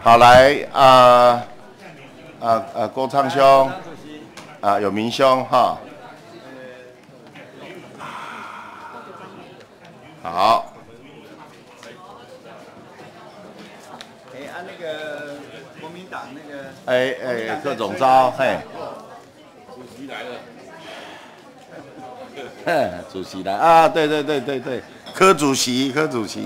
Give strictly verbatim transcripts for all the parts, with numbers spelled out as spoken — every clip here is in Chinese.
好，来啊啊啊，郭昌兄啊，有明兄哈。好。 哎，按那个国民党那个。 哎哎，柯总召，嘿。 主席来了。 主席来啊，对对对对对，柯主席，柯主席。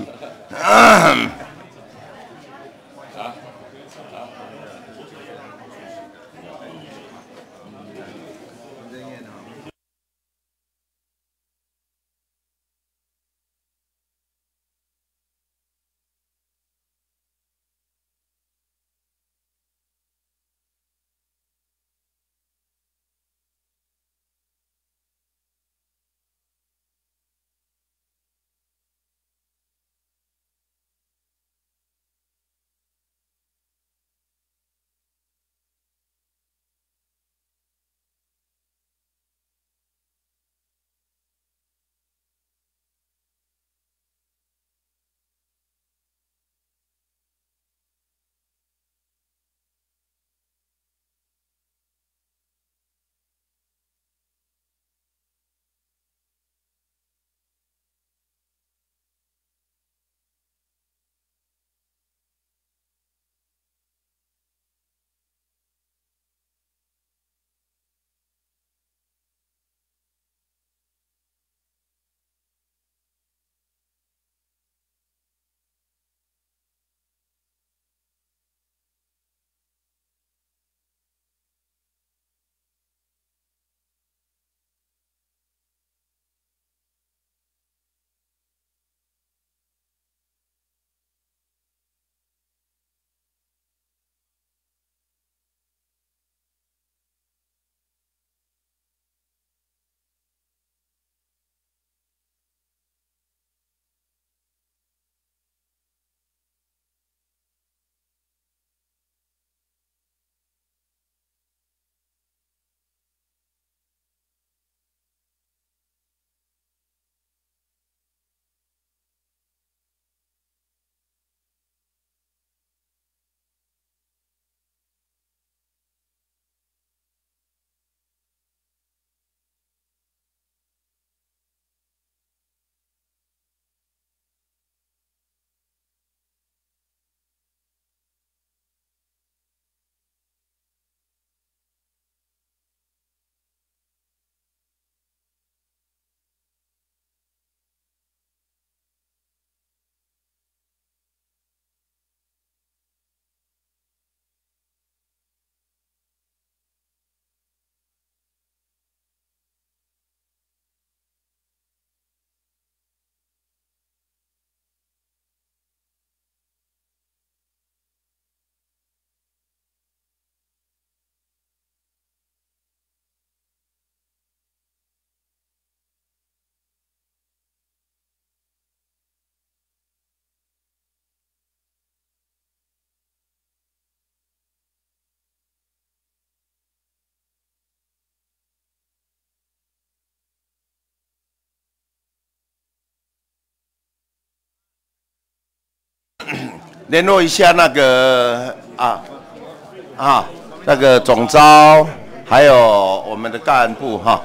联络一下那个啊啊那个总召，还有我们的干部哈。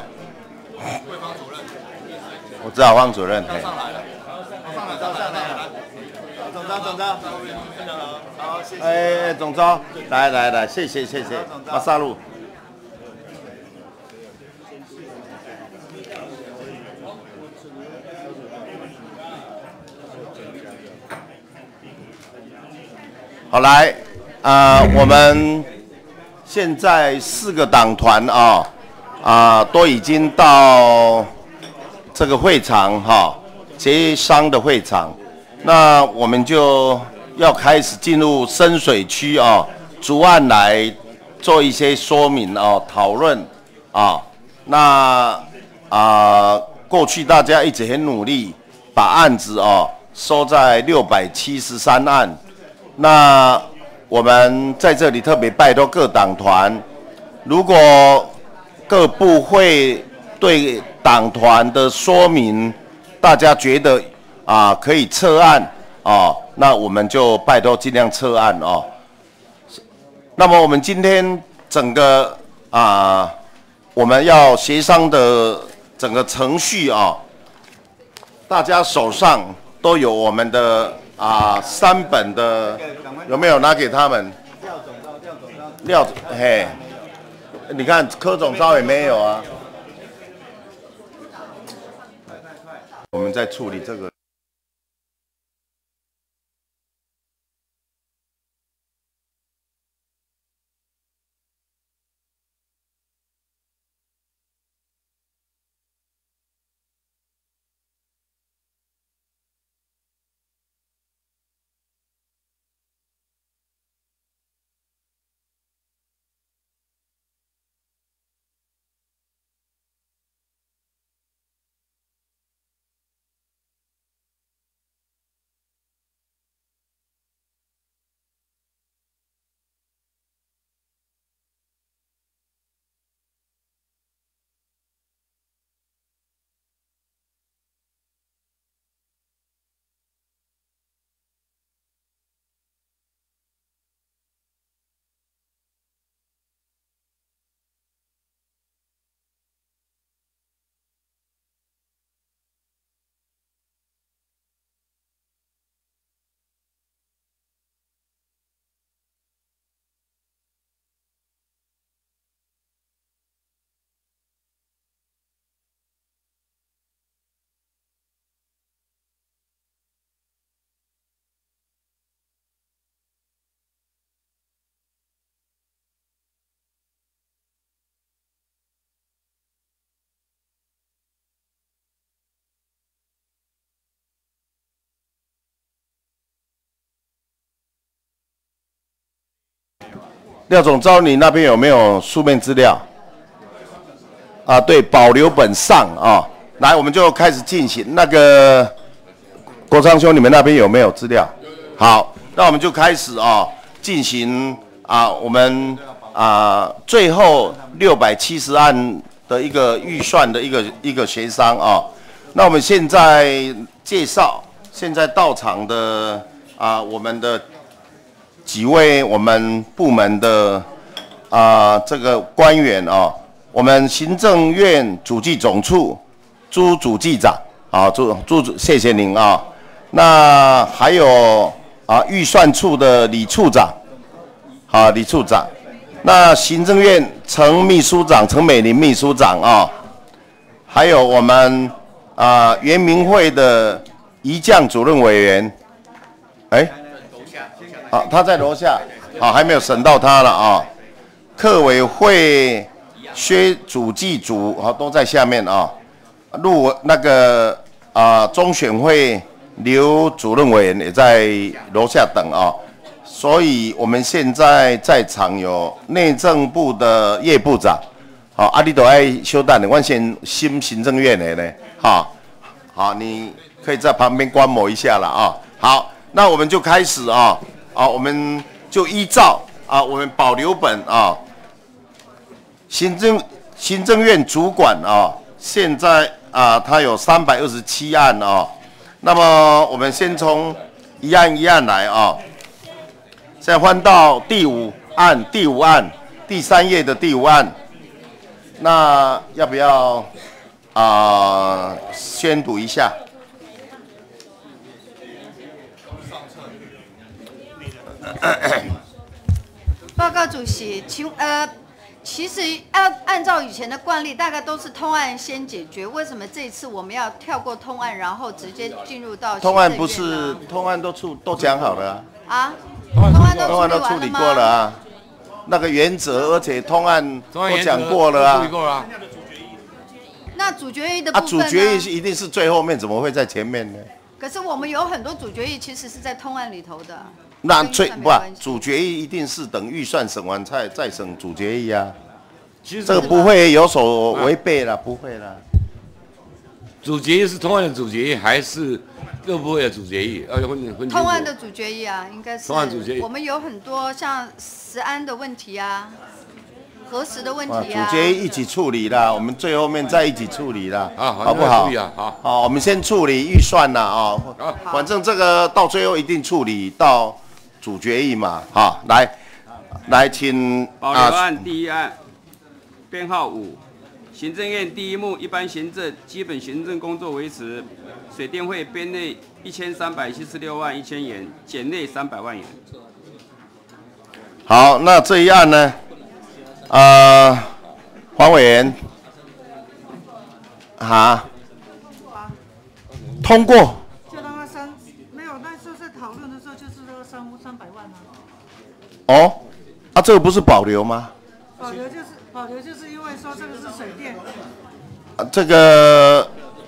我知道方主任。 上来了，上来，上来了。总召，总召，非常好，好，谢谢。 哎，总召，来来来，谢谢谢谢，马萨路。好，来，啊、呃，我们现在四个党团啊，啊、呃，都已经到这个会场哈，协商的会场，那我们就要开始进入深水区啊，逐案来做一些说明啊，讨论啊，那啊、呃，过去大家一直很努力，把案子哦收在六百七十三案。那我们在这里特别拜托各党团，如果各部会对党团的说明，大家觉得啊可以撤案啊，那我们就拜托尽量撤案哦。 那么我们今天整个啊、呃，我们要协商的整个程序啊，大家手上都有我们的啊、呃、三本的，有没有拿给他们？廖总招，廖总招，廖嘿，你看柯总招也没有啊。我们在处理这个。廖总招，你那边有没有书面资料？啊，对，保留本上啊。来，我们就开始进行。那个国昌兄，你们那边有没有资料？好，那我们就开始啊，进行啊，我们啊最后六百七十案的一个预算的一个一个协商啊。那我们现在介绍现在到场的啊我们的。几位我们部门的啊、呃、这个官员啊，我们行政院主计总处朱主计长啊，朱朱谢谢您啊。那还有啊预算处的李处长，啊李处长，那行政院陈秘书长陈美玲秘书长啊，还有我们啊原民会的仪将主任委员，哎。啊，他在楼下，啊，还没有审到他了啊。客委会薛主计组啊都在下面啊。陆那个啊中选会刘主任委员也在楼下等啊。所以我们现在在场有内政部的叶部长，好、啊，阿你都爱休蛋的，我先新行政院的呢，好，好，你可以在旁边观摩一下了啊。好，那我们就开始啊。啊，我们就依照啊，我们保留本啊，行政行政院主管啊，现在啊，他有三百二十七案啊。那么我们先从一案一案来啊。现在翻到第五案，第五案第三页的第五案，那要不要啊宣读一下？ 报告主席，请呃，其实按按照以前的惯例，大概都是通案先解决。为什么这一次我们要跳过通案，然后直接进入到通案？不是通案都处都讲好了啊？ 啊，通案都通案都处理过了啊，那个原则，而且通案都讲过了啊。 处理过了啊。 那主决议的部啊， 分主决议一定是最后面，怎么会在前面呢？ 可是我们有很多主决议其实是在通案里头的。 那最不主决议一定是等预算审完再再审主决议啊，这个不会有所违背啦，不会啦。 主决议是通案的主决议还是各部会的主决议？要分分清楚。 通案的主决议啊，应该是。 通案主决议。 我们有很多像食安的问题啊，核实的问题啊。 主决议一起处理啦，我们最后面再一起处理啦， 啊， 好不好？ 好， 好，我们先处理预算啦啊，反正这个到最后一定处理到主决议嘛，好，来， 来，请保留案第一案，编号五，行政院第一目一般行政基本行政工作维持，水电费编列一千三百七十六万一千元，减列三百万元。 好，那这一案呢？呃，黄委员，啊，通过。 就让他三，没有，那时候在讨论的时候就是这个三三百万啊。 哦，啊，这个不是保留吗？ 保留就是保留，就是因为说这个是水电。 啊，这个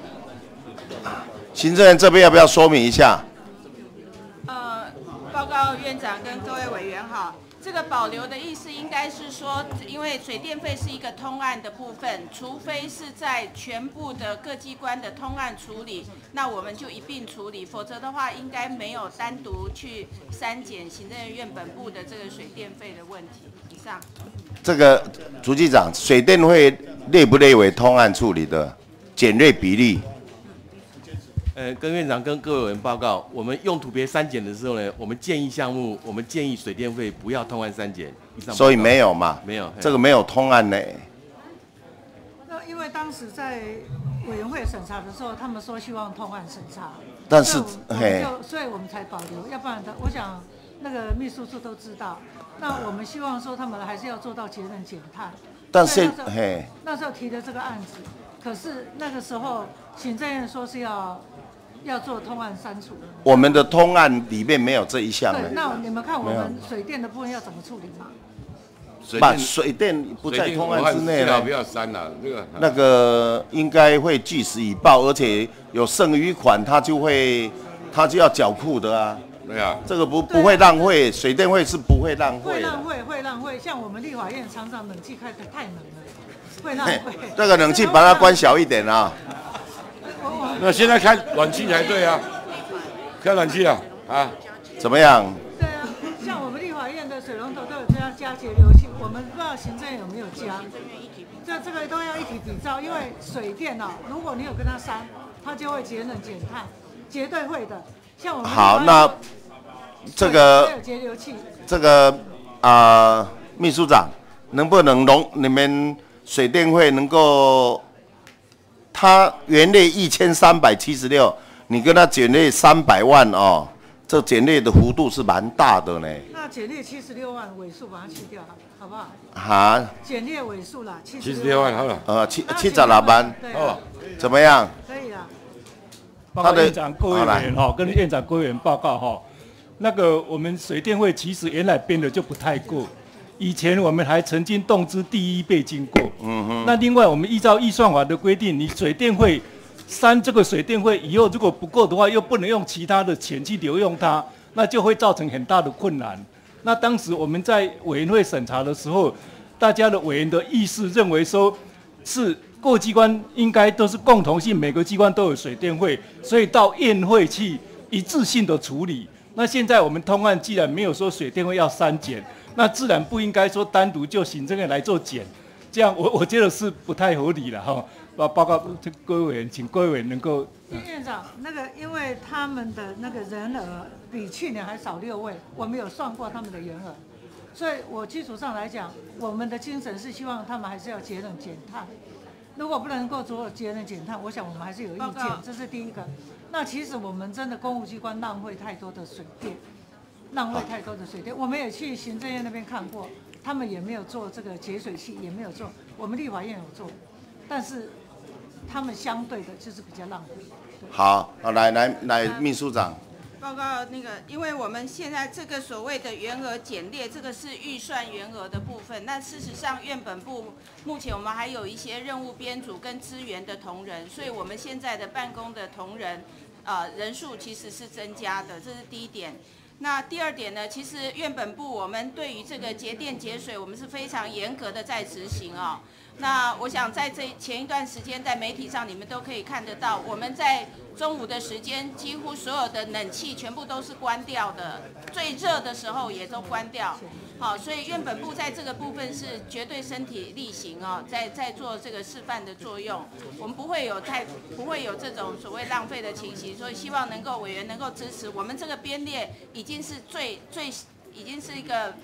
行政院这边要不要说明一下？ 呃，报告院长跟各位委员好。这个保留的意思应该是说，因为水电费是一个通案的部分，除非是在全部的各机关的通案处理，那我们就一并处理，否则的话应该没有单独去删减行政院本部的这个水电费的问题。以上。 这个主计长，水电费列不列为通案处理的减税比例？ 呃，跟院长跟各位委员报告，我们用途别删减的时候呢，我们建议项目，我们建议水电费不要通案删减。 所以没有嘛？ 没有， 这个没有通案呢。 那因为当时在委员会审查的时候，他们说希望通案审查， 但是嘿，所以我们才保留，要不然的，我想那个秘书处都知道。那我们希望说他们还是要做到节能减碳。 但是嘿， 那时候提的这个案子，可是那个时候行政院说是要。要做通案删除， 我们的通案里面没有这一项。 对，那你们看我们水电的部分要怎么处理吗？ 把水电不在通案之内了， 不要删了，这个那个应该会据实以报，而且有剩余款，他就会他就要缴库的啊。 对啊， 这个不不会浪费，水电费是不会浪费。 会浪费，会浪费。像我们立法院常常冷气开得太冷了，会浪费。 这个冷气把它关小一点啊。 那现在开暖气才对啊，开暖气啊啊， 怎么样？ 对啊，像我们立法院的水龙头都有加加节流器，我们不知道行政有没有加，这这个都要一体比照，因为水电哦，如果你有跟它删，它就会节能减碳，绝对会的。像我们好，那这个有节流器， 这个啊、呃，秘书长能不能容你们水电费能够？他原列一千三百七十六，你跟他减列三百万哦，这减列的幅度是蛮大的呢。 那减列七十六万尾数把它去掉，好不好？ 哈？ 减列尾数啦， 七十六万好了。 呃，七七十六万， 哦， 怎么样？ 可以啦。 报告院长、各位委员哈，跟院长、各位委员报告哈，那个我们水电费其实原来编的就不太够。以前我们还曾经动资第一倍经过，嗯哼。那另外我们依照预算法的规定，你水电费删这个水电费以后如果不够的话，又不能用其他的钱去留用它，那就会造成很大的困难。那当时我们在委员会审查的时候，大家的委员的意识认为说，是各机关应该都是共同性，每个机关都有水电费，所以到院会去一致性的处理。那现在我们通案既然没有说水电费要删减，那自然不应该说单独就行政院来做减，这样我我觉得是不太合理了哈。报报告各位委员，请各位委员能够。 院长，那个因为他们的那个人额比去年还少六位，我们有算过他们的员额，所以我基础上来讲，我们的精神是希望他们还是要节能减碳。如果不能够做节能减碳，我想我们还是有意见，这是第一个。那其实我们真的公务机关浪费太多的水电。浪费太多的水电，我们也去行政院那边看过，他们也没有做这个节水器，也没有做，我们立法院有做，但是他们相对的就是比较浪费。 好，好，来来来，秘书长。 报告那个，因为我们现在这个所谓的员额减列，这个是预算员额的部分。那事实上，院本部目前我们还有一些任务编组跟资源的同仁，所以我们现在的办公的同仁，呃，人数其实是增加的，这是第一点。那第二点呢，其实院本部我们对于这个节电节水，我们是非常严格的在执行哦。那我想在这前一段时间，在媒体上你们都可以看得到，我们在中午的时间，几乎所有的冷气全部都是关掉的，最热的时候也都关掉。好，所以院本部在这个部分是绝对身体力行哦，在在做这个示范的作用，我们不会有太不会有这种所谓浪费的情形，所以希望能够委员能够支持。我们这个编列已经是最最已经是一个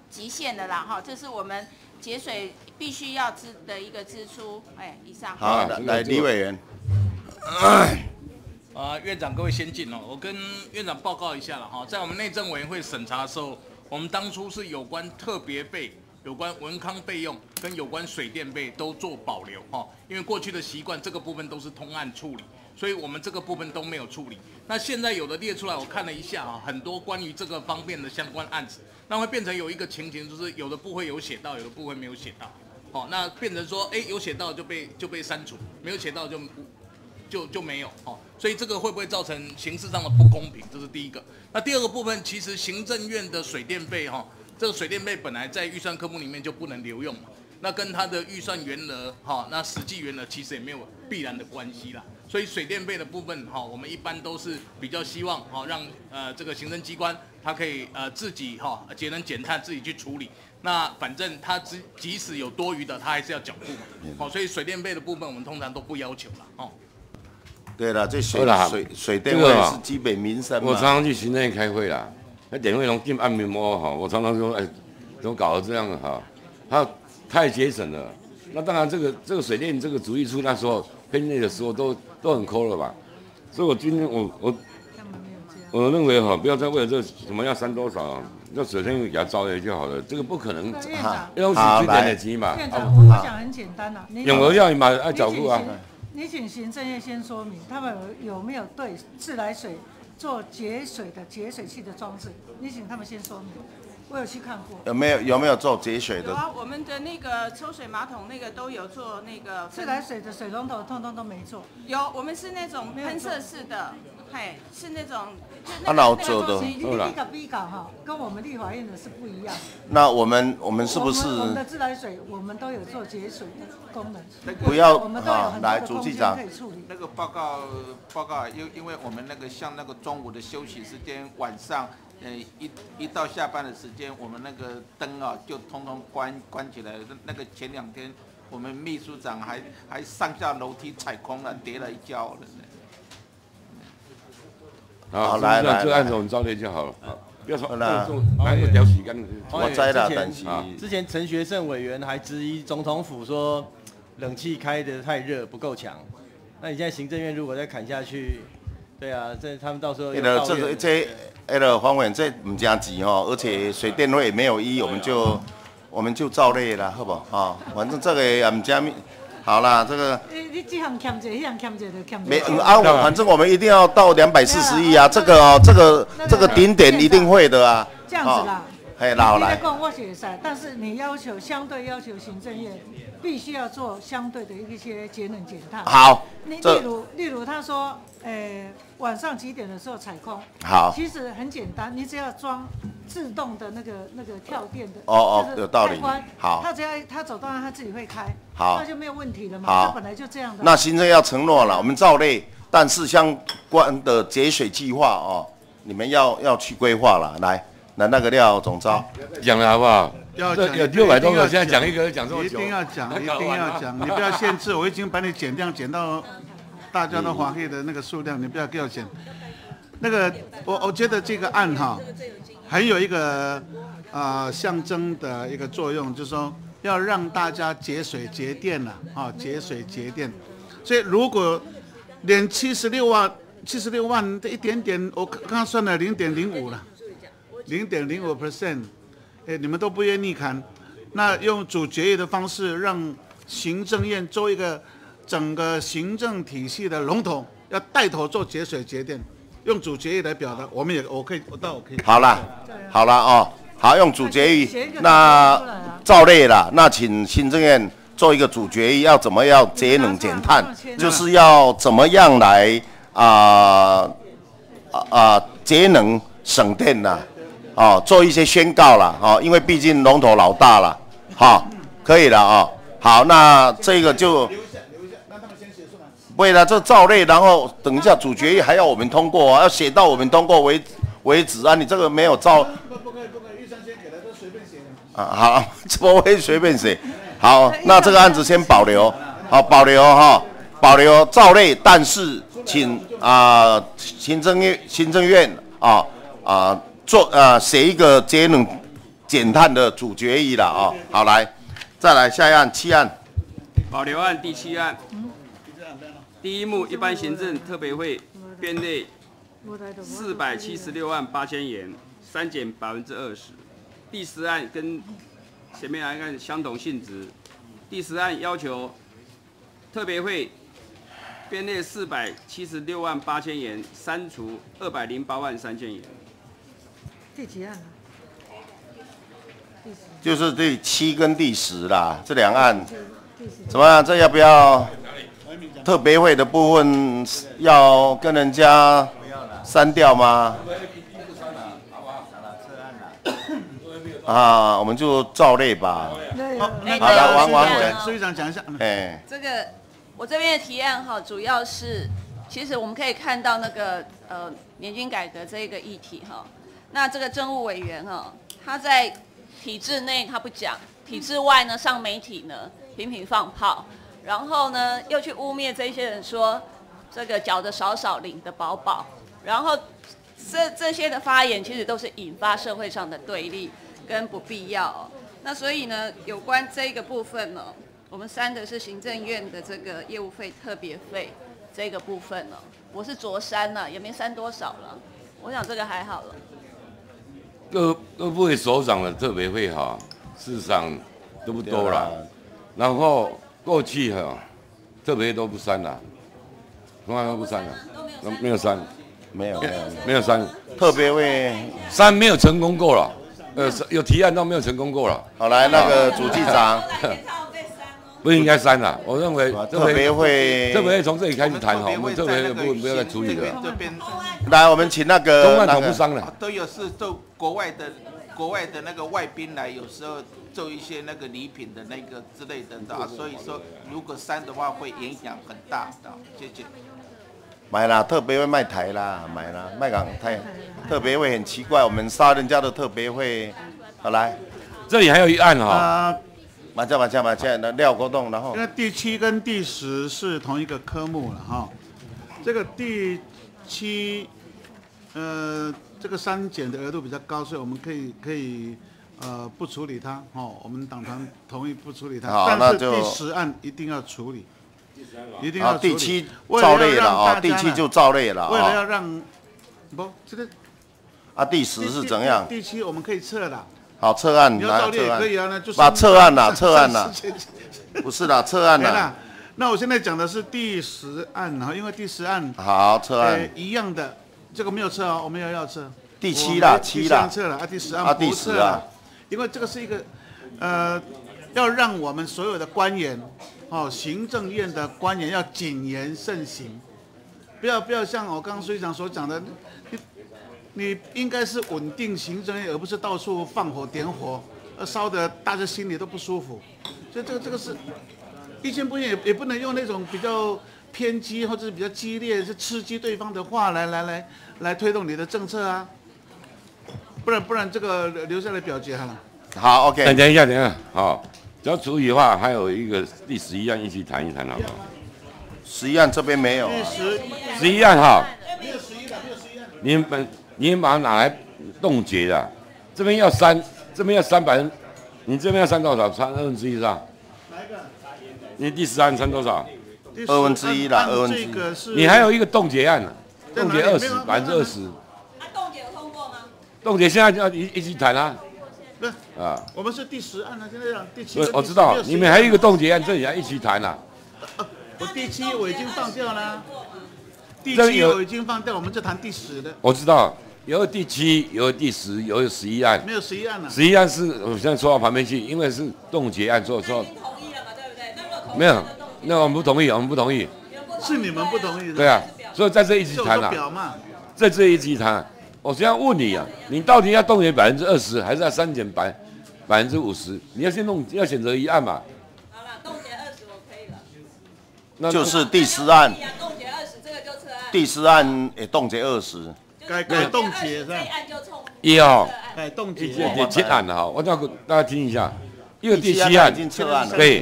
极限的啦哈，这是我们节水必须要支的一个支出。哎，以上。 好，来李委员。 啊，院长，各位先进哦，我跟院长报告一下了哈，在我们内政委员会审查的时候，我们当初是有关特别费、有关文康费用跟有关水电费都做保留哈，因为过去的习惯这个部分都是通案处理，所以我们这个部分都没有处理。那现在有的列出来，我看了一下啊，很多关于这个方面的相关案子，那会变成有一个情形，就是有的部会有写到，有的部会没有写到，好，那变成说，哎，有写到就被就被删除，没有写到就。就就没有哦，所以这个会不会造成形式上的不公平？这是第一个。那第二个部分，其实行政院的水电费哈，这个水电费本来在预算科目里面就不能留用嘛，那跟它的预算原额哈，那实际原额其实也没有必然的关系啦。所以水电费的部分哈，我们一般都是比较希望哈，让呃这个行政机关它可以呃自己哈节能减碳自己去处理。那反正它即即使有多余的，它还是要缴付嘛。好，所以水电费的部分我们通常都不要求了哦。 对了，这水水水电费是基本民生嘛。 我常常去行政院开会啦，那电费拢进暗面摸哈，我常常说，哎，怎么搞得这样哈？它太节省了。那当然，这个这个水电这个主意出那时候编内的时候都都很抠了吧？所以我今天我我我认为哈，不要再为了这什么要删多少，那水电给它招来就好了。这个不可能，要用水电的钱嘛。 院长，我想很简单呐， 用额要嘛要缴付啊。 你请行政院先说明，他们有没有对自来水做节水的节水器的装置？你请他们先说明。我有去看过。有没有有没有做节水的？ 有啊，我们的那个抽水马桶那个都有做那个。 自来水的水龙头通通都没做。 有，我们是那种喷射式的，嘿，是那种。 他老做的。 你你个比稿哈，跟我们立法院的是不一样。 那我们我们是不是？ 我们的自来水我们都有做节水的功能。 不要啊， 来主计长。 那个报告报告，因因为我们那个像那个中午的休息时间，晚上。呃，一一到下班的时间，我们那个灯啊就通通关关起来了。那个前两天，我们秘书长还还上下楼梯踩空了，跌了一跤了。 好，来来，就按照我们照例就好了。不要说那哪有条时间？ 我知道，但是之前陈学圣委员还质疑总统府说冷气开得太热不够强。那你现在行政院如果再砍下去，对啊，这他们到时候这个这个这。哎了，黄委员，这唔加急哦，而且水电费没有一，我们就我们就照例了，好不好？啊，反正这个也唔加密，好啦，这个。 你你这项欠者，那项欠者就欠者。 没啊，反正我们一定要到两百四十亿啊，这个哦，这个这个顶点一定会的啊。 这样子啦。 哎，老来。 你讲我写噻，但是你要求相对要求行政院必须要做相对的一些节能减碳。 好。 你例如例如他说，呃。晚上几点的时候采空？ 好， 其实很简单，你只要装自动的那个那个跳电的。 哦哦，有道理。好， 它只要它走到它自己会开， 好， 那就没有问题了嘛。 好， 它本来就这样的。 那行政要承诺了，我们照例，但是相关的节水计划哦，你们要要去规划了。来，那那个廖总召讲了好不好？ 要讲有六百多个，现在讲一个讲这么久。 一定要讲，一定要讲，你不要限制，我已经把你减量减到。大家都华黑的那个数量，你不要给我减。那个，我我觉得这个案哈，很有一个啊、呃、象征的一个作用，就是说要让大家节水节电呐，啊节水节电。所以如果连七十六万七十六万这一点点，我刚刚算了零点零五了，零点零五 percent， 哎，你们都不愿意砍，那用主决议的方式让行政院做一个。整个行政体系的龙头要带头做节水节电，用主决议来表达，我们也我可以，我倒我可以。 好了，好了哦，好用主决议，那照例了，那请行政院做一个主决议，要怎么样节能减碳，就是要怎么样来啊啊啊节能省电呐，哦做一些宣告了哦，因为毕竟龙头老大了，好，可以了哦，好，那这个就。对了，这照例，然后等一下主决议还要我们通过啊，要写到我们通过为为止啊，你这个没有照。 不不可以不可以，预算先给他，都随便写的。啊好，不会随便写。好，那这个案子先保留，好保留哈，保留照例，但是请啊、呃、行政院行政院啊啊、呃、做啊、呃、写一个节能减碳的主决议了啊、哦。好，来，再来下一案七案， 保留案第七案，第一目一般行政特别会编列四百七十六万八千元，删减百分之二十。第十案跟前面来看相同性质，第十案要求特别会编列四百七十六万八千元，删除二百零八万三千元。 第几案啊？ 就是第七跟第十啦，这两案怎么样？这要不要特别会的部分要跟人家删掉吗？啊，我们就照类吧。好的，王王委， 苏议长讲一下。 哎， 这个我这边的提案哈，主要是其实我们可以看到那个呃年金改革这一个议题哈，那这个政务委员哈，他在体制内他不讲，体制外呢上媒体呢频频放炮，然后呢又去污蔑这些人说这个缴的少少领的饱饱，然后这这些的发言其实都是引发社会上的对立跟不必要、哦。那所以呢，有关这个部分呢，我们删的是行政院的这个业务费特别费这个部分呢，我是着删了，也没删多少了，我想这个还好了。 各各部位首长的特别会哈，事实上都不多了，然后过去哈特别都不删了，从来都不删了，都没有删， 没有没有没有删， 特别会删没有成功过了。呃，有提案都没有成功过了。 好，来那个主计长， 不应该删了。我认为特别会， 特别会从这里开始谈哈，我们特别不不要再处理了。 来，我们请那个中案统不删了， 都有是做国外的国外的那个外宾来，有时候做一些那个礼品的那个之类的啊，所以说如果删的话会影响很大的。谢谢。 买啦，特别会卖台啦，买啦，卖港台，特别会很奇怪，我们杀人家的特别会，好来， 这里还有一案哈、 啊， 马家马家马家的廖国栋，然后因为第七跟第十是同一个科目了哈，这个第七，呃，这个删减的额度比较高，所以我们可以可以呃不处理它，哦，我们党团同意不处理它， 好， 但是那就第十案一定要处理。一定要第七照类了哦，第七就照类了啊。 为了要让不这个啊，第十是怎样？ 第七我们可以撤的。 好，撤案， 你要照例也可以啊，那就是把撤案啦，撤案啦。不是啦，撤案啦。 那我现在讲的是第十案哈，因为第十案好撤案一样的，这个没有撤哦，我们要要撤。 第七啦，七啦， 撤了啊，第十案不撤了，因为这个是一个呃，要让我们所有的官员。哦，行政院的官员要谨言慎行，不要不要像我刚刚苏议长所讲的，你你应该是稳定行政院，而不是到处放火点火，呃，烧得大家心里都不舒服。所以这个这个是意见不一样，也也不能用那种比较偏激或者是比较激烈、是刺激对方的话来来来来推动你的政策啊，不然不然这个留下来表决好了。 好 ，OK。 等一下，等一下，好。只要处理的话，还有一个第十一案一起谈一谈好不好？ 十一案这边没有、啊。 十十一案哈，你们你把它拿来冻结的，这边要删，这边要删百分，你这边要删多少？删二分之一是吧？哪一个？你第十案删多少？ 二分之一啦，二分之一。 你还有一个冻结案呢，冻结二十，百分之二十。 啊，冻结有通过吗？ 冻结现在就要一一起谈啊。 不是啊， 我们是第十案啊，现在讲第七。 我知道，你们还有一个冻结案，这里要一起谈啊。 我第七我已经放掉了，第七我已经放掉，我们就谈第十的。 我知道，有第七，有第十，有十一案。 没有十一案了。 十一案是我现在说到旁边去，因为是冻结案，所以说。 已经同意了嘛，对不对？那如果同意没有，那我们不同意，我们不同意。 是你们不同意的。 对啊，所以在这一起谈啊。在这一起谈。我现在问你啊，你到底要冻结百分之二十，还是要删减百百分之五十？你要先弄，要选择一案嘛。 好了，冻结二十我可以了。 那就是第十案。 冻结二十，这个就撤案。 第十案也冻结二十。 改改冻结是吧？ 这一案就冲。 一号。 改冻结。 也切案了哈，我让大家听一下，因为第七案， 已经撤案了。 对，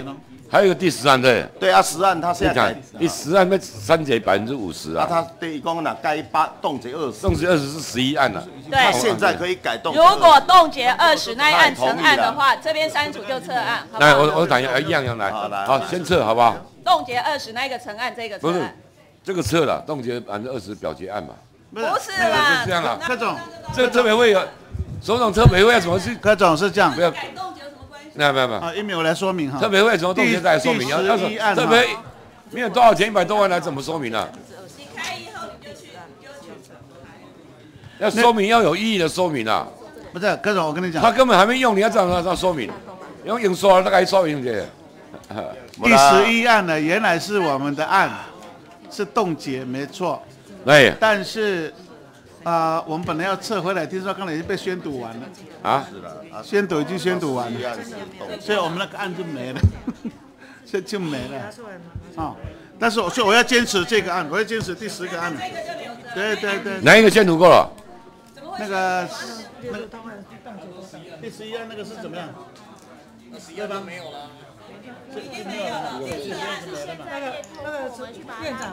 还有一个第十案对。 对啊，十案他现在改， 第十案那删减百分之五十啊。 啊，他对公哪改八冻结二十， 冻结二十是十一案了。 他对， 现在可以改冻结如二十。 果冻结二十那一案成案的话，这边删除就撤案，好不来， 好？ 我我等一下，一样一样来。好，先撤好不好？ 冻结二十那一个成案，这个不是撤案。 这个撤了，冻结百分之二十表决案嘛。 不是啦， 是这样啊。 柯总， 这个特别会有，首长特别会要怎么去？ 柯总是这样。 不要。没有没有没有。 啊，一秒我来说明哈。 特别会怎么冻结再来说明？要要特别没有多少钱，一百多万来怎么说明啊？要说明要有意义的说明啊。 不是，柯总，我跟你讲， 他根本还没用，你要这样这样说明，用用说大概说明这。 第十一案呢，原来是我们的案，是冻结没错。 对。 但是，啊、呃，我们本来要撤回来，听说刚才已经被宣读完了。 啊？ 是的，宣读已经宣读完了，所以我们那个案就没了，就就没了。啊、哦，但是我说我要坚持这个案，我要坚持第十个案。对对对。 哪一个宣读过了？ 那个那个第十一案那个是怎么样？ 第十一案没有了。 没有了，那个那个院长，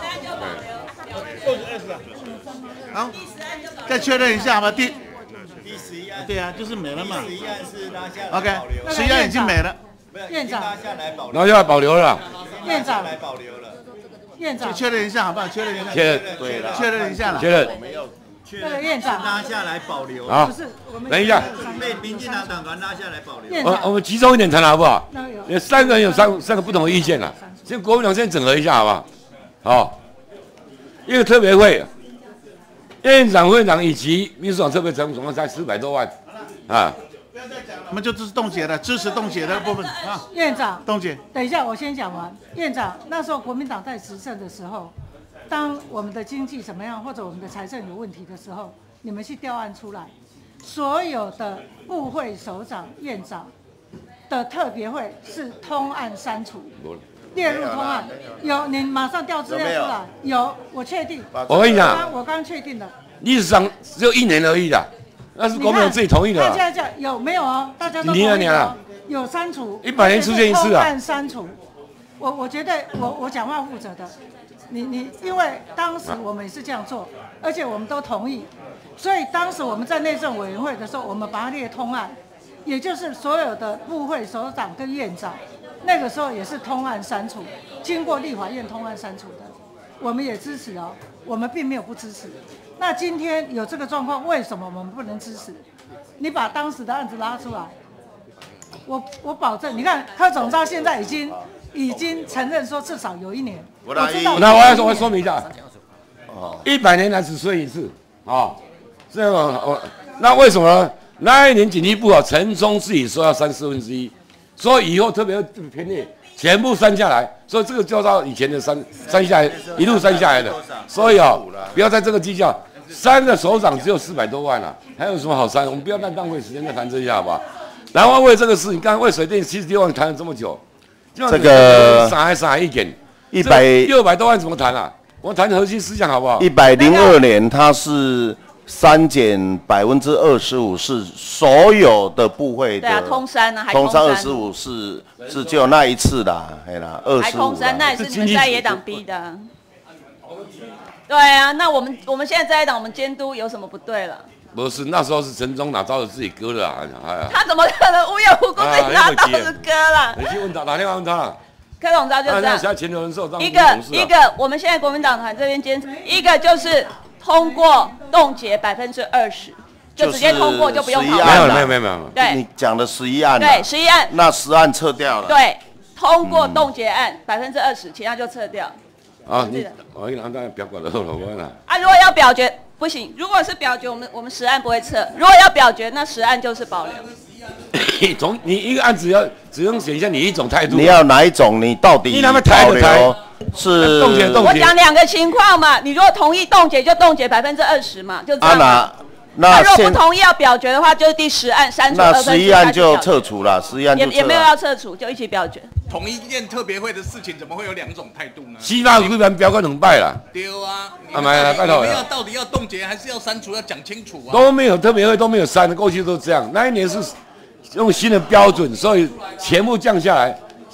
好，再确认一下吧。第第十一案， 对啊，就是没了嘛。 第十一案是拉下来 OK， 保留， 十一案已经没了。 院长， 拉下来保留， 然后要保留了。 院长来保留了。 院长， 确认一下好不好？确认一下。 确认， 对了，确认一下了。 确认。 那个院长拉下来保留。 好，等一下。 被民进党党团拉下来保留。 我我们集中一点谈好不好？有三个人有三三个不同的意见了，先国民党先整合一下好不好？好，一个特别会，院长、会长以及秘书长特别成总共才四百多万，啊。 我们就支持冻结的，支持冻结的部分啊。 院长， 冻结。 等一下，我先讲完。院长，那时候国民党在执政的时候，当我们的经济怎么样，或者我们的财政有问题的时候，你们去调案出来，所有的部会首长、院长的特别会是通案删除，列入通案。有，你马上调资料出来。有，我确定。 我跟你讲， 我刚确定的。 历史上只有一年而已的。那是国民党自己同意的。 大家讲有没有哦？大家都同意哦。有删除。 一百年出现一次啊。 按删除，我我觉得我我讲话负责的。你你因为当时我们也是这样做，而且我们都同意，所以当时我们在内政委员会的时候，我们把它列通案，也就是所有的部会首长跟院长，那个时候也是通案删除，经过立法院通案删除的，我们也支持哦，我们并没有不支持。那今天有这个状况，为什么我们不能支持？你把当时的案子拉出来，我我保证，你看柯总召现在已经已经承认说至少有一年。 我知道。那我要说，我说明一下，哦，一百年来只睡一次，啊，这样我那为什么呢？那一年经济不好，陈忠自己说要删四分之一，所以以后特别偏烈，全部删下来，所以这个就照以前的删删下来，一路删下来的。所以啊，不要在这个计较，三个首长只有四百多万了，还有什么好删？我们不要再浪费时间再谈这些，好不好？然后为这个事，你刚刚为水电七十六万谈了这么久， 这个傻还傻一点， 一百六百多万怎么谈啊？我谈核心思想好不好？ 一百零二年它是删减百分之二十五，是所有的部会的。 对啊，通删啊，还通删二十五是是只有那一次啦，嘿啦，二十五。 还通删，那也是你们在野党逼的。对啊，那我们我们现在在野党，我们监督有什么不对了？ 不是，那时候是陈忠拿刀子自己割的啊！哎呀， 他怎么可能无缘无故自己拿刀子割了？ 你去问他，打电话问他。 柯总召就这样。 现在前流人寿一个一个，我们现在国民党团这边坚持，一个就是通过冻结百分之二十，就直接通过就不用讨论。 没有没有没有没有。 对， 你讲的十一案。 对，十一案。 那十案撤掉了。 对，通过冻结案百分之二十，其他就撤掉。 啊，你我跟你讲，当然表决了，我讲。 啊，如果要表决不行，如果是表决，我们我们十案不会撤；如果要表决，那十案就是保留。 从你一个案子要只能选项你一种态度。 你要哪一种？你到底保留是冻结冻结？ 我讲两个情况嘛，你如果同意冻结，就冻结百分之二十嘛，就这样。 啊那如果不同意要表决的话，就是第十案删除二分之一。 那十一案就撤除了，十一案也也没有要撤除，就一起表决。 同一件特别会的事情，怎么会有两种态度呢？ 西方日本表过两拜了。 丢啊！ 啊，来来，拜托。 我们要到底要冻结还是要删除？要讲清楚啊。 都没有特别会都没有删，过去都这样。那一年是用新的标准，所以全部降下来，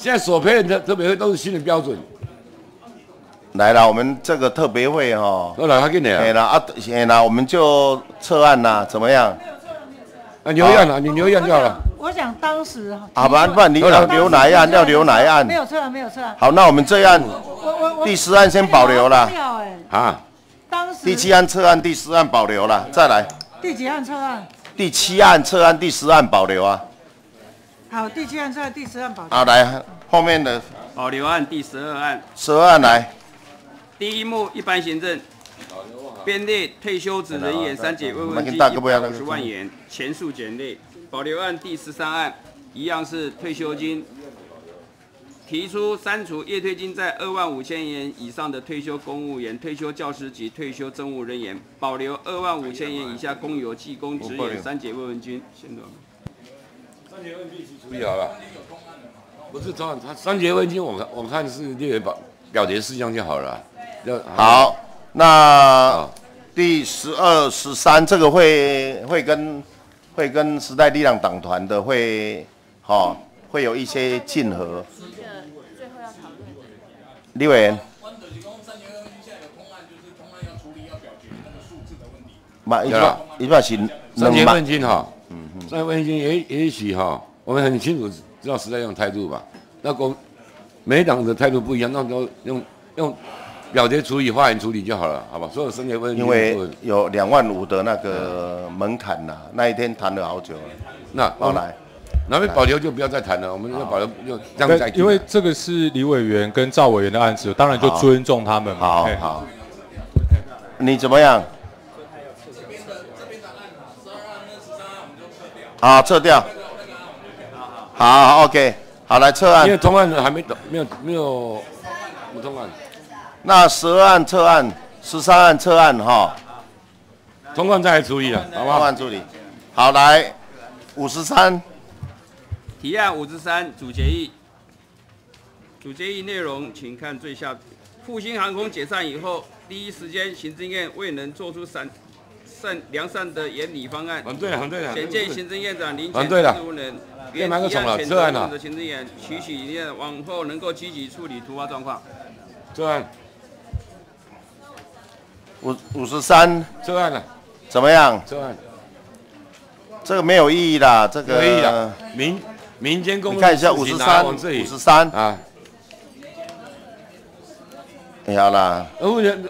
现在所配的特别会都是新的标准。 来了，我们这个特别会哈， 都来他给你啊。 哎啦啊，哎啦，我们就撤案啦，怎么样？ 啊，留案啊，你留案就好了。 我想当时好吧，不然你要留哪一案？要留哪一案？ 没有撤案，没有撤案。 好，那我们这案我我我第十案先保留了。 啊。 当时第七案撤案，第十案保留了，再来。 第几案撤案？ 第七案撤案，第十案保留啊。 好，第七案撤案，第十案保留。 好，来后面的保留案第十二案。 十二案来。 第一目一般行政编列退休职人员三节慰问金一百五十万元，前述减列。保留案第十三案一样是退休金，提出删除月退金在二万五千元以上的退休公务员、退休教师及退休政务人员，保留二万五千元以下公有技工职员三节慰问金。先多。 三节慰问金处理好了，不是通常他三节慰问金，我看我看是列为表表决事项就好了。 好，那第十二、十三这个会会跟会跟时代力量党团的会，哦，会有一些竞合。 最后要讨论的。 李委员。嘛，一般一般是三节慰问金哈，嗯嗯，三节慰问金也也许哈，我们很清楚知道时代力量态度吧？那公每党的态度不一样，那都用用。表决处理、发言处理就好了，好吧？所有三节慰问金， 因为有两万五的那个门槛呐，那一天谈了好久了。 那好来， 那边保留就不要再谈了，我们要保留就这样再。 因为这个是李委员跟赵委员的案子，当然就尊重他们。 好好，你怎么样？好，撤掉。好 ，OK， 好来撤案。 因为通案还没没有没有不通案。 那十二案撤案，十三案撤案哈， 通案再来处理了，好不好？ 通案处理，好来，五十三， 提案五十三主决议，主决议内容请看最下。复兴航空解散以后，第一时间行政院未能做出善善良善的研拟方案， 反对了，反对了。 显见行政院长林反对了， 无能， 原提案撤案了。 行政院取许理念，往后能够积极处理突发状况。 撤案。 五五十三， 撤案了， 怎么样？ 撤案， 这个没有意义啦，这个。 没有意义啦。民民间公司， 你看一下五十三，五十三啊。 哎好啦。 胡建，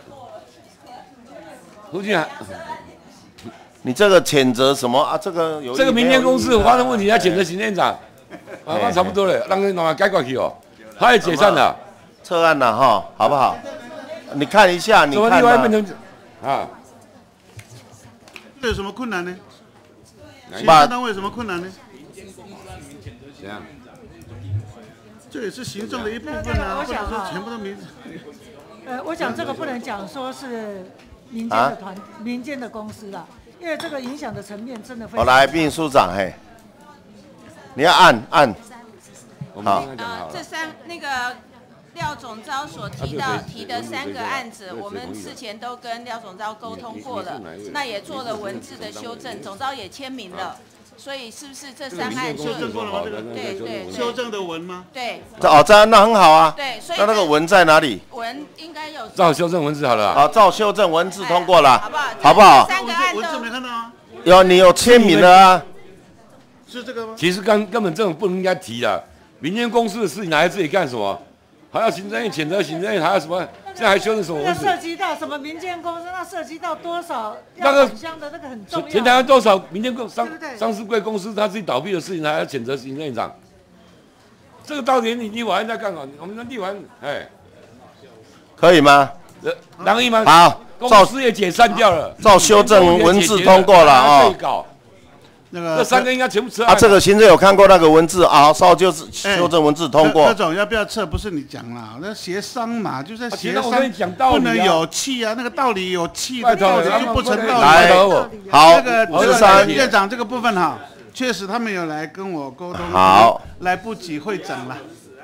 胡建， 你这个谴责什么啊？这个有。 这个民间公司发生问题，要谴责行政长，啊，那差不多了，让人慢慢改过去哦。他也解散了， 撤案了哈，好不好？你看一下，你看嘛。 啊， 这有什么困难呢？行政单位有什么困难呢？ 怎样？ 这也是行政的一部分啊，或者说全部都民。 呃，我想这个不能讲说是民间的团、民间的公司啦，因为这个影响的层面真的非常。 我来，秘书长，嘿，你要按按。 好。 呃，这三那个。廖总召所提到提的三个案子，我们事前都跟廖总召沟通过了，那也做了文字的修正，总召也签名了，所以是不是这三案就修正过了吗？ 对对， 修正的文吗？ 对。 哦，这样那很好啊。 对，所以那那个文在哪里？ 文应该有。 照修正文字好了。 好，照修正文字通过了， 好不好？ 好不好？ 三个案文字没看到啊。 有，你有签名了啊。 是这个吗？ 其实根根本这种不应该提的，民间公司的事情拿来这里干什么？还要行政院谴责行政院，还要什么？现在还修正什么文字？ 那涉及到什么民间公司？那涉及到多少？ 那个相的那个很重要。 全台湾多少民间公上上市贵公司，他自己倒闭的事情，还要谴责行政院长？这个到底你立法院在干嘛？我们的立法院，哎， 可以吗？ 同意吗？ 好， 公司也解散掉了， 照修正文字通过了啊。 那个这三个应该全部撤啊，这个行政有看过那个文字啊，稍就是修正文字通过。 柯总要不要撤？不是你讲啦，那协商嘛，就在协商， 不能有气啊，那个道理有气， 拜托， 就不成道理。 来，好， 这个这个院长这个部分哈，确实他们有来跟我沟通， 好， 来不及会诊了。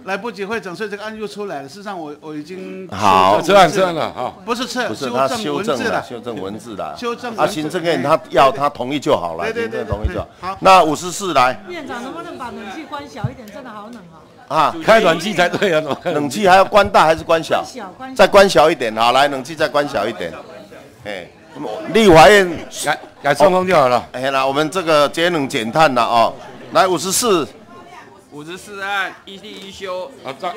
来不及会诊，所以这个案又出来了。事实上我，我已经好撤案撤案了，好， 不是撤， 不是他修正了， 文字了， 修正文字了， 修正文字。 啊，行政院他要他同意就好了， 对对对， 行政同意就好。 好， 那五十四来。 院长能不能把冷气关小一点？真的好冷哦。 啊， 开暖气才对啊，怎么冷气还要关大还是关小？ 关小，关小。 再关小一点，好，来，冷气再关小一点。哎，立法院改改送风就好了。 哎，那我们这个节能减碳了哦。来，五十四。 五十四案一地一修。 啊，这。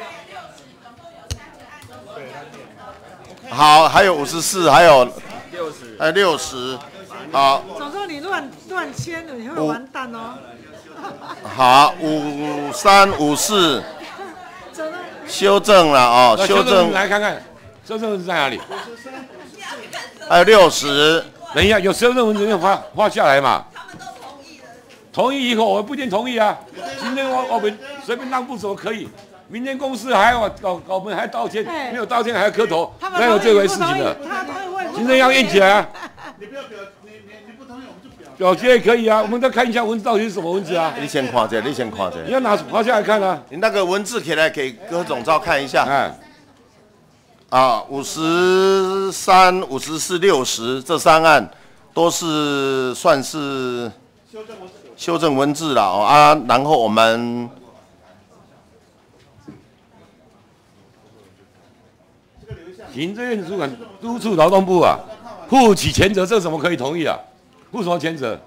好，还有五十四，还有六十， 还有六十，好。 总之你乱乱签了，你会完蛋哦。 好，五三五四，修正了哦，修正来看看，修正文字在哪里？ 还有六十， 等一下，有修正文字没有画画下来嘛？同意以后，我不一定同意啊。今天我我们随便让步怎么可以？明天公司还要搞搞我们还道歉，没有道歉还要磕头，哪有这回事情的？今天要硬起来啊！你不要表，你你你不同意我们就表。表决也可以啊，我们再看一下文字到底是什么文字啊？ 你先看一下，你先看一下。 你要拿画下来看啊。 你那个文字起来给柯总召看一下。哎。啊，五十三、五十四、六十这三案都是算是修正文字了哦啊，然后我们。 行政院主管督促劳动部啊，负起全责，这怎么可以同意啊？负什么全责？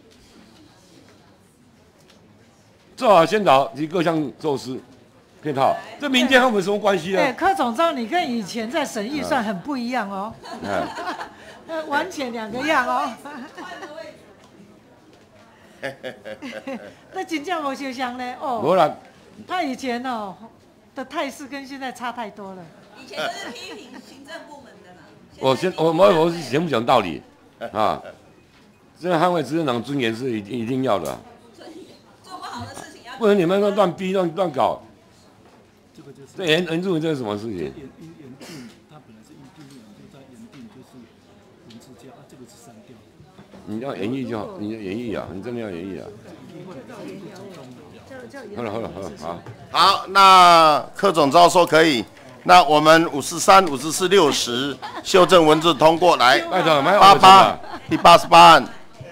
做好宣导及各项措施配套，这民间和我们什么关系啊？ 哎，柯总召，你跟以前在审预算很不一样哦，嗯，完全两个样哦。那真正无相像呢哦。 无啦， 他以前哦的态势跟现在差太多了。 以前都是批评行政部门的啦。 我先我我我是讲不讲道理啊？这捍卫执政党尊严是一定一定要的、啊。 做不好的事情要。 不能你们乱乱逼乱乱搞。这原原住民这是什么事情？ 原原定它本来是预定内容，就在原定就是文字架啊，这个是删掉。 你要演绎就好，你要演绎啊，你真的要演绎啊。好了好了好了好。 好，那柯总召说可以。那我们五十三、五十四、六十修正文字通过来，八八第八十八案，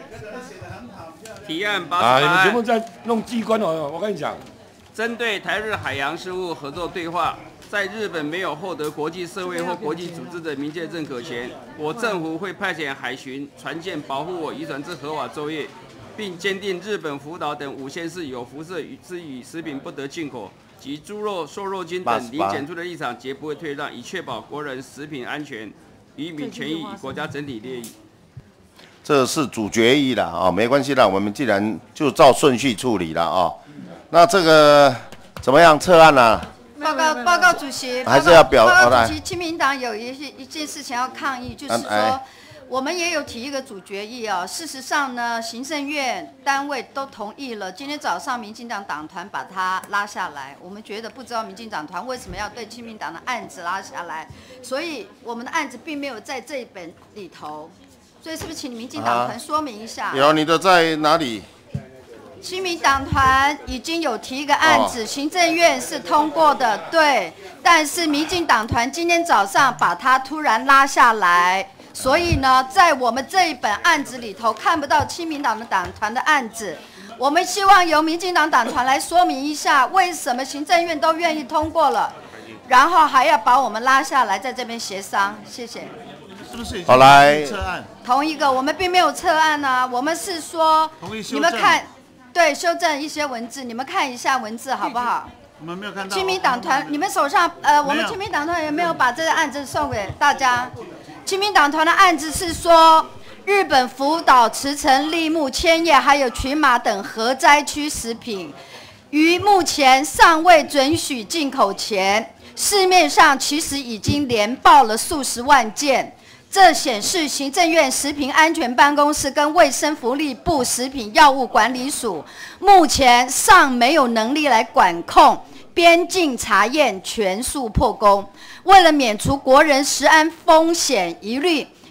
提案八十八啊， 案。 你们全部在弄机关哦，我跟你讲， 针对台日海洋事务合作对话，在日本没有获得国际社会或国际组织的明确认可前，我政府会派遣海巡船舰保护我渔船之合法作业，并坚定日本福岛等五县市有辐射之鱼食品不得进口。及猪肉、瘦肉精等零检出的立场，绝不会退让，以确保国人食品安全、渔民权益与国家整体利益。 这是主决议了啊，没关系啦，我们既然就照顺序处理了啊。那这个怎么样撤案呢？ 报告报告主席， 还是要表报告主席，亲民党有一些一件事情要抗议，就是说。 哎我们也有提一个主决议哦。事实上呢，行政院单位都同意了。今天早上民进党党团把它拉下来，我们觉得不知道民进党团为什么要对亲民党的案子拉下来，所以我们的案子并没有在这一本里头。所以是不是请民进党团说明一下？ 啊、有你的在哪里？ 亲民党团已经有提一个案子，哦、行政院是通过的，对。但是民进党团今天早上把它突然拉下来。所以呢，在我们这一本案子里头看不到亲民党的党团的案子，我们希望由民进党党团来说明一下，为什么行政院都愿意通过了，然后还要把我们拉下来，在这边协商。谢谢。 是不是已经来撤案？ 同一个，我们并没有撤案啊，我们是说，你们看，对，修正一些文字，你们看一下文字好不好？ 我们没有看到。 亲民党团，你们手上，呃，我们亲民党团有没有把这个案子送给大家？亲民党团的案子是说，日本福岛、茨城、櫟木、千叶还有群马等核灾区食品，于目前尚未准许进口前，市面上其实已经连报了数十万件。这显示行政院食品安全办公室跟卫生福利部食品药物管理署目前尚没有能力来管控。边境查验全数破功，为了免除国人食安风险疑虑，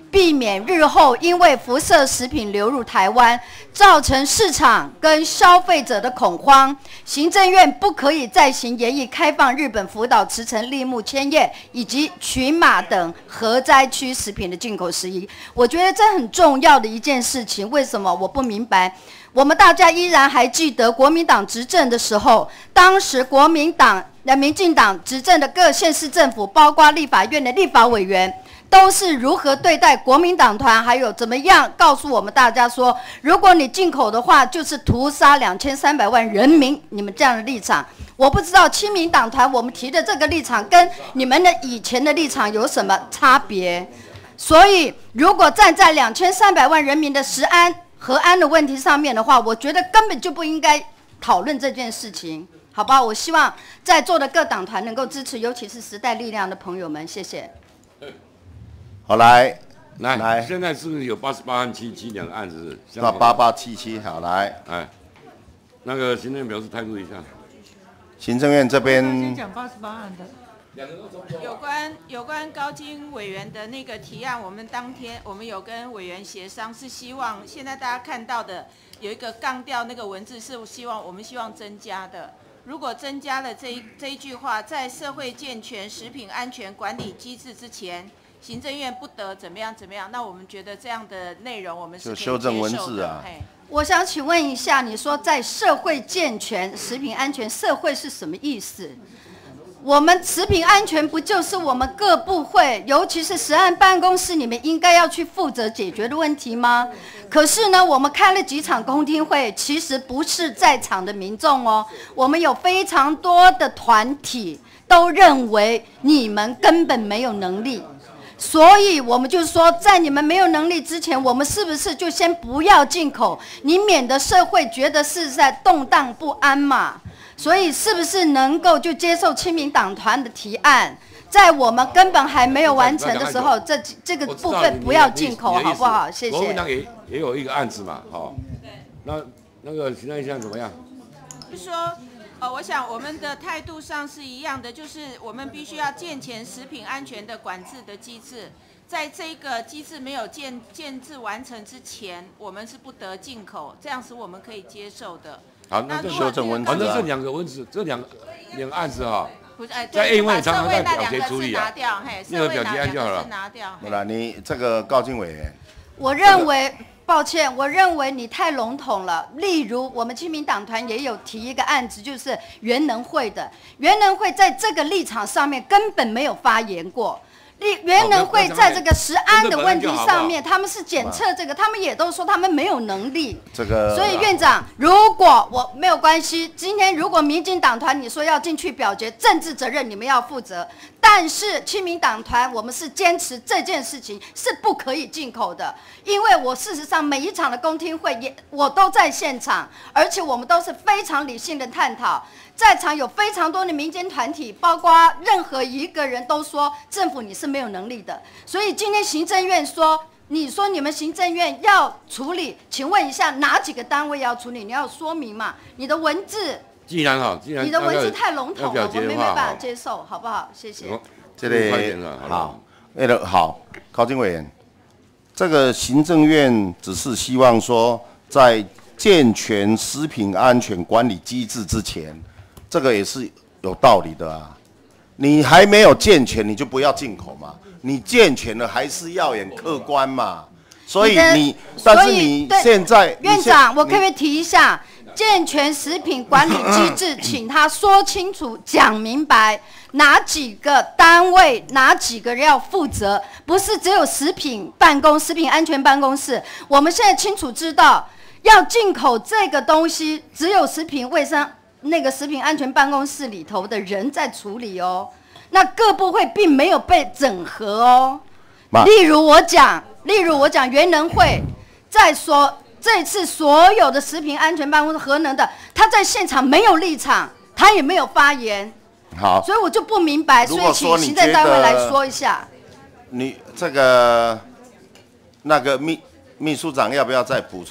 避免日后因为辐射食品流入台湾，造成市场跟消费者的恐慌。行政院不可以再行研议开放日本福岛、茨城、柃木、千叶以及群马等核灾区食品的进口事宜。我觉得这很重要的一件事情。为什么？我不明白。我们大家依然还记得国民党执政的时候，当时国民党、民进党执政的各县市政府，包括立法院的立法委员，都是如何对待国民党团，还有怎么样告诉我们大家说，如果你进口的话，就是屠杀两千三百万人民。你们这样的立场，我不知道亲民党团我们提的这个立场跟你们的以前的立场有什么差别。所以，如果站在两千三百万人民的食安、核安的问题上面的话，我觉得根本就不应该讨论这件事情，好吧？我希望在座的各党团能够支持，尤其是时代力量的朋友们，谢谢。 好，来来来， 现在是不是有八十八和七七两个案子？ 到八八七七，好来， 哎，那个行政院表示态度一下。 行政院这边先讲八十八案的。 有关有关高金委员的那个提案，我们当天我们有跟委员协商，是希望现在大家看到的有一个杠掉那个文字，是希望我们希望增加的。如果增加了这一这一句话，在社会健全食品安全管理机制之前，行政院不得怎么样怎么样，那我们觉得这样的内容我们是可以接受的。 就修正文字啊。 我想请问一下，你说在社会健全、食品安全，社会是什么意思？我们食品安全不就是我们各部会，尤其是食安办公室，你们应该要去负责解决的问题吗？可是呢，我们开了几场公听会，其实不是在场的民众哦，我们有非常多的团体都认为你们根本没有能力。所以我们就说，在你们没有能力之前，我们是不是就先不要进口，你免得社会觉得是在动荡不安嘛？所以是不是能够就接受亲民党团的提案，在我们根本还没有完成的时候，这这个部分不要进口，好不好？谢谢。 国民党也也有一个案子嘛，好，那那个行政院现在怎么样？ 就说。呃，我想我们的态度上是一样的，就是我们必须要健全食品安全的管制的机制，在这个机制没有建建制完成之前，我们是不得进口，这样是我们可以接受的。 好，那这修正文字，反正这两个文字，这两个两个案子哈， 不是，哎， 在议会常常在表表决处理啊， 那个表决案就好了。 拿掉。 好了，你这个高金委员， 我认为。抱歉，我认为你太笼统了。例如，我们亲民党团也有提一个案子，就是原能会的，原能会在这个立场上面根本没有发言过。原能会在这个食安的问题上面，他们是检测这个，他们也都说他们没有能力。 这个， 所以院长，如果我没有关系，今天如果民进党团你说要进去表决，政治责任你们要负责。但是亲民党团我们是坚持这件事情是不可以进口的，因为我事实上每一场的公听会也我都在现场，而且我们都是非常理性的探讨。在场有非常多的民间团体，包括任何一个人都说政府你是没有能力的，所以今天行政院说，你说你们行政院要处理，请问一下哪几个单位要处理？你要说明嘛，你的文字。 既然哈，既然你的文字太笼统了，我们没办法接受，好不好？谢谢。 这里好，那个好，高金委员，这个行政院只是希望说，在健全食品安全管理机制之前。这个也是有道理的啊，你还没有健全，你就不要进口嘛。你健全了，还是要很客观嘛。所以你，但是你现在， 院长，我可不可以提一下健全食品管理机制，请他说清楚、讲明白，哪几个单位、哪几个人要负责？不是只有食品办公、食品安全办公室。我们现在清楚知道，要进口这个东西，只有食品卫生。那个食品安全办公室里头的人在处理哦，那各部会并没有被整合哦。例如我讲，例如我讲原能会，在说这次所有的食品安全办公室核能的，他在现场没有立场，他也没有发言。 好， 所以我就不明白，所以请行政单位来说一下。 你这个那个秘秘书长要不要再补充？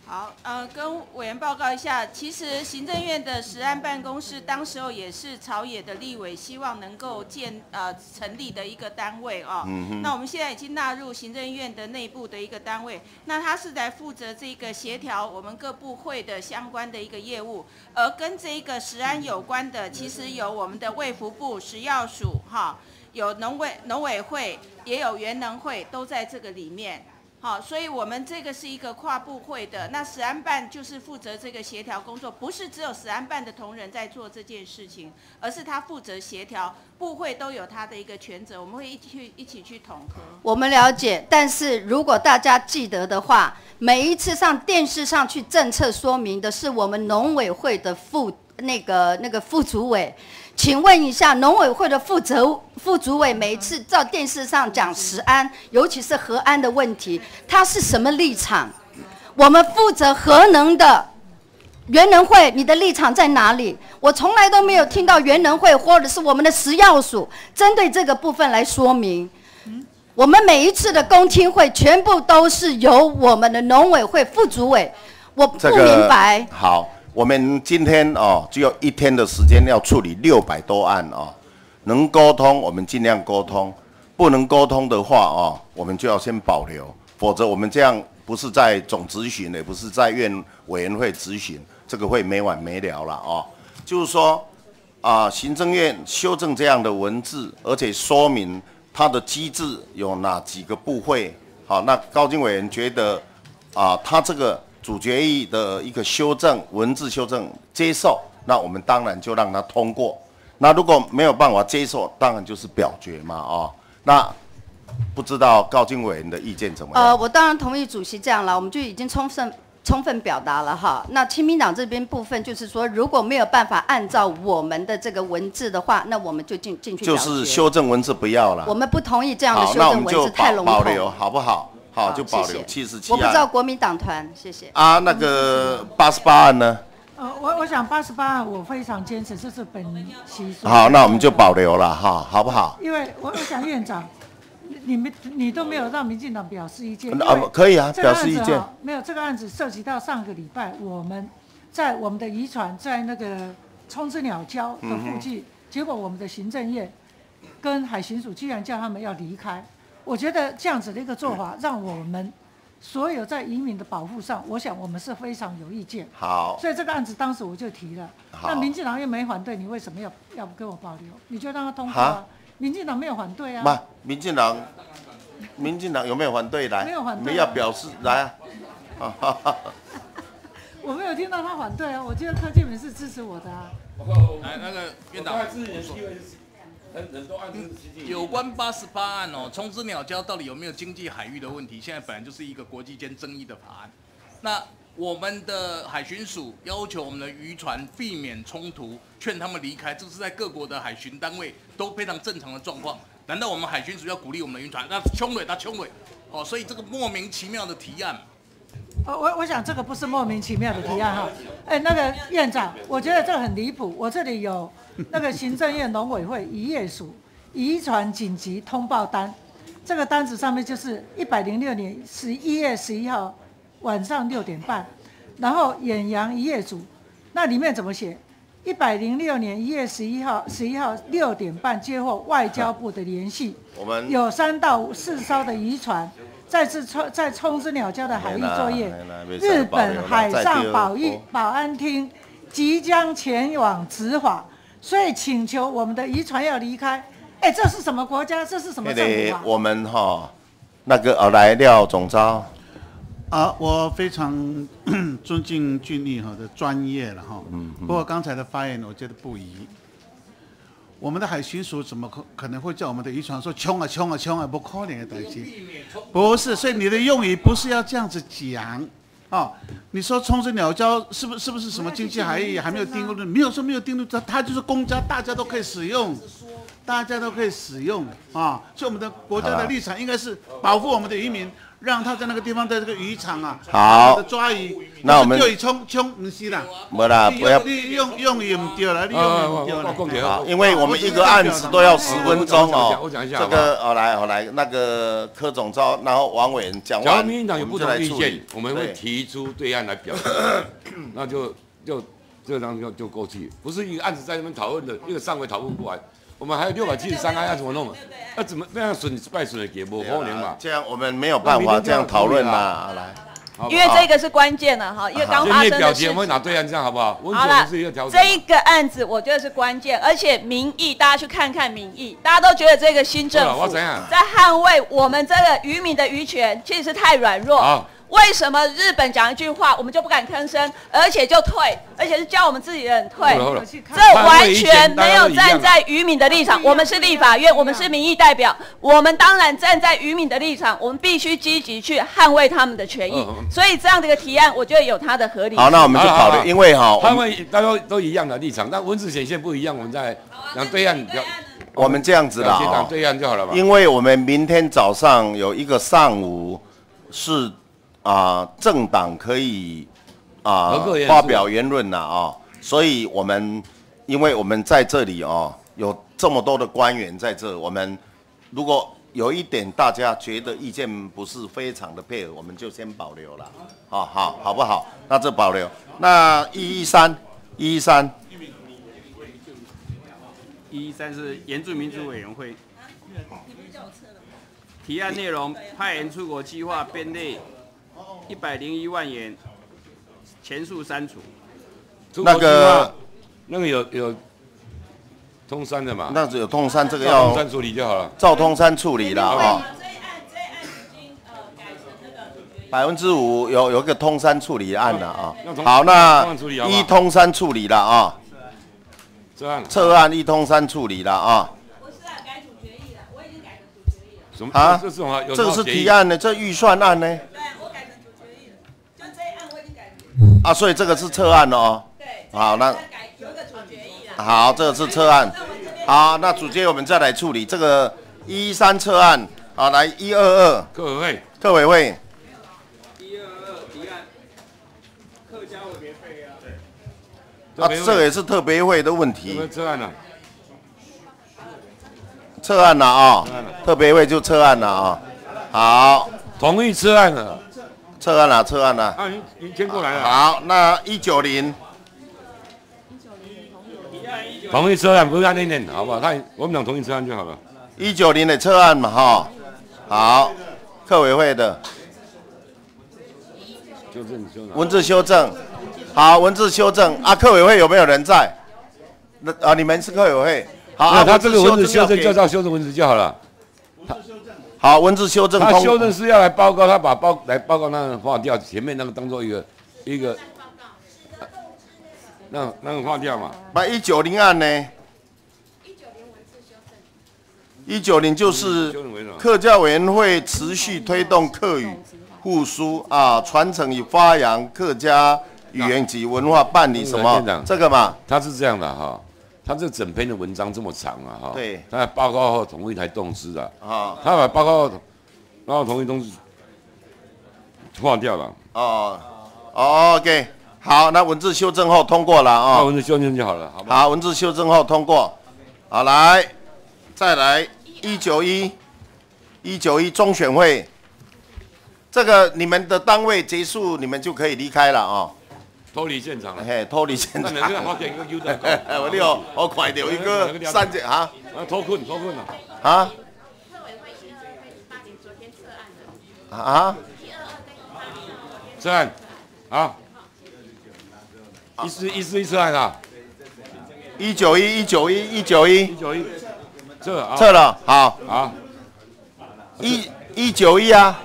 好，呃，跟委员报告一下，其实行政院的食安办公室当时候也是朝野的立委希望能够建呃成立的一个单位哦。嗯、那我们现在已经纳入行政院的内部的一个单位，那它是来负责这个协调我们各部会的相关的一个业务，而跟这个食安有关的，其实有我们的卫福部、食药署哈，有农委农委会，也有原能会，都在这个里面。好，所以我们这个是一个跨部会的，那食安办就是负责这个协调工作，不是只有食安办的同仁在做这件事情，而是他负责协调，部会都有他的一个权责，我们会一起一起去统合。 我们了解，但是如果大家记得的话，每一次上电视上去政策说明的是我们农委会的副那个那个副主委。请问一下，农委会的负责副主委每一次在电视上讲食安，尤其是核安的问题，他是什么立场？我们负责核能的原能会，你的立场在哪里？我从来都没有听到原能会或者是我们的食药署针对这个部分来说明。我们每一次的公听会，全部都是由我们的农委会副主委，我不明白。 这个、好。我们今天哦，只有一天的时间要处理六百多案哦，能沟通我们尽量沟通，不能沟通的话哦，我们就要先保留，否则我们这样不是在总质询，也不是在院委员会质询，这个会没完没了了哦。就是说啊、呃，行政院修正这样的文字，而且说明它的机制有哪几个部会，好，那高金委员觉得啊、呃，他这个。主决议的一个修正文字修正接受，那我们当然就让它通过。那如果没有办法接受，当然就是表决嘛，哦。那不知道高金委员的意见怎么样？ 呃，我当然同意主席这样了，我们就已经充分充分表达了哈。那亲民党这边部分就是说，如果没有办法按照我们的这个文字的话，那我们就进进去表决。 就是修正文字不要了。 我们不同意这样的修正文字太笼统。 保留好不好？好，就保留七十七案。 我不知道国民党团，谢谢。 啊，那个八十八案呢？ 呃，我我想八十八案我非常坚持，这是本席。 好，那我们就保留了哈，好不好？ 因为我我想院长，你们你都没有让民进党表示意见。 啊，可以啊，表示意见。 没有，这个案子涉及到上个礼拜我们在我们的渔船在那个冲之鸟礁的附近，嗯、结果我们的行政院跟海巡署居然叫他们要离开。我觉得这样子的一个做法，让我们所有在移民的保护上，我想我们是非常有意见。 好， 所以这个案子当时我就提了。那民进党又没反对，你为什么要要跟我保留？你就让他通过啊。民进党没有反对啊。 不，民进党，民进党有没有反对？来， 没有反对、啊。 你们要表示来啊。 我没有听到他反对啊，我觉得柯建铭是支持我的啊。 来，那个院长。有关八十八案哦，冲之鸟礁到底有没有经济海域的问题？现在本来就是一个国际间争议的法案。那我们的海巡署要求我们的渔船避免冲突，劝他们离开，这是在各国的海巡单位都非常正常的状况。难道我们海巡署要鼓励我们的渔船？那冲尾，他冲尾，哦，所以这个莫名其妙的提案。 我我我想这个不是莫名其妙的提案哈。哎，那个院长，我觉得这个很离谱。我这里有。那个行政院农委会渔业署渔船紧急通报单，这个单子上面就是一百零六年十一月十一号晚上六点半，然后远洋渔业组，那里面怎么写？一百零六年一月十一号十一号六点半接获外交部的联系， 我们有三到四艘的渔船再次冲在冲之鸟礁的海域作业，日本海上保育保安厅即将前往执法。所以请求我们的渔船要离开，哎，这是什么国家？这是什么政府啊？ 我们哈、哦，那个呃来廖总召， 啊，我非常尊敬俊逸哈的专业了哈。嗯。不过刚才的发言，我觉得不宜。我们的海巡署怎么可可能会叫我们的渔船说冲啊冲啊冲啊，不可能的东西？不是，所以你的用语不是要这样子讲。哦，你说冲之鸟礁是不是是不是什么经济海域还没有定入？没有说没有定入，它它就是公家，大家都可以使用，大家都可以使用啊。所以我们的国家的立场应该是保护我们的渔民， 让他在那个地方，在这个渔场啊， 好抓鱼。 那我们钓鱼冲冲不是啦， 没啦，不要。 你用用也唔对啦，你用也唔对啦。 好，因为我们一个案子都要十分钟哦。 我讲一下， 这个哦，来，好来，那个柯总召，然后王委员讲完。 假如民进党有不同意见，我们会提出对案来表决，那就就这张就就过去，不是一个案子在那边讨论的，一个上回讨论不完。我们还有六百七十三案要怎么弄？要怎么那样损败损的给不可能嘛？ 这样我们没有办法这样讨论嘛。来， 因为这个是关键了哈，因为刚发生的事情。 我们拿对案这样好不好？ 好了，这一个案子我觉得是关键，而且民意大家去看看民意，大家都觉得这个新政府在捍卫我们这个渔民的渔权，其实是太软弱。为什么日本讲一句话，我们就不敢吭声，而且就退，而且是叫我们自己人退？这完全没有站在渔民的立场。我们是立法院，我们是民意代表，我们当然站在渔民的立场，我们必须积极去捍卫他们的权益。所以这样的一个提案，我觉得有它的合理性。 好，那我们就考虑，因为哈， 捍卫大家都一样的立场，但文字显现不一样，我们在讲对岸表。 我们这样子啦， 讲对岸就好了吧？ 因为我们明天早上有一个上午是。啊，政党可以啊发表言论呐啊，所以我们因为我们在这里哦，有这么多的官员在这，我们如果有一点大家觉得意见不是非常的配合，我们就先保留了，好好好不好？那这保留，那一一三一一三一一三是原住民族委员会提案内容，派员出国计划编列。一百零一万元，全数删除。 那个那个有有通山的嘛？ 那只有通山，这个要通山处理就好了。 照通山处理了哈。百分之五有有一个通山处理案了啊。好，那一通山处理了啊。 撤案。 撤案一通山处理了啊。 不是啊，改组决议了，我已经改成组决议了。 什么啊？这种啊， 这个是提案呢，这预算案呢？啊，所以这个是撤案哦。对。好，那有一个主决议啦。 好，这个是撤案。好，那主决我们再来处理这个一三撤案。好，来一二二。 客委会。 客委会。 一二二提案，客家委别费啊。 对。啊，这个也是特别会的问题。 撤案了。 撤案了啊！特别会就撤案了啊。好， 同意撤案了。 撤案了，撤案了。 啊，你你先过来了。 好，那一九零。 同意撤案，不是按那念，好不好？他我们讲同意撤案就好了。 一九零的撤案嘛，哈。好，客委会的。 修正修正。 文字修正。好，文字修正啊！客委会有没有人在？那啊，你们是客委会。好，啊， 他这个文字修正就照修正文字就好了。 好，文字修正。 他修正是要来报告，他把报来报告那个划掉，前面那个当做一个一个，那那个划掉嘛。 那一九零案呢？一九零就是客家委员会持续推动客语复苏啊，传承与发扬客家语言及文化，办理什么这个嘛？ 他是这样的哈。他这整篇的文章这么长啊，哈， 对， 他报告后同意才动词啊，啊，他把报告，然后同意动词划掉了， 哦，哦 ，OK， 好，那文字修正后通过了啊， 文字修正就好了，好不好？好，文字修正后通过，好，来，再来一九一，一九一中选会，这个你们的单位结束，你们就可以离开了啊。 脱离现场了， 嘿，脱离现场。 那个好点一个 U 的， 我你哦，我快点一个三节啊。 啊，脱困脱困了。 啊？啊？ 撤案，啊？一四一四一撤案啊？ 一九一一九一一九一一九一，撤撤了，好。 好。 一一九一啊。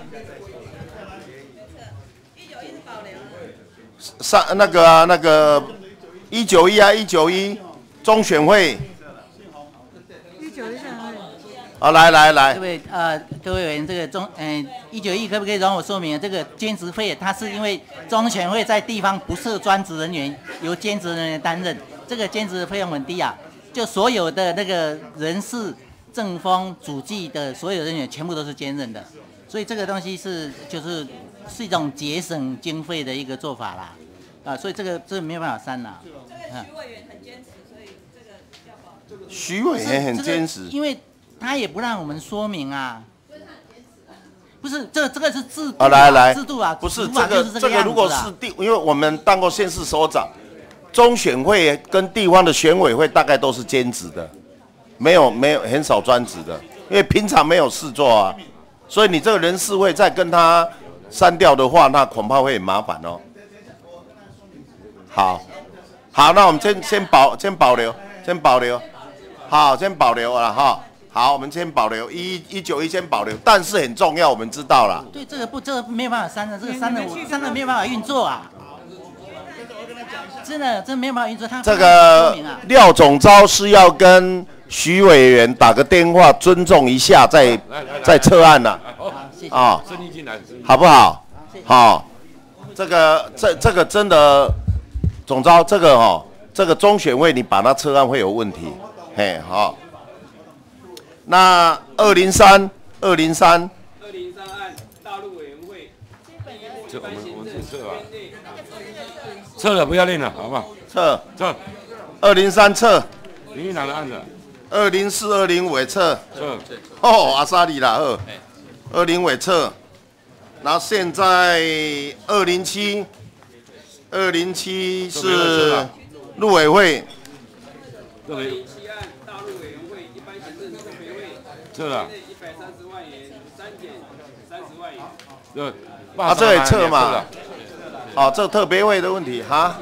上那个啊，那个一九一啊，一九一中选会， 一九一选会。 好，来来来， 各位呃各位委员，这个中嗯一九一可不可以让我说明这个兼职费？它是因为中选会在地方不设专职人员，由兼职人员担任，这个兼职费用很低啊，就所有的那个人事、政风、主计的所有人员全部都是兼任的， 所以这个东西是就是是一种节省经费的一个做法啦，啊，所以这个这个没有办法删啦。 徐委员很坚持，所以这个要保。 徐委员很坚持， 因为他也不让我们说明啊。不是，这这个是制度、 啊，来来， 制度啊， 不是这个这个如果是地，因为我们当过县市首长，中选会跟地方的选委会大概都是兼职的，没有没有很少专职的，因为平常没有事做啊，所以你这个人事会再跟他删掉的话，那恐怕会很麻烦哦。好，好，那我们先先保先保留，先保留，好，先保留了哈。好，我们先保留一一九一先保留，但是很重要，我们知道了。 对，这个不，这个没有办法删的，这个删了我删了没有办法运作啊。真的，真没有办法运作。他这个廖总召是要跟徐委员打个电话，尊重一下，再再撤案了。啊， 生意进来， 好不好？好，这个这这个真的总召这个哦，这个中选会你把它撤案会有问题。嘿，好。那二零三二零三， 二零三案大陆委员会， 这我们我们撤啊，撤了不要练了，好不好？ 撤撤， 二零三撤， 林院长的案子， 二零四二零尾撤， 撤， 哦阿萨里啦二，二零尾撤，然后现在二零七，二零七是陆委会， 陆委。撤了， 一百三十万元，删减三十万元。 对， 啊，这也撤嘛。哦，这特别会的问题哈。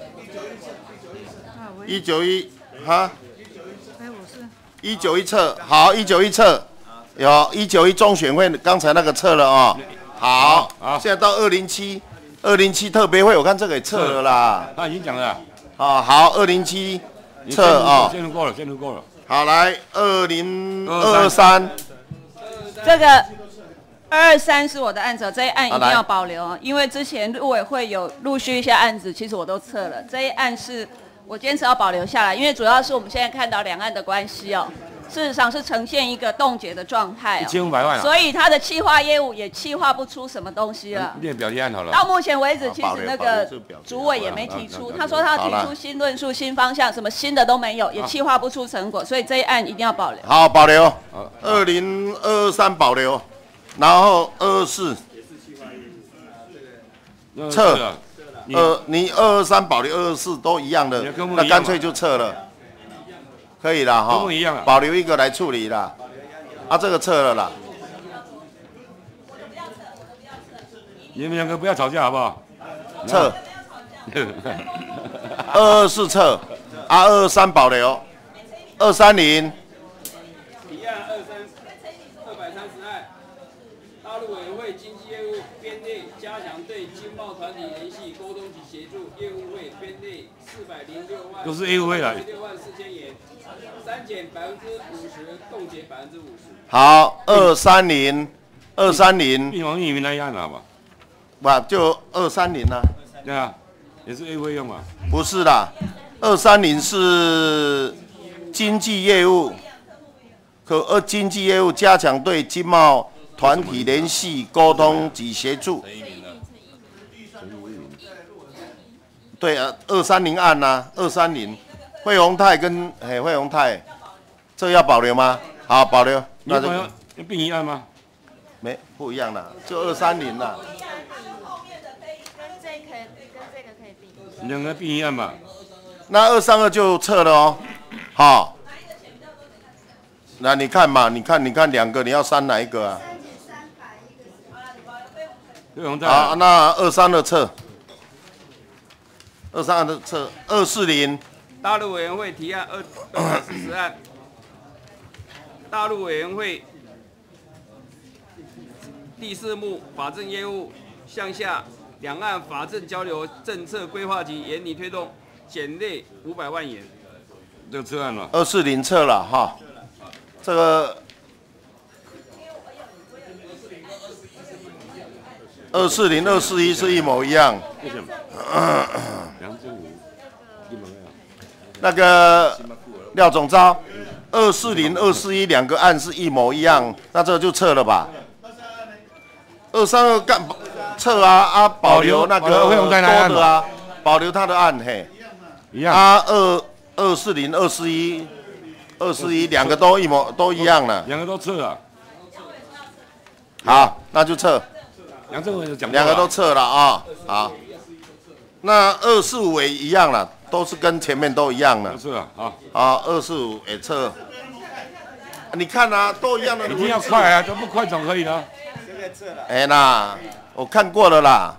一九一哈。一九一撤，好，一九一撤，有一九一中选会刚才那个撤了哦。好，好，现在到二零七，二零七特别会，我看这个也撤了啦。 他已经讲了。 啊，好，二零七撤啊。 线路过了，线路过了。 好，来二零二三， 这个二二三是我的案子，这一案一定要保留，因为之前陆委会有陆续一些案子，其实我都撤了，这一案是我坚持要保留下来，因为主要是我们现在看到两岸的关系哦，事实上是呈现一个冻结的状态哦， 一千五百万啊， 所以他的企划业务也企划不出什么东西了。 列表列案好了。 到目前为止，其实那个主委也没提出，他说他提出新论述、新方向，什么新的都没有，也企划不出成果，所以这一案一定要保留。 好，保留。二零二三保留，然后二二四撤。二你二二三保留，二二四都一样的，那干脆就撤了。可以啦，哈，保留一个来处理啦。啊，这个撤了啦。 你们两个不要吵架好不好？ 撤。二二四撤，啊，二二三保留，二三零。 提案二三二百三十案，大陆委员会经济业务编列加强对经贸团体联系、沟通及协助业务会编列四百零六万， 都是业务会来。 六万四千元。删减百分之五十，冻结百分之五十。 好，二三零，二三零。 帝王移民那一案好吧？ 不，就二三零啊。 对啊，也是 A 会用嘛？ 不是啦，二三零是经济业务，可二经济业务加强对经贸团体联系、沟通及协助。对啊，二三零案呐，二三零。惠宏泰跟嘿惠宏泰，这个要保留吗？好，保留。 那就要并一案吗？ 没不一样啦，就二三零啦。 两个并一案嘛。 那二三二就撤了哦。好，那你看嘛，你看你看两个，你要删哪一个啊？ 惠宏泰。 好，那二三二撤。二三二的撤，二四零。 大陆委员会提案二二百四十案，大陆委员会第四目法政业务项下两岸法政交流政策规划及研拟推动，减列五百万元。 这个撤案了。 二四零撤了哈，这个二四零、二四一是一模一样。 为什么？两千五，一模一样。 那个廖总召，二四零、二四一两个案是一模一样，那这个就撤了吧？ 二三二干撤啊啊，保留那个多的啊，保留他的案嘿， 一样。 啊二二四零二四一二四一两个都一模都一样了， 两个都撤了。 好，那就撤。 杨政委有讲过两个都撤了啊，好。那二四五也一样了，都是跟前面都一样了。 是啊，好。 啊，二四五也撤。你看啊，都一样的。 一定要快啊，都不快怎么可以呢？ 哎那，我看过了啦。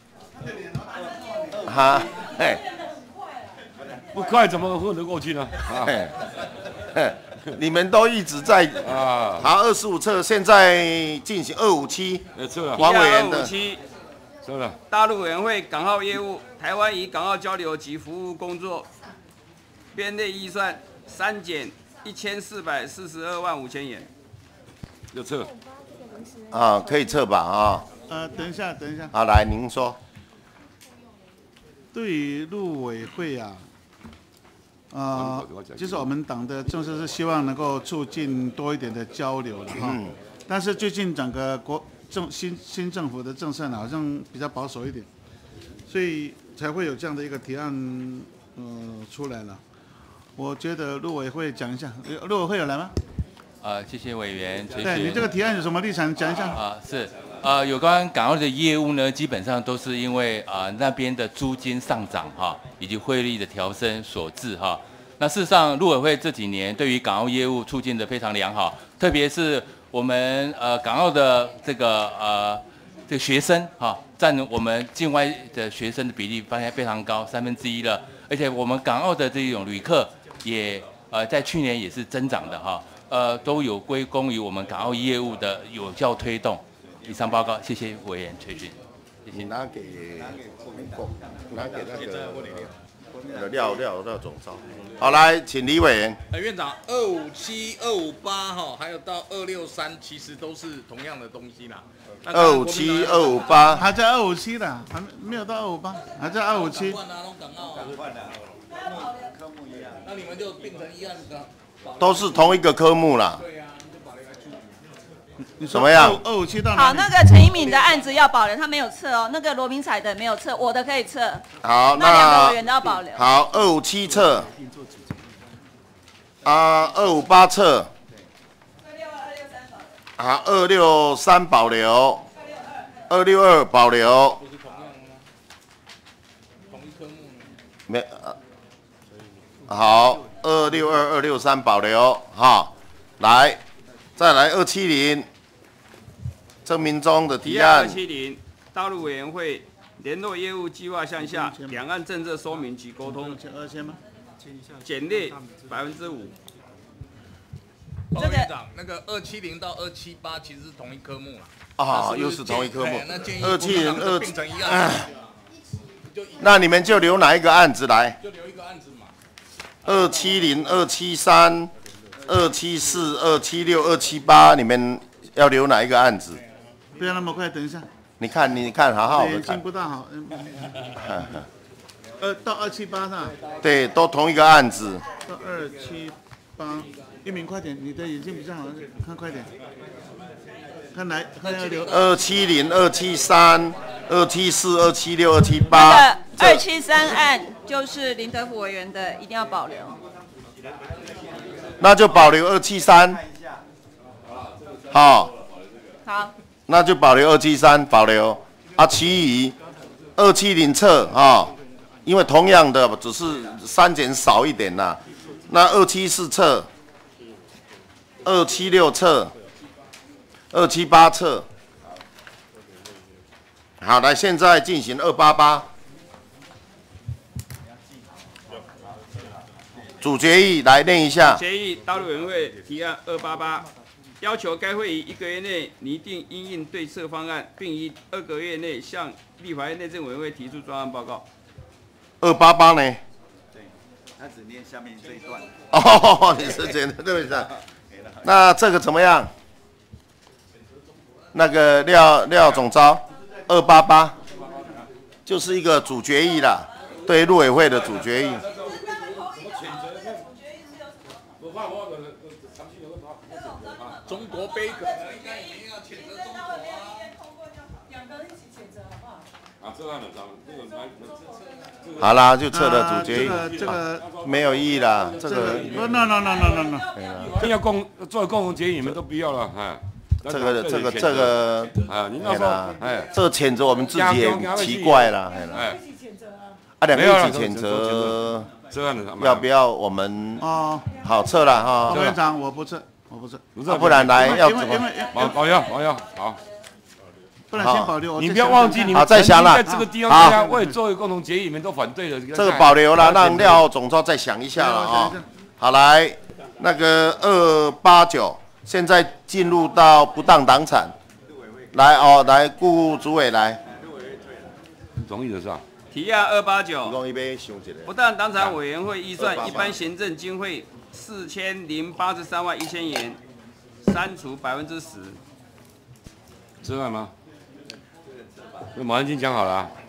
哈，嘿， 不快怎么混得过去呢？ 嘿，嘿，你们都一直在啊。好，二十五册现在进行二五七，王委员的。 撤了。 大陆委员会港澳业务，台湾以港澳交流及服务工作编列预算删减一千四百四十二万五千元。 就撤。 啊，可以撤吧啊。 呃，等一下，等一下。 好，来您说。 对于陆委会啊，呃，其实我们党的政策是希望能够促进多一点的交流的哈。但是最近整个国政新新政府的政策呢，好像比较保守一点，所以才会有这样的一个提案呃出来了。我觉得陆委会讲一下，陆委会有来吗？ 呃，谢谢委员垂询。 对你这个提案有什么立场？讲一下。 啊、呃，是，呃，有关港澳的业务呢，基本上都是因为啊、呃、那边的租金上涨哈，以及汇率的调升所致哈。那事实上，陆委会这几年对于港澳业务促进的非常良好，特别是我们呃港澳的这个呃这个学生哈，占我们境外的学生的比例发现非常高，三分之一了。而且我们港澳的这种旅客也呃在去年也是增长的哈。呃，都有归功于我们港澳业务的有效推动。以上报告，谢谢委员垂询。谢谢。 拿给拿给拿给那个廖廖廖总召。好，来，请李委员。 呃，院长，二五七、二五八哈，还有到二六三，其实都是同样的东西啦。 二五七、二五八， 还在二五七的，还没有到二五八，还在二五七。 那你们就并成一案的。 都是同一个科目啦。怎么样？ 二五七到好，那个陈一敏的案子要保留，他没有撤哦。那个罗明彩的没有撤，我的可以撤。 好， 那两个委员都要保留。 好，二五七撤。啊，二五八撤。好，二六三保留。二六二保留。没。好。二六二、二六三保留哈，来，再来二七零，郑明忠的提案。 二七零，大陆委员会联络业务计划项下两岸政策说明及沟通， 二千吗？ 减列百分之五。 这个那个二七零到二七八其实是同一科目啦。 啊，又是同一科目。 二七零二并成一案。 那你们就留哪一个案子来？ 就留一个案子嘛。 二七零、二七三、二七四、二七六、二七八，你们要留哪一个案子？ 不要那么快，等一下。 你看，你看，好好的看。 眼睛不大好。呃，到二七八上。 对，都同一个案子。 到二七八，一鸣快点，你的眼睛比较好，看快点。看来，看要留。 二七零、二七三、二七四、二七六、二七八。 二七三案就是林德福委员的，一定要保留。 那就保留二七三。好。 好。 那就保留二七三，保留。啊，其余二七零撤啊，因为同样的只是删减少一点啦。那二七四撤，二七六撤，二七八撤。好，来，现在进行二八八。主决议来念一下。 决议大陆委员会提案二八八，要求该会议一个月内拟定因应对策方案，并于二个月内向立法院内政委员会提出专案报告。 二八八呢？ 对，他只念下面这一段。 哦，你是觉得对不对？那这个怎么样？那个廖廖总召，二八八，就是一个主决议啦，对陆委会的主决议。 中国杯可能应该也要谴责中国啊。 两个一起谴责好不好？ 啊，这案的章，这个蛮， 好啦，就撤了主决议。 这个这个没有意义啦，这个。 不 ，no no no no no no。 要共做共同决议，你们都不要了，哎。 这个这个这个， 啊，你那时候，哎， 这个谴责我们自己也奇怪啦，哎。啊，两个一起谴责，要不要我们？哦，好撤了哈。 委员长，我不撤，我不撤。 不然来要怎么？ 保保留保留好。 不然先保留。 你不要忘记，你们在想了， 在这个地方大家为作为共同决议，你们都反对了。 这个保留了，让廖总召再想一下了啊。好，来那个二八九，现在进入到不当党产，来哦，来顾主委来。 同意的是吧？ 提案二八九，不当党产委员会预算一般行政经费四千零八十三万一千元，删除百分之十。 这案吗？那马上已经讲好了、啊。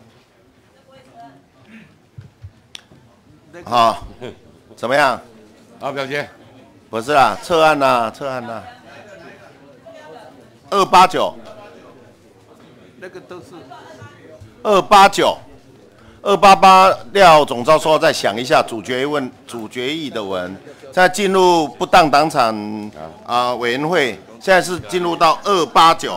好，怎么样？ 好，表姐。 不是啦，撤案啦，撤案啦。二八九。 那个都是。 二八九。二八八廖总召说再想一下主决议问主决议的文，再进入不当党产啊、呃、委员会，现在是进入到二八九。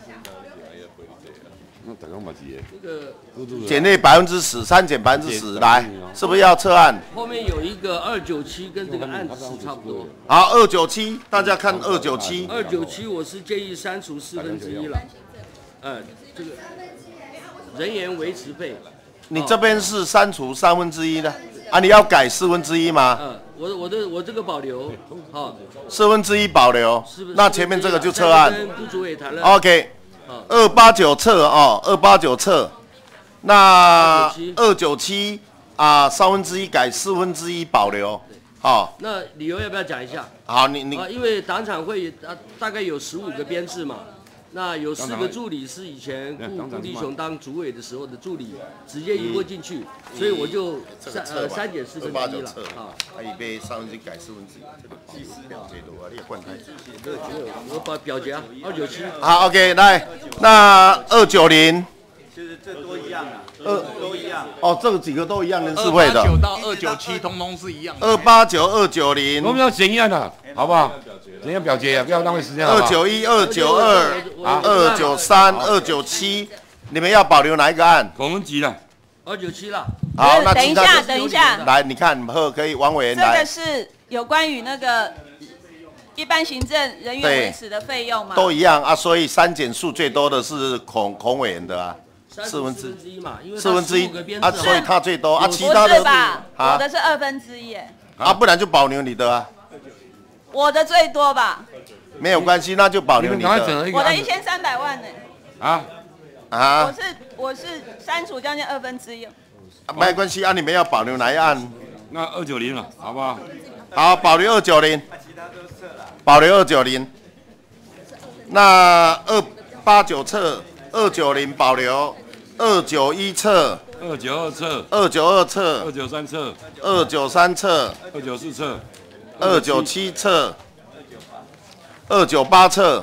减列百分之十，删减百分之十，来，是不是要撤案？ 后面有一个二九七跟这个案子差不多。 好，二九七，大家看二九七。 二九七，我是建议删除四分之一了。呃，这个人员维持费。 你这边是删除三分之一的啊？你要改四分之一吗？ 嗯，我我的我这个保留，好。 四分之一保留，那前面这个就撤案。 跟顾主委谈了。 OK。二八九撤哦，二八九撤，那二九七啊，三分之一改四分之一保留，好。 那理由要不要讲一下？ 好，你你啊，因为党产会啊大概有十五个编制嘛，那有四个助理是以前顾顾立雄当主委的时候的助理，直接移过进去，所以我就删呃删减四分之一了啊。 他已被三分之一改四分之一，表决多啊，你也换开。 我把表决啊，二九七。 好 ，OK， 来，那二九零。 其实这都一样啊， 二都一样。 哦，这个几个都一样，人事会的。 二八九到二九七通通是一样的。 二八九、二九零， 我们要检验的，好不好？检验表决啊，不要浪费时间。 二九一、二九二、二九三、二九七，你们要保留哪一个案？ 我们急了。 二九七了。 好，那等一下，等一下。 来，你看，贺可以，王委员来。 这个是有关于那个一般行政人员维持的费用吗？ 都一样啊，所以删减数最多的是孔孔委员的啊。 四分之一嘛，因为四分之一啊，所以他最多啊，其不他的是吧？我的是二分之一， 啊，不然就保留你的啊。 我的最多吧？ 没有关系，那就保留你的。 我的一千三百万呢？ 啊啊！ 我是我是删除将近二分之一。 没关系啊，你们要保留哪一案？ 那二九零了，好不好？ 好，保留二九零。保留二九零。那二八九撤，二九零保留。二九一撤， 二九二撤， 二九二撤， 二九三撤， 二九三撤， 二九四撤， 二九七撤，二九八撤，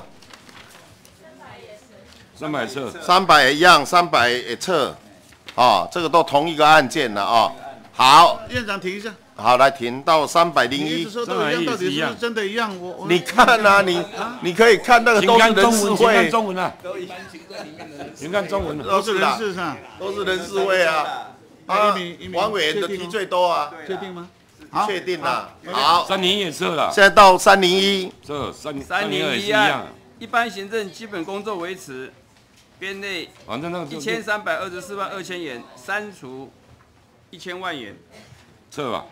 三百撤， 三百一样，三百也撤，哦，这个都同一个案件了哦。好， 院长停一下。 好，来停到三百零一。 说都一样，到底是不是真的一样？我你看啊，你你可以看那个都是人事会， 请看中文啊，请看中文， 都是人事上， 都是人事会啊。啊，王委员的题最多啊， 确定吗？ 确定了。好， 三零一也撤了。 现在到三零一， 这三三零一案，一般行政基本工作维持，编内一千三百二十四万二千元，删除一千万元。 撤吧。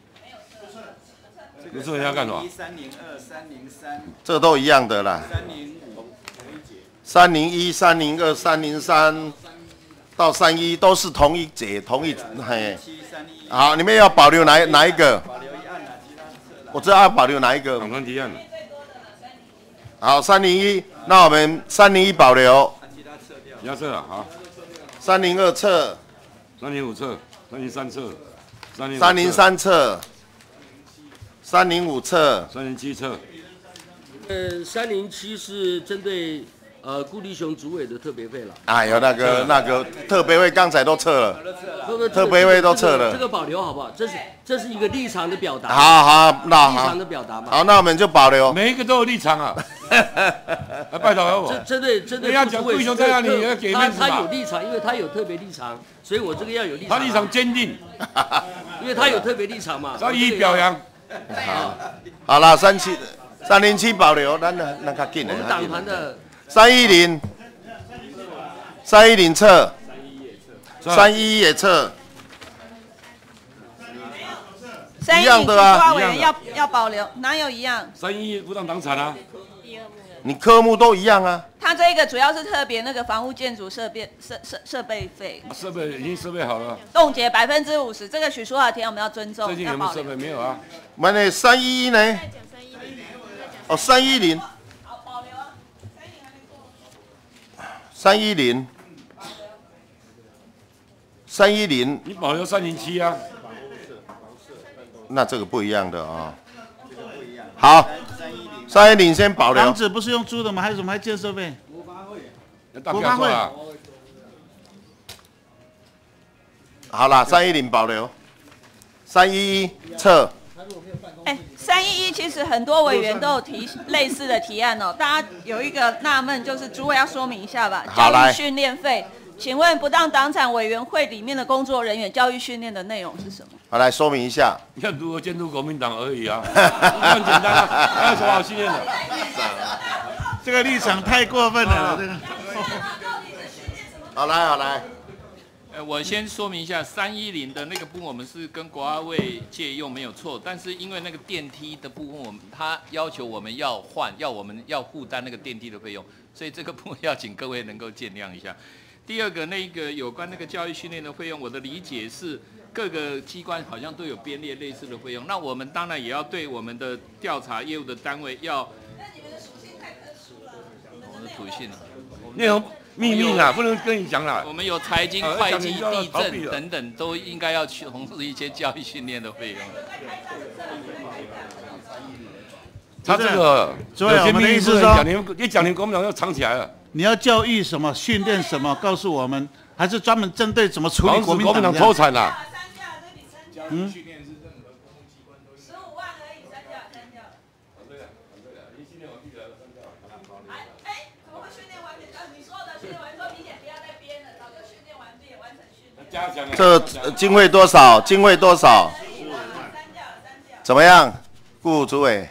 不是人家干什么？ 三零二、三零三， 这都一样的啦。 三零五， 三零一、三零二、三零三到三一都是同一节，同一嘿。好，你们要保留哪哪一个？我知道要保留哪一个。 党团提案。 好，三零一，那我们三零一保留。 其他撤了，好。 三零二撤。 三零五撤，三零三撤， 三零三撤。三零五撤， 三零七撤。 呃，三零七是针对呃顾立雄主委的特别费了。 哎呦，那个那个特别会刚才都撤了， 不不特别会都撤了。 这个保留好不好？这是这是一个立场的表达。 好好，那好。 立场的表达嘛。 好，那我们就保留。 每一个都有立场啊。拜托我。 针针对针对要讲顾立雄在那里要给面子嘛。 他他有立场，因为他有特别立场，所以我这个要有立场。 他立场坚定， 因为他有特别立场嘛。 要予以表扬。 好，好了，三七三零七保留，咱那那较紧的。 我们党团的三一零，三一零撤，三一一也撤， 三一零一样的啊， 计划委员要要保留，哪有一样？ 三一不当党产啊。 你科目都一样啊。 他这个主要是特别那个房屋建筑设备设设设备费， 设备已经设备好了。 冻结百分之五十，这个许淑华提案我们要尊重， 最近有没有设备？没有啊。 我们的三一一呢？哦，三一零。三一零。三一零。 你保留三零七啊。 那这个不一样的啊。好。三一零先保留。 房子不是用租的吗？还有什么还建设费？ 国发会。 好了，三一零保留，三一一撤。 哎，三一一其实很多委员都有提类似的提案哦。大家有一个纳闷，就是诸位要说明一下吧。教育训练费，请问不当党产委员会里面的工作人员教育训练的内容是什么？ 好，来说明一下。 要如何监督国民党而已啊，很简单啊，还有什么好训练的？ 这个立场太过分了，这个。 好来，好来。 呃，我先说明一下，三一零的那个部分我们是跟国发会借用没有错，但是因为那个电梯的部分，我们他要求我们要换，要我们要负担那个电梯的费用，所以这个部分要请各位能够见谅一下。第二个，那个有关那个教育训练的费用，我的理解是各个机关好像都有编列类似的费用，那我们当然也要对我们的调查业务的单位要。那你们的属性太特殊了。我的属性啊， 内容秘密啊，不能跟你讲啦。 我们有财经、会计、地震等等，都应该要去从事一些教育训练的费用。 他这个所以我们的意思是说， 你讲你国民党要藏起来了。 你要教育什么，训练什么，告诉我们，还是专门针对怎么处理国民党？国民党脱产了。 嗯。 这经费多少？经费多少？怎么样，顾主委？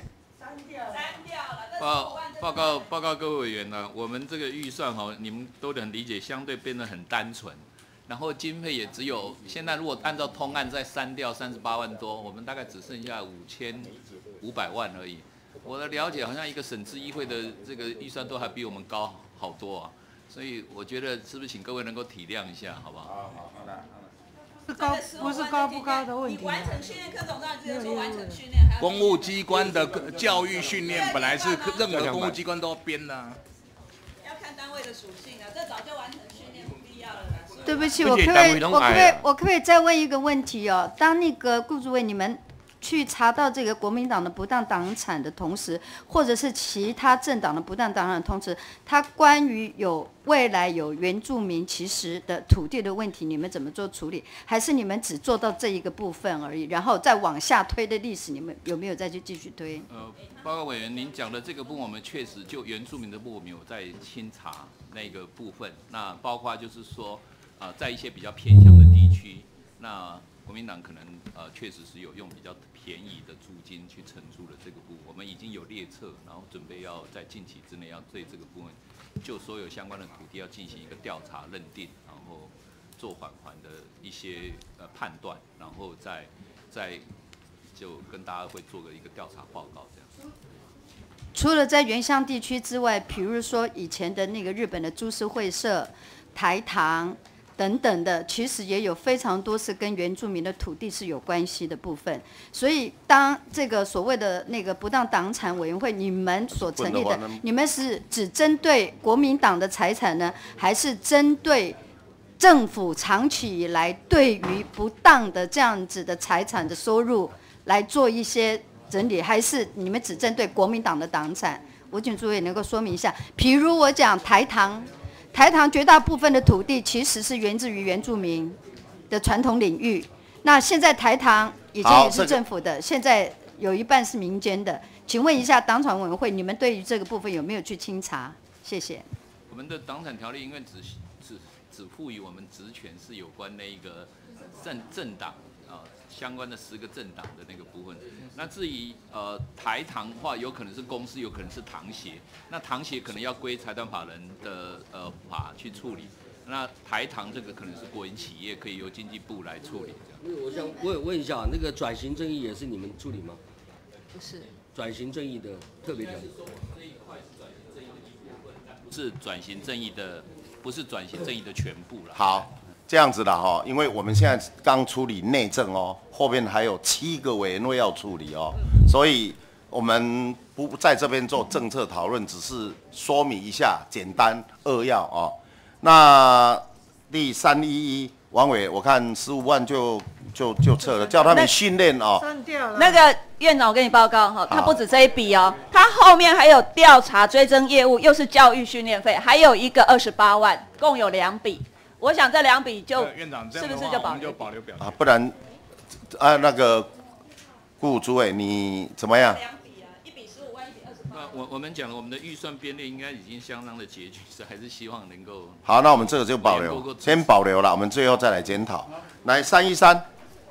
报报告报告各位委员呢，我们这个预算哈，你们都能理解，相对变得很单纯，然后经费也只有现在如果按照通案再删掉三十八万多，我们大概只剩下五千五百万而已。我的了解好像一个省治议会的这个预算都还比我们高好多啊。所以我觉得是不是请各位能够体谅一下，好不好？好好好的。 是高不是高不高的问题。 你完成训练课总长只有说完成训练，还公务机关的教育训练本来是任何公务机关都要编的、啊。 要看单位的属性啊，这早就完成训练，不必要了啦。 对不起，我可不可以我可不可以我可不可以再问一个问题哦？当那个顾主委你们去查到这个国民党的不当党产的同时，或者是其他政党的不当党产的同时，它关于有未来有原住民其实的土地的问题，你们怎么做处理？还是你们只做到这一个部分而已，然后再往下推的历史，你们有没有再去继续推？ 呃，报告委员，您讲的这个部分，我们确实就原住民的部分，我们有在清查那个部分。那包括就是说，啊、呃，在一些比较偏乡的地区，那国民党可能呃确实是有用比较便宜的租金去承租了这个部，我们已经有列册，然后准备要在近期之内要对这个部分就所有相关的土地要进行一个调查认定，然后做缓缓的一些呃判断，然后再再就跟大家会做个一个调查报告这样。 除了在原乡地区之外，比如说以前的那个日本的株式会社、台糖等等的，其实也有非常多是跟原住民的土地是有关系的部分。所以，当这个所谓的那个不当党产委员会，你们所成立的，你们是只针对国民党的财产呢，还是针对政府长期以来对于不当的这样子的财产的收入来做一些整理，还是你们只针对国民党的党产？ 我请诸位能够说明一下。比如我讲台糖，台糖绝大部分的土地其实是源自于原住民的传统领域。那现在台糖以前也是政府的，现在有一半是民间的。请问一下党产委员会，你们对于这个部分有没有去清查？谢谢。 我们的党产条例因为只只只赋予我们职权是有关那一个政政党啊、呃、相关的十个政党的那个部分。那至于呃台糖的话，有可能是公司，有可能是糖协。那糖协可能要归财团法人的呃法去处理。那台糖这个可能是国营企业，可以由经济部来处理。这样。 我想问问一下，那个转型正义也是你们处理吗？ 不是。 转型正义的特别条例。 是转型正义的，不是转型正义的全部了。 好，这样子的哈，因为我们现在刚处理内政哦，后面还有七个委员会要处理哦，所以我们不在这边做政策讨论，只是说明一下，简单扼要哦。那第三一一王伟，我看十五万就就就撤了，叫他们训练哦。 那个院长，我跟你报告哈，他不止这一笔哦，他后面还有调查追踪业务，又是教育训练费，还有一个二十八万，共有两笔。我想这两笔就院长是不是就保留？ 保留表啊，不然啊那个顾主委你怎么样？ 那我我们讲了，我们的预算编列应该已经相当的拮据，是还是希望能够。 好，那我们这个就保留，先保留了，我们最后再来检讨。来，三一三，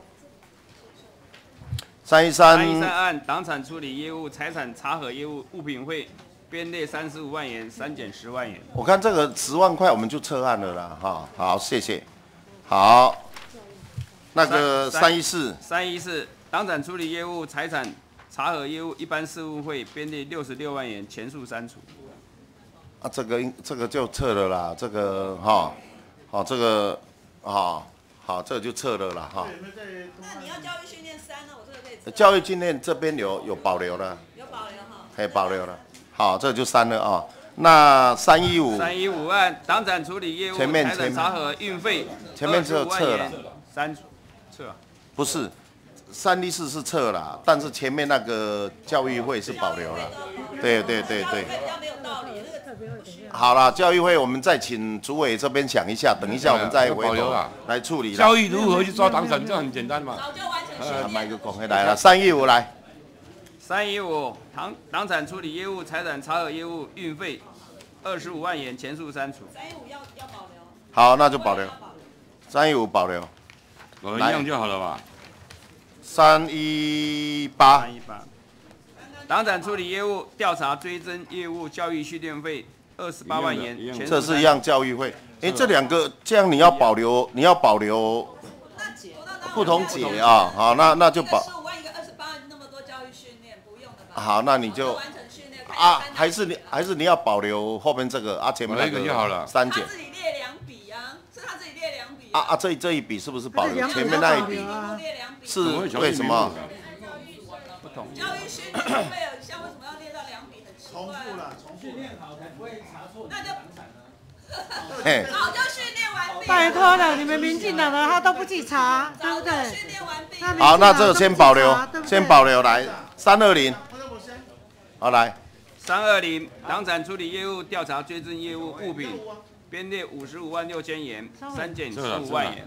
三一三。 三一三案党产处理业务、财产查核业务、物品会编列三十五万元，删减十万元。 我看这个十万块我们就撤案了啦，哈，好，谢谢。好，那个三一四。 三一四党产处理业务、财产查核业务一般事务会编列六十六万元，全数删除。 啊，这个这个就撤了啦，这个哈，好、哦，这个啊，好，这个就撤了啦哈。 那你要教育训练三呢？我这个可以。 教育训练这边有有保留了。 有保留哈。 可以保留了。好，这个就删了啊、哦。那三一五。 三一五案党产处理业务、 前面财产查核运费， 前面就撤了。 删除，撤。 不是。三一四是撤了，但是前面那个教育会是保留了。对对对对。好了，教育会我们再请主委这边想一下，等一下我们再回头来处理。 教育如何去抓党产，这很简单嘛。 早就完成。 呃，买个公会来了，三一五来。 三一五党党产处理业务、财产查核业务运费二十五万元，全数删除。 三一五要要保留。 好，那就保留。三一五保留。 我们一样就好了吧。 三一八。 三一八。党产处理业务、调查追踪业务、教育训练费二十八万元， 这是一样教育费。哎，这两个这样你要保留，你要保留不同节啊。好，那那就保。 十五万一个二十八万，那么多教育训练不用的吧？ 好，那你就啊，还是你还是你要保留后面这个啊，前面那个就好了。 删减。 他自己列两笔啊，是他自己列两笔。 啊啊，这这一笔是不是保留？前面那一笔是为什么？ 不同。 教育训练费有像为什么要列到两笔？很奇怪。重复了，重复练好才不会查错。那就。早就训练完毕。 拜托了，你们民进党的他都不去查，对不对？ 训练完毕。 好，那这个先保留，先保留来三二零。好来。 三二零党产处理业务、调查追踪业务物品编列五十五万六千元，删减十五万元。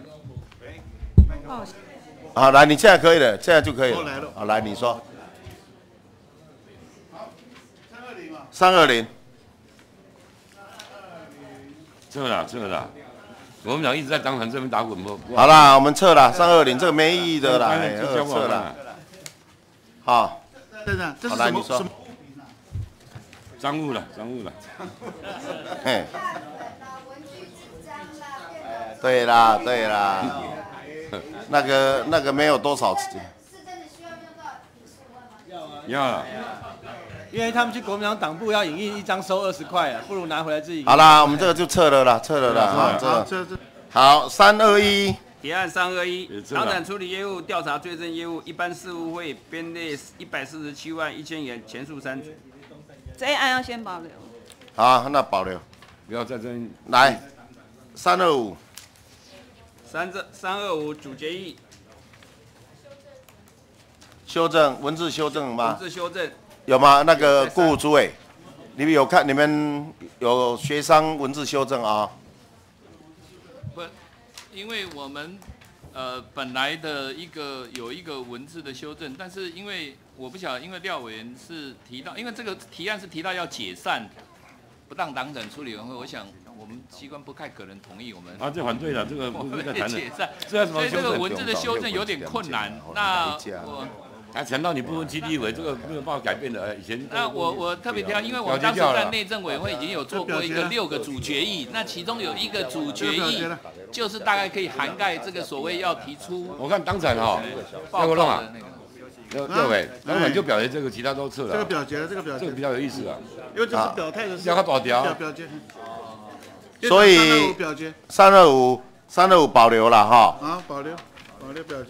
好，来，你现在可以了，现在就可以了。好，来，你说。三二零。 撤了，撤了。我们俩一直在党产这边打滚不？ 好啦，我们撤了，三二零这个没意义的啦，撤了。好。好，来你说。 赃物了，赃物了。 嘿。对啦，对啦。那个那个没有多少钱。 要啊。 因为他们去国民党党部要影印一张收二十块啊，不如拿回来自己。 好啦，我们这个就撤了啦，撤了啦。好，这个。好，三二一。 提案三二一，党产处理业务、调查追踪业务一般事务会编列一百四十七万一千元，全数删除。 这一案要先保留。 好，那保留。 不要再争。 来，三二五。 三这三二五主决议。 修正文字修正吗？ 文字修正。 有吗？那个顾主委。 你们有看？你们有协商文字修正啊？ 不，因为我们呃本来的一个有一个文字的修正，但是因为我不晓得，因为廖委员是提到，因为这个提案是提到要解散不当党产处理委员会，我想我们机关不太可能同意我们。 啊，这反对了，这个不是在谈的。 解散， 这什么所以这个文字的修正有点困难。那我。 啊，强调你不分区立委，这个没有办法改变的。以前那我我特别提到，因为我们当时在内政委员会已经有做过一个六个主决议，那其中有一个主决议就是大概可以涵盖这个所谓要提出。 我看党产哈，要不弄啊？六六委，党产就表决这个，其他都撤了。 这个表决，这个表决， 这个比较有意思啊。 因为这是表态的事。 要他保调。 表决。 所以三二五三二五保留了哈。 啊，保留，保留表决。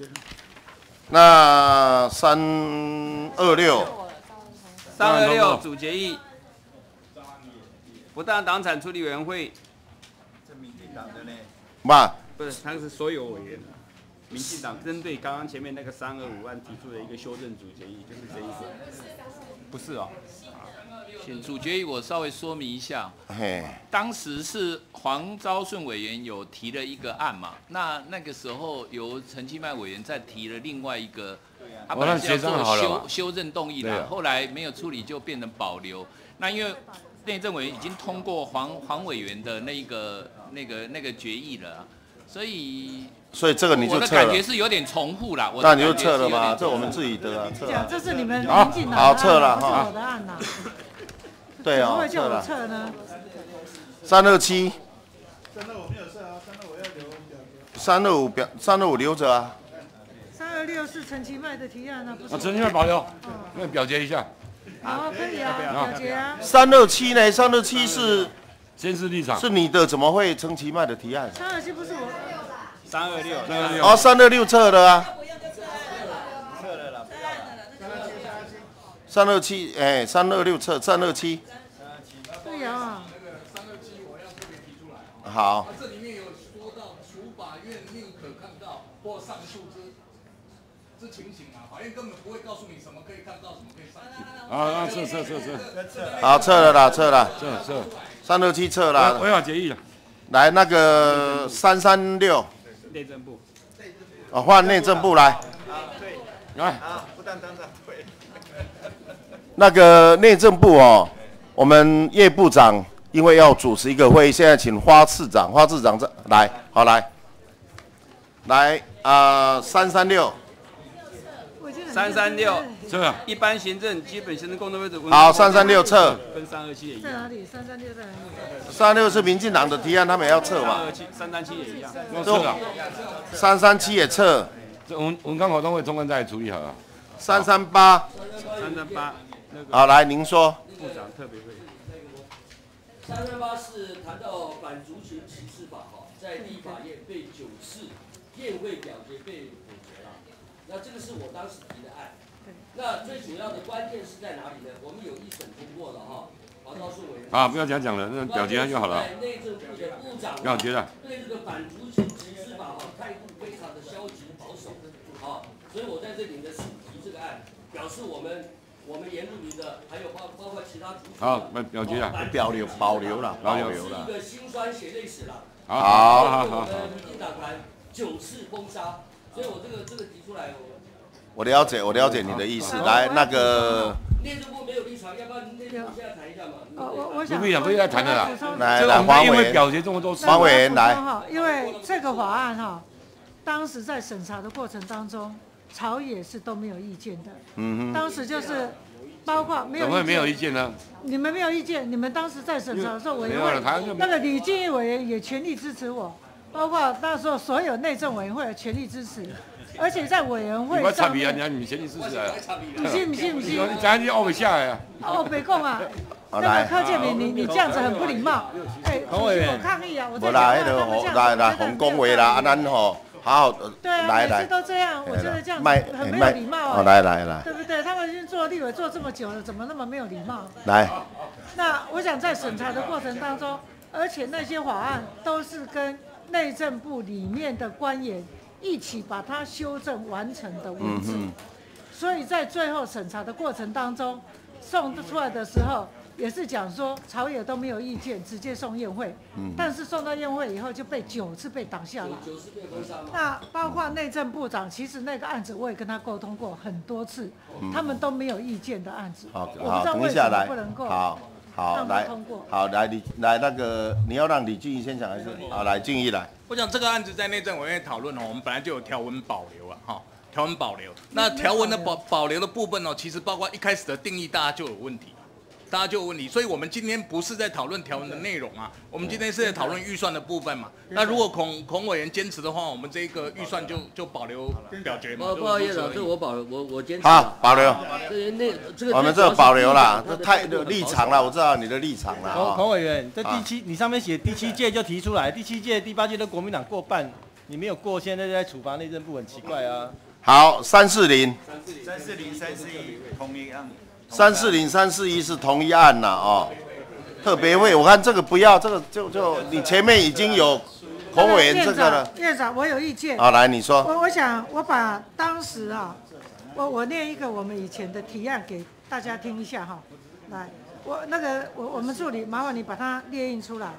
那三二六， 三二六主决议，不当党产处理委员会， 这民进党的呢？ 嘛， 不是，他是所有委员，民进党针对刚刚前面那个三二五案提出的一个修正主决议，就是这一个。 不是哦。请主决议我稍微说明一下。 嘿， 当时是黄昭顺委员有提了一个案嘛，那那个时候由陈其迈委员再提了另外一个，他本来是要做修修正动议的，后来没有处理就变成保留。那因为内政委员已经通过黄黄委员的那个那个那个决议了，所以。 所以这个你就撤了。 我的感觉是有点重复啦。 那你就撤了吧，这我们自己的啊，撤。 这是你们民进党的案， 好撤了不是我的案呐。 对啊， 怎么会叫我撤呢？ 三二七。 三二五没有撤啊，三二五要留表决。 三二五表，三二五留着啊。 三二六是陈其迈的提案啊，不是。 啊，陈其迈保留，那表决一下。 好，可以啊，表决啊。 三二七呢？三二七是先是立场。 是你的，怎么会陈其迈的提案？ 三二七不是我。 三二六， 三二六。 哦，三二六撤了啊。 撤了啦， 三二七，哎，三二六撤，三二七。 对呀。 好。 这里面有说到，除法院宁可看到或上诉之之情形啊，法院根本不会告诉你什么可以看到，什么可以上诉。 啊啊，撤撤撤撤。 好，撤了啦，撤了。 撤撤。 三二七撤了。 违法决议了。 来，那个三三六。 内政部。 哦，换内政部来。 来。 啊，不当党产会。 那个内政部哦，我们叶部长因为要主持一个会议，现在请花次长，花次长这来，好来，来啊，三三六， 三三六撤， 一般行政基本行政工作会组。 好，三三六撤。 跟三二七也一样。 在哪里？三三六在哪里？ 三六是民进党的提案，他们也要撤嘛。 三二七、三三七也一样。 撤了。 三三七也撤。 这文文康活动会中央再处理好了。 三三八。 三三八。 好，来您说。 部长特别会。 三三八是谈到反族群歧视法哈，在立法院被九次宴会表决被否决了。那这个是我当时提的案。那最主要的关键是在哪里呢？我们有一审通过了哈，黄昭顺委员。 啊，不要讲讲了，那表决就好了。 内政部的部长表决了。 对这个反族群歧视法哈态度非常的消极保守，好，所以我在这里呢是提这个案，表示我们。我们原住民的，还有包包括其他族群。 好，表决了， 保留保留了，保留了。 是一个辛酸血泪史了。 好，好，好，好。 我们民进党团九次封杀，所以我这个这个提出来。 我了解，我了解你的意思。来，那个。 内政部没有立场，要不然内政部现在谈一下嘛？ 哦，我我想。 不必讲，不应该谈的啦。 来来，黄委员。 表决这么多次。 黄委员来。 因为这个法案哈，当时在审查的过程当中。朝野是都没有意见的，嗯哼，当时就是包括没有意见， 怎么会没有意见呢？ 你们没有意见，你们当时在审查的时候，委员会那个李进义委员也全力支持我，包括那时候所有内政委员会也全力支持，而且在委员会上面， 你你全力支持啊？ 不信不信不信， 你讲你欧北下来啊？ 欧北共啊，那个柯建铭，你你这样子很不礼貌，哎，我抗议啊，我在来那个来来洪恭维啦，啊咱吼。好， 对啊，每次都这样，我觉得这样很没有礼貌啊。 来来来， 对不对？他们已经做立委做这么久了，怎么那么没有礼貌？ 来， 那我想在审查的过程当中，而且那些法案都是跟内政部里面的官员一起把它修正完成的文字，所以在最后审查的过程当中送出来的时候， 也是讲说朝野都没有意见，直接送院会。嗯。但是送到院会以后就被九次被挡下来。九次被封杀嘛。那包括内政部长，其实那个案子我也跟他沟通过很多次，嗯、他们都没有意见的案子。 好， 我不知道为什么不能够。 好。好，来，好，来李来那个，你要让李俊毅先讲还是？好，来俊毅来。 我想这个案子在内政委员讨论哦，我们本来就有条文保留啊，哈，条文保留。那条文的保保留的部分哦，其实包括一开始的定义，大家就有问题。大家就有问题，所以我们今天不是在讨论条文的内容啊，我们今天是在讨论预算的部分嘛。那如果孔孔委员坚持的话，我们这个预算就就保留表决嘛。 不不好意思，这我保我我坚持。 好，保留。 这那这个我们这个保留啦，这太立场了，我知道你的立场了。 孔孔委员，这第七，你上面写第七届就提出来，第七届、第八届都国民党过半，你没有过，现在在处罚内政部，很奇怪啊。 好，三四零。 三四零三四一同一案。 三四零三四一是同一案呐，哦，特别会，我看这个不要，这个就就你前面已经有孔委员这个了。 院长，我有意见。 好，来你说。 我我想我把当时啊，我我念一个我们以前的提案给大家听一下哈。来，我那个我我们助理，麻烦你把它列印出来。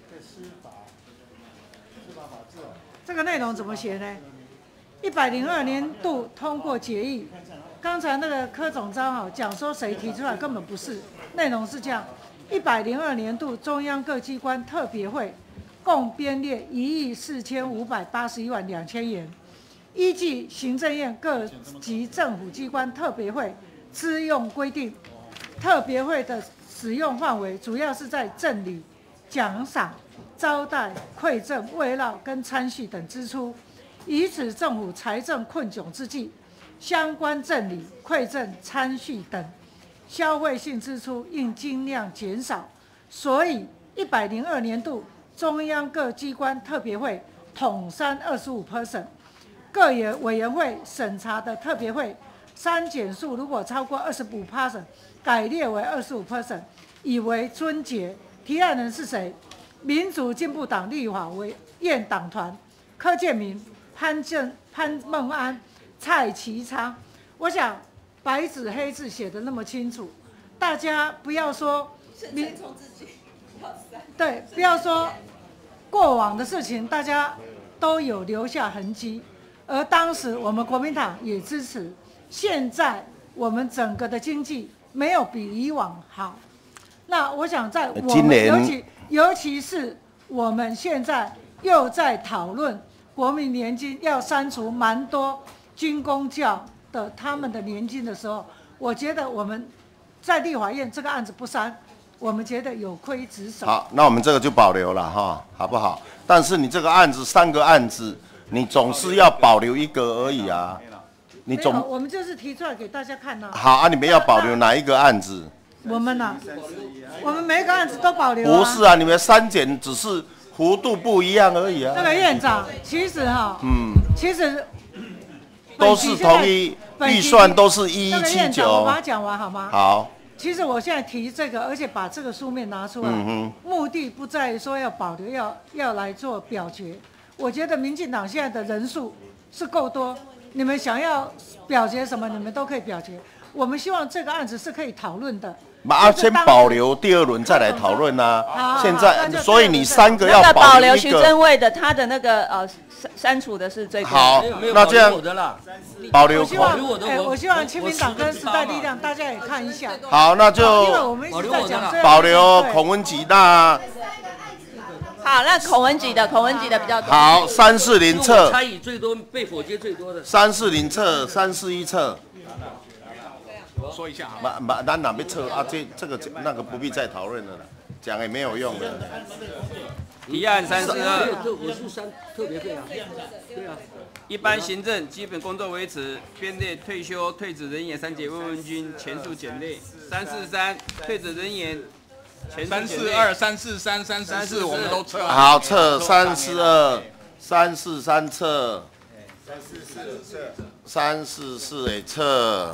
这个内容怎么写呢？一百零二年度通过决议。刚才那个柯总召哈讲说谁提出来根本不是，内容是这样：一百零二年度中央各机关特别会共编列一亿四千五百八十一万两千元，依据行政院各级政府机关特别会支用规定，特别会的使用范围主要是在赠礼、奖赏、招待、馈赠、慰劳跟参叙等支出，以此政府财政困窘之际。相关赠礼、馈赠、参叙等消费性支出应尽量减少，所以一百零二年度中央各机关特别会统删二十五 percent， 各委员会审查的特别会删减数如果超过二十五 percent， 改列为二十五 percent， 以为尊节。提案人是谁？民主进步党立法委员党团柯建铭、潘正、潘孟安。蔡其昌，我想白纸黑字写的那么清楚，大家不要说你对，不要说过往的事情，大家都有留下痕迹。而当时我们国民党也支持，现在我们整个的经济没有比以往好。那我想在我们尤其尤其是我们现在又在讨论国民年金要删除蛮多。军公教的他们的年金的时候，我觉得我们在立法院这个案子不删，我们觉得有亏职守。 好，那我们这个就保留了哈，好不好？但是你这个案子三个案子，你总是要保留一个而已啊。你总我们就是提出来给大家看呐。 好啊，你们要保留哪一个案子？ 我们呢、啊？我们每一个案子都保留、啊。 不是啊，你们删减只是幅度不一样而已啊。 那个院长，其实哈，嗯，其实。 都是同一预算，都是一一七九。 我把它讲完好吗？ 好。 其实我现在提这个，而且把这个书面拿出来，嗯、目的不在于说要保留，要要来做表决。我觉得民进党现在的人数是够多，你们想要表决什么，你们都可以表决。我们希望这个案子是可以讨论的。 啊，先保留第二轮再来讨论呐。现在，所以你三个要保留徐正伟的他的那个呃删删除的是这个。 好，那这样保留。 我希望，哎，我希望亲民党跟时代力量大家也看一下。 好，那就因为我们一直在讲保留孔文吉那。 好，那孔文吉的孔文吉的比较多。 好，三四零册。 参与最多、被否决最多的。 三四零册，三四一册。 我说一下哈， 马马咱哪边测啊？这这个那个不必再讨论了啦，讲也没有用的。 提案三四二， 我是删特别费啊，对啊。 一般行政基本工作维持，编列退休退职人员三节慰问金钱数减列。三四三，退职人员钱数减列。 三四二、三四三、三四四，我们都测。 好，测三四二、三四三测。 三四四测。 三四四也测。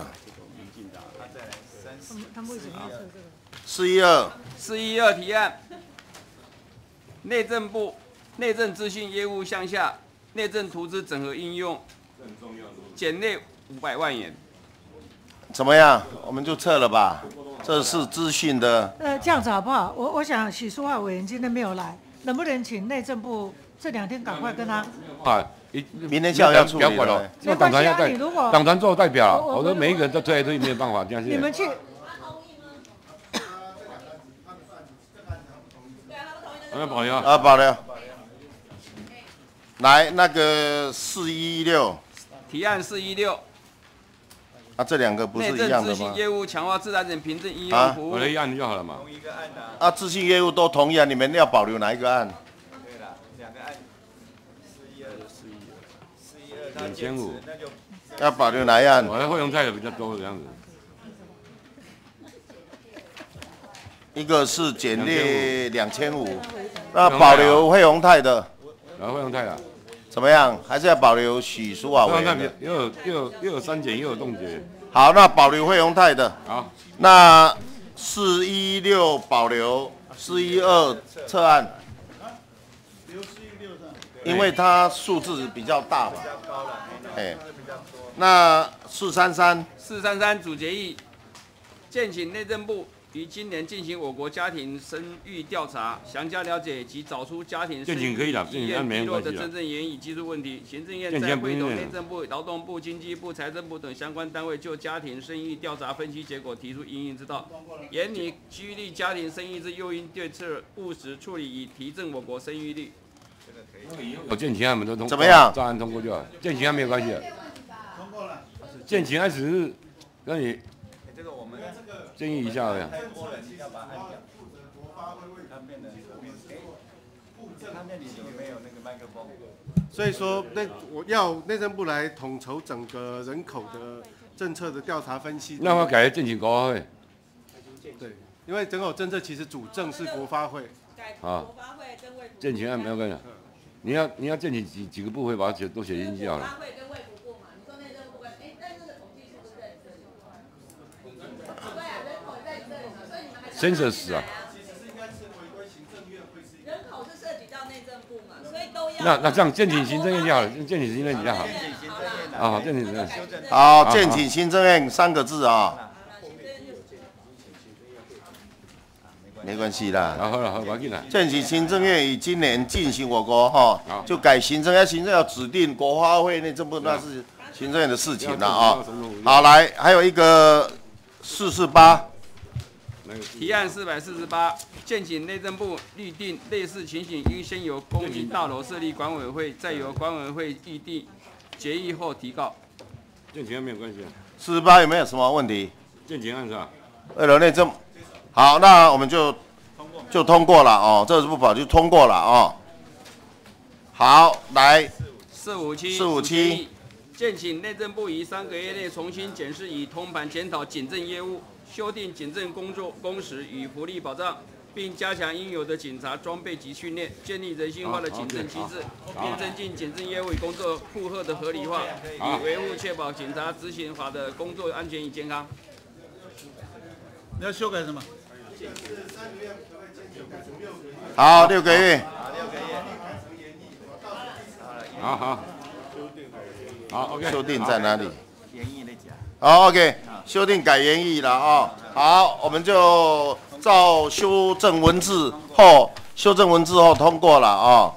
四一二， 四一二提案，内政部内政资讯业务项下内政图资整合应用，减列五百万元。 怎么样？我们就撤了吧。 这是资讯的。 呃，这样子好不好？我我想许淑华委员今天没有来，能不能请内政部这两天赶快跟他？ 啊， 明天下午要处理了。 没关系啊，你如果党团做代表，我说每一个人都推来推，没有办法这样。 你们去。 要保留啊，保留。来，那个四一六。 提案四一六。 啊，这两个不是一样的吗？ 内政资讯业务强化自然人凭证应用服务。 我的一案就好了嘛。 啊，资讯业务都同意啊，你们要保留哪一个案？ 对了，两个案，四一二就四一二，四一二两千五。 要保留哪一案？ 我的会用菜的比较多这样子。 一个是简列两千五，那保留惠宏泰的。 然后惠宏泰啊。 怎么样？还是要保留许淑华委员的？ 又有又有又有删减又有冻结。 好，那保留惠宏泰的。 好。 那四一六保留，四一二撤案。因为它数字比较大嘛。哎。那四三三。 四三三主决议，建请内政部于今年进行我国家庭生育调查，详加了解及找出家庭生育意愿低落的真正原因与技术问题。行政院在会同内政部、劳动部、经济部、财政部等相关单位就家庭生育调查分析结果提出因应之道，严拟激励家庭生育之诱因对策，务实处理以提振我国生育率。 有建情案我们都通， 怎么样？ 照案通过就好，建情案没有关系的。建情案只是跟你。建议一下而已。 所以说，那我要内政部来统筹整个人口的政策的调查分析。 那我改建请国发会。 对，因为人口政策其实主政是国发会。 啊。建请案没有关系。你要你要建请几几个部会把它写都写进去好了。census 啊， 人口是涉及到内政部嘛，所以都要。 那那这样建请行政院就好了，建请行政院比较好。啊，好，建请行政院。 好，建请行政院三个字啊。没关系啦。 好了，好，赶紧啦。 建请行政院以今年进行我国哈，就改行政院，行政要指定国发会内政部，那是行政院的事情了啊。好，来，还有一个四四八。 提案四百四十八，建请内政部预定类似情形，应先由公益大楼设立管委会，再由管委会预定决议后提告。 建请案没有关系。 四十八有没有什么问题？ 建请案是吧？ 为了内政，好，那我们就就通过了哦，这是不保就通过了哦。好，来四五七， 四五七， 建请内政部于三个月内重新检视与通盘检讨警政业务。修订警政工作工时与福利保障，并加强应有的警察装备及训练，建立人性化的警政机制，并增进警政业务与工作负荷的合理化，以维护确保警察执行法的工作安全与健康。 你要修改什么？ 好，六个月。 好好。好 ，OK。 修订在哪里？ 研议那家。 好 ，OK。修订改原意了哦，好，我们就照修正文字后，修正文字后通过了哦。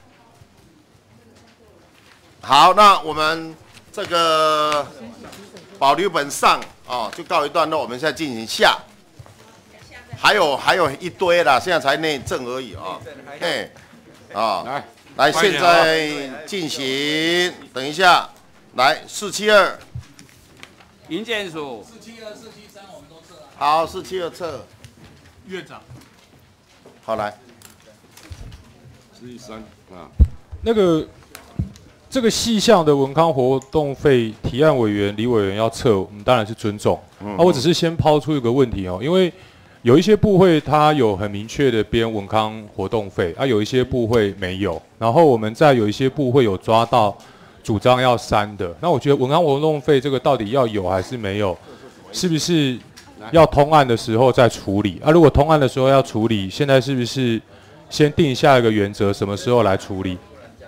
好，那我们这个保留本上哦，就告一段落，我们现在进行下，还有还有一堆啦，现在才内政而已啊，嘿，啊，来来，现在进行，等一下，来四七二。 营建署四七二、四七三我们都撤了。 好，四七二撤。 院长。 好来。 四一三啊。 那个这个细项的文康活动费提案委员李委员要撤，我们当然是尊重。嗯、啊，我只是先抛出一个问题哦，因为有一些部会它有很明确的编文康活动费，啊，有一些部会没有。然后我们在有一些部会有抓到。主张要删的，那我觉得文康活动费这个到底要有还是没有？是不是要通案的时候再处理？啊，如果通案的时候要处理，现在是不是先定下一个原则，什么时候来处理？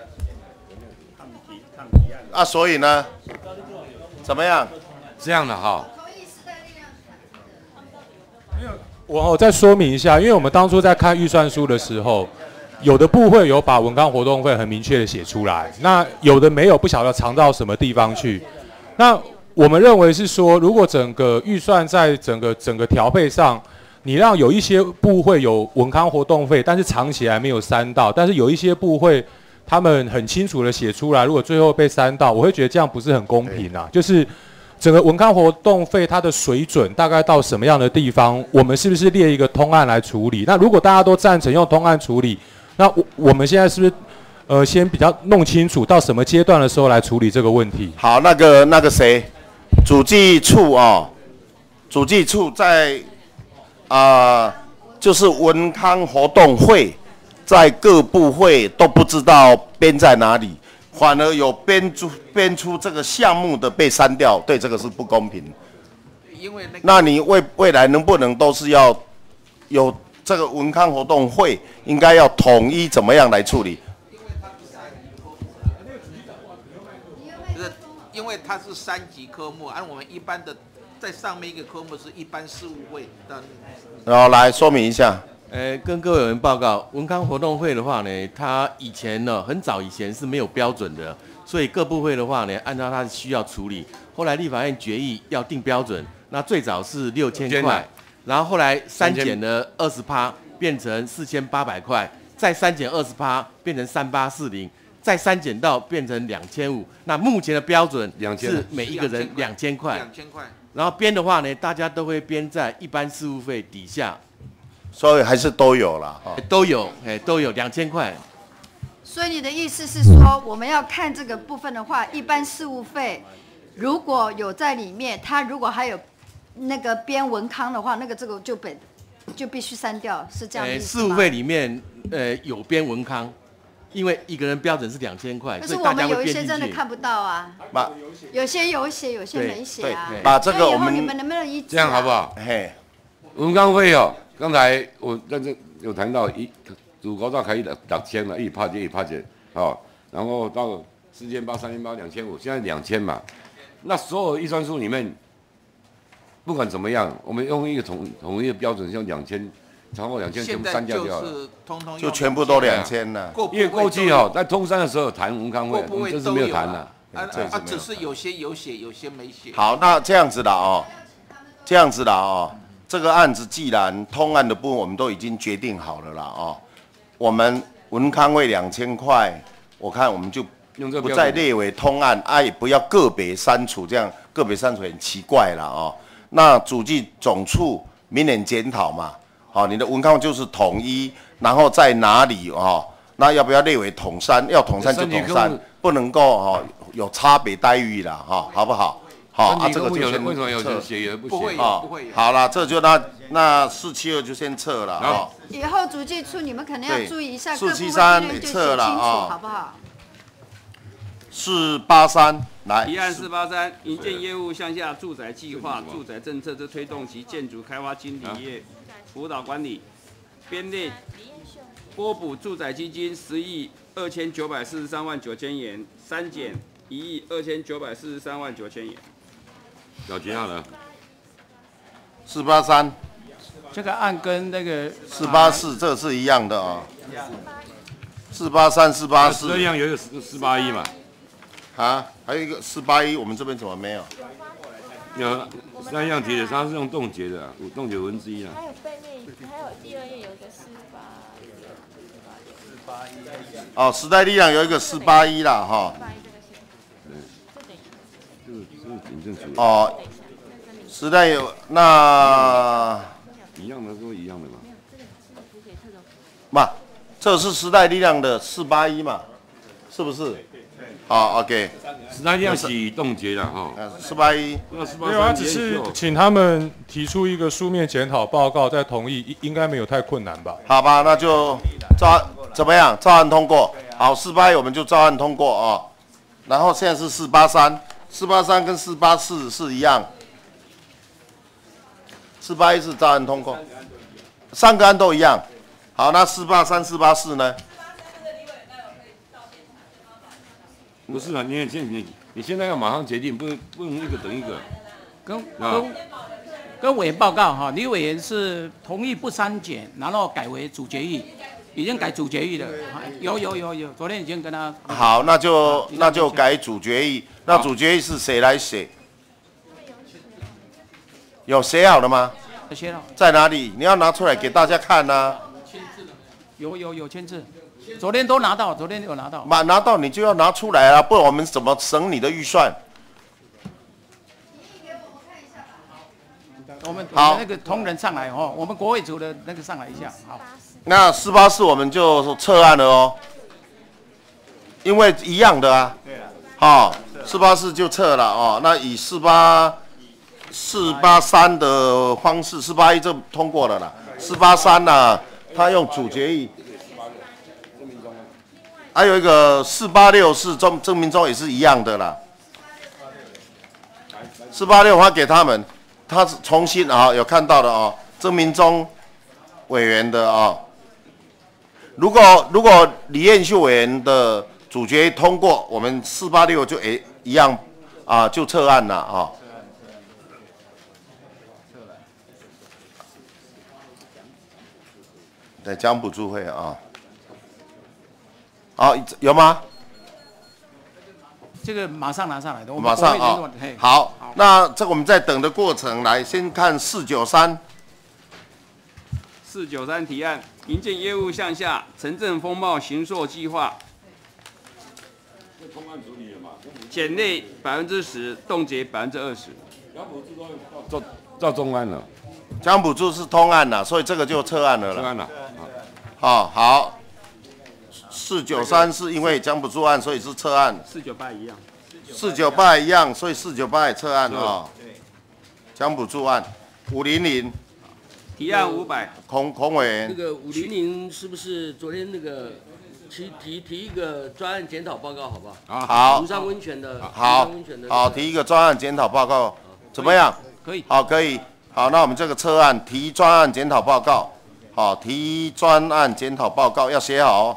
啊，所以呢，怎么样？ 这样的哈。 我再说明一下，因为我们当初在看预算书的时候，有的部会有把文康活动费很明确的写出来，那有的没有，不晓得藏到什么地方去。那我们认为是说，如果整个预算在整个整个调配上，你让有一些部会有文康活动费，但是藏起来没有删到，但是有一些部会他们很清楚的写出来，如果最后被删到，我会觉得这样不是很公平啊，就是。整个文康活动费它的水准大概到什么样的地方？我们是不是列一个通案来处理？那如果大家都赞成用通案处理，那我我们现在是不是呃先比较弄清楚到什么阶段的时候来处理这个问题？ 好，那个那个谁，主计处哦，主计处在啊、呃，就是文康活动会在各部会都不知道编在哪里。反而有编出编出这个项目的被删掉，对这个是不公平。 因为那, 那你未未来能不能都是要有这个文康活动会，应该要统一怎么样来处理？ 就是因为它是三级科目，按我们一般的在上面一个科目是一般事务会的。 然后来说明一下。 呃，跟各位委员报告，文康活动会的话呢，它以前呢，很早以前是没有标准的，所以各部会的话呢，按照它的需要处理。后来立法院决议要定标准，那最早是六千块，然后后来删减了二十趴，变成四千八百块，再删减二十趴，变成三八四零，再删减到变成两千五。那目前的标准是每一个人两千块， 两千块。 然后编的话呢，大家都会编在一般事务费底下。 所以还是都有了， 哦、都有，哎，都有两千块。 所以你的意思是说，我们要看这个部分的话，一般事务费如果有在里面，它如果还有那个编文康的话，那个这个就本就必须删掉，是这样的意思吗？ 事务费里面，呃，有编文康，因为一个人标准是两千块， 可是我们有一些真的看不到啊，有些有写，有些没写啊。 把这个我们你们能不能一这样好不好？ 嘿， 文康费哦。刚才我在这有谈到一主高照可以两千了，一趴钱一趴钱，好，然后到四千八、三千八、两千五，现在两千嘛。那所有预算书里面，不管怎么样，我们用一个统统一的标准，像两千，超过两千全部删掉掉了， 就全部都两千了。 因为过去哦，在通山的时候有谈文康费，我们这次没有谈了。 啊啊，只是有些有写，有些没写。 好，那这样子的哦，这样子的哦。这个案子既然通案的部分我们都已经决定好了啦，哦，我们文康费两千块，我看我们就不再列为通案，啊，也不要个别删除，这样个别删除很奇怪了哦。那主计总处明年检讨嘛，好、哦，你的文康就是统一，然后在哪里哦？那要不要列为统删？要统删就统删，不能够哦有差别待遇啦，哈、哦，好不好？好、哦、啊，这个就先为什么有人写有人不写？ 不会有，不会有。 好了，这就那那四七二就先撤了啊。 以后主计处你们可能要注意一下， 四七三也撤了啊， 好不好？ 四八三来。 提案四八三，营建业务向下住宅计划、住宅政策之推动及建筑开发经理业辅导管理，编列拨补住宅基金十亿二千九百四十三万九千元，删减一亿二千九百四十三万九千元。 有其他的， 四八三， 这个案跟那个四八四这是一样的啊、哦，四八三、四八四， 这样有一个四四八一嘛， 啊，还有一个四八一，我们这边怎么没有？ 有三样题的，它是用冻结的、啊，冻结文之一啊。 还有背面，还有第二页有一个四八四八一。 哦，时代力量有一个四八一啦，哈。哦，时代有那一样的都一样的嘛。 嘛，这是时代力量的四八一嘛，是不是？好 ，OK。 时代力量是冻结的哈。 四八一。 没有啊，只是请他们提出一个书面检讨报告，再同意，应该没有太困难吧？ 好吧，那就照怎么样？照案通过。好，四八一我们就照案通过啊。然后现在是四八三。四八三跟四八四是一样，四八一是照案通过，三个案都一样。好，那四八三、四八四呢？ 不是啊，你现你你现在要马上决定，不不能一个等一个。 跟跟跟委员报告哈，李委员是同意不删减，然后改为主决议，已经改主决议了。有有有有，昨天已经跟他。 好，那就那就改主决议。那主决议是谁来写？有写好了吗？ 写了。 在哪里？你要拿出来给大家看呐、啊。 有有有签字，昨天都拿到，昨天有拿到。 拿拿到你就要拿出来啊，不然我们怎么省你的预算？ 我们我们那个同仁上来哦，我们国会组的那个上来一下，好。 那四八四我们就撤案了哦，因为一样的啊。对啊。好，四八四就撤了哦。那以四八四八三的方式，四八一就通过了啦。四八三呢，他用主决议。还有一个四八六是郑郑明忠也是一样的啦。四八六发给他们。他是重新啊，有看到的哦，郑明忠委员的啊。如果如果李彦秀委员的主决通过，我们四八六就诶一样啊，就撤案了啊。对，将补助会啊。好、啊，有吗？ 这个马上拿上来的，我们马上啊、哦。好，那这个我们在等的过程，来先看四九三。 四九三提案，营建业务项下城镇风貌行塑计划，减内百分之十，冻结百分之二十。 照照中案了， 将补助是通案了，所以这个就撤案了了。 撤案了。 哦，好。四九三是因为将补助案，所以是撤案。 四九八一样。 四九八一样，所以四九八也撤案啊。将补助案，五零零。 提案五百。 孔孔委员。 那个五零零是不是昨天那个提提提一个专案检讨报告，好不好？ 好。 庐山温泉的。 好。温泉的。好，提一个专案检讨报告，怎么样？ 可以。 好，可以。好，那我们这个撤案提专案检讨报告，好，提专案检讨报告要写好哦。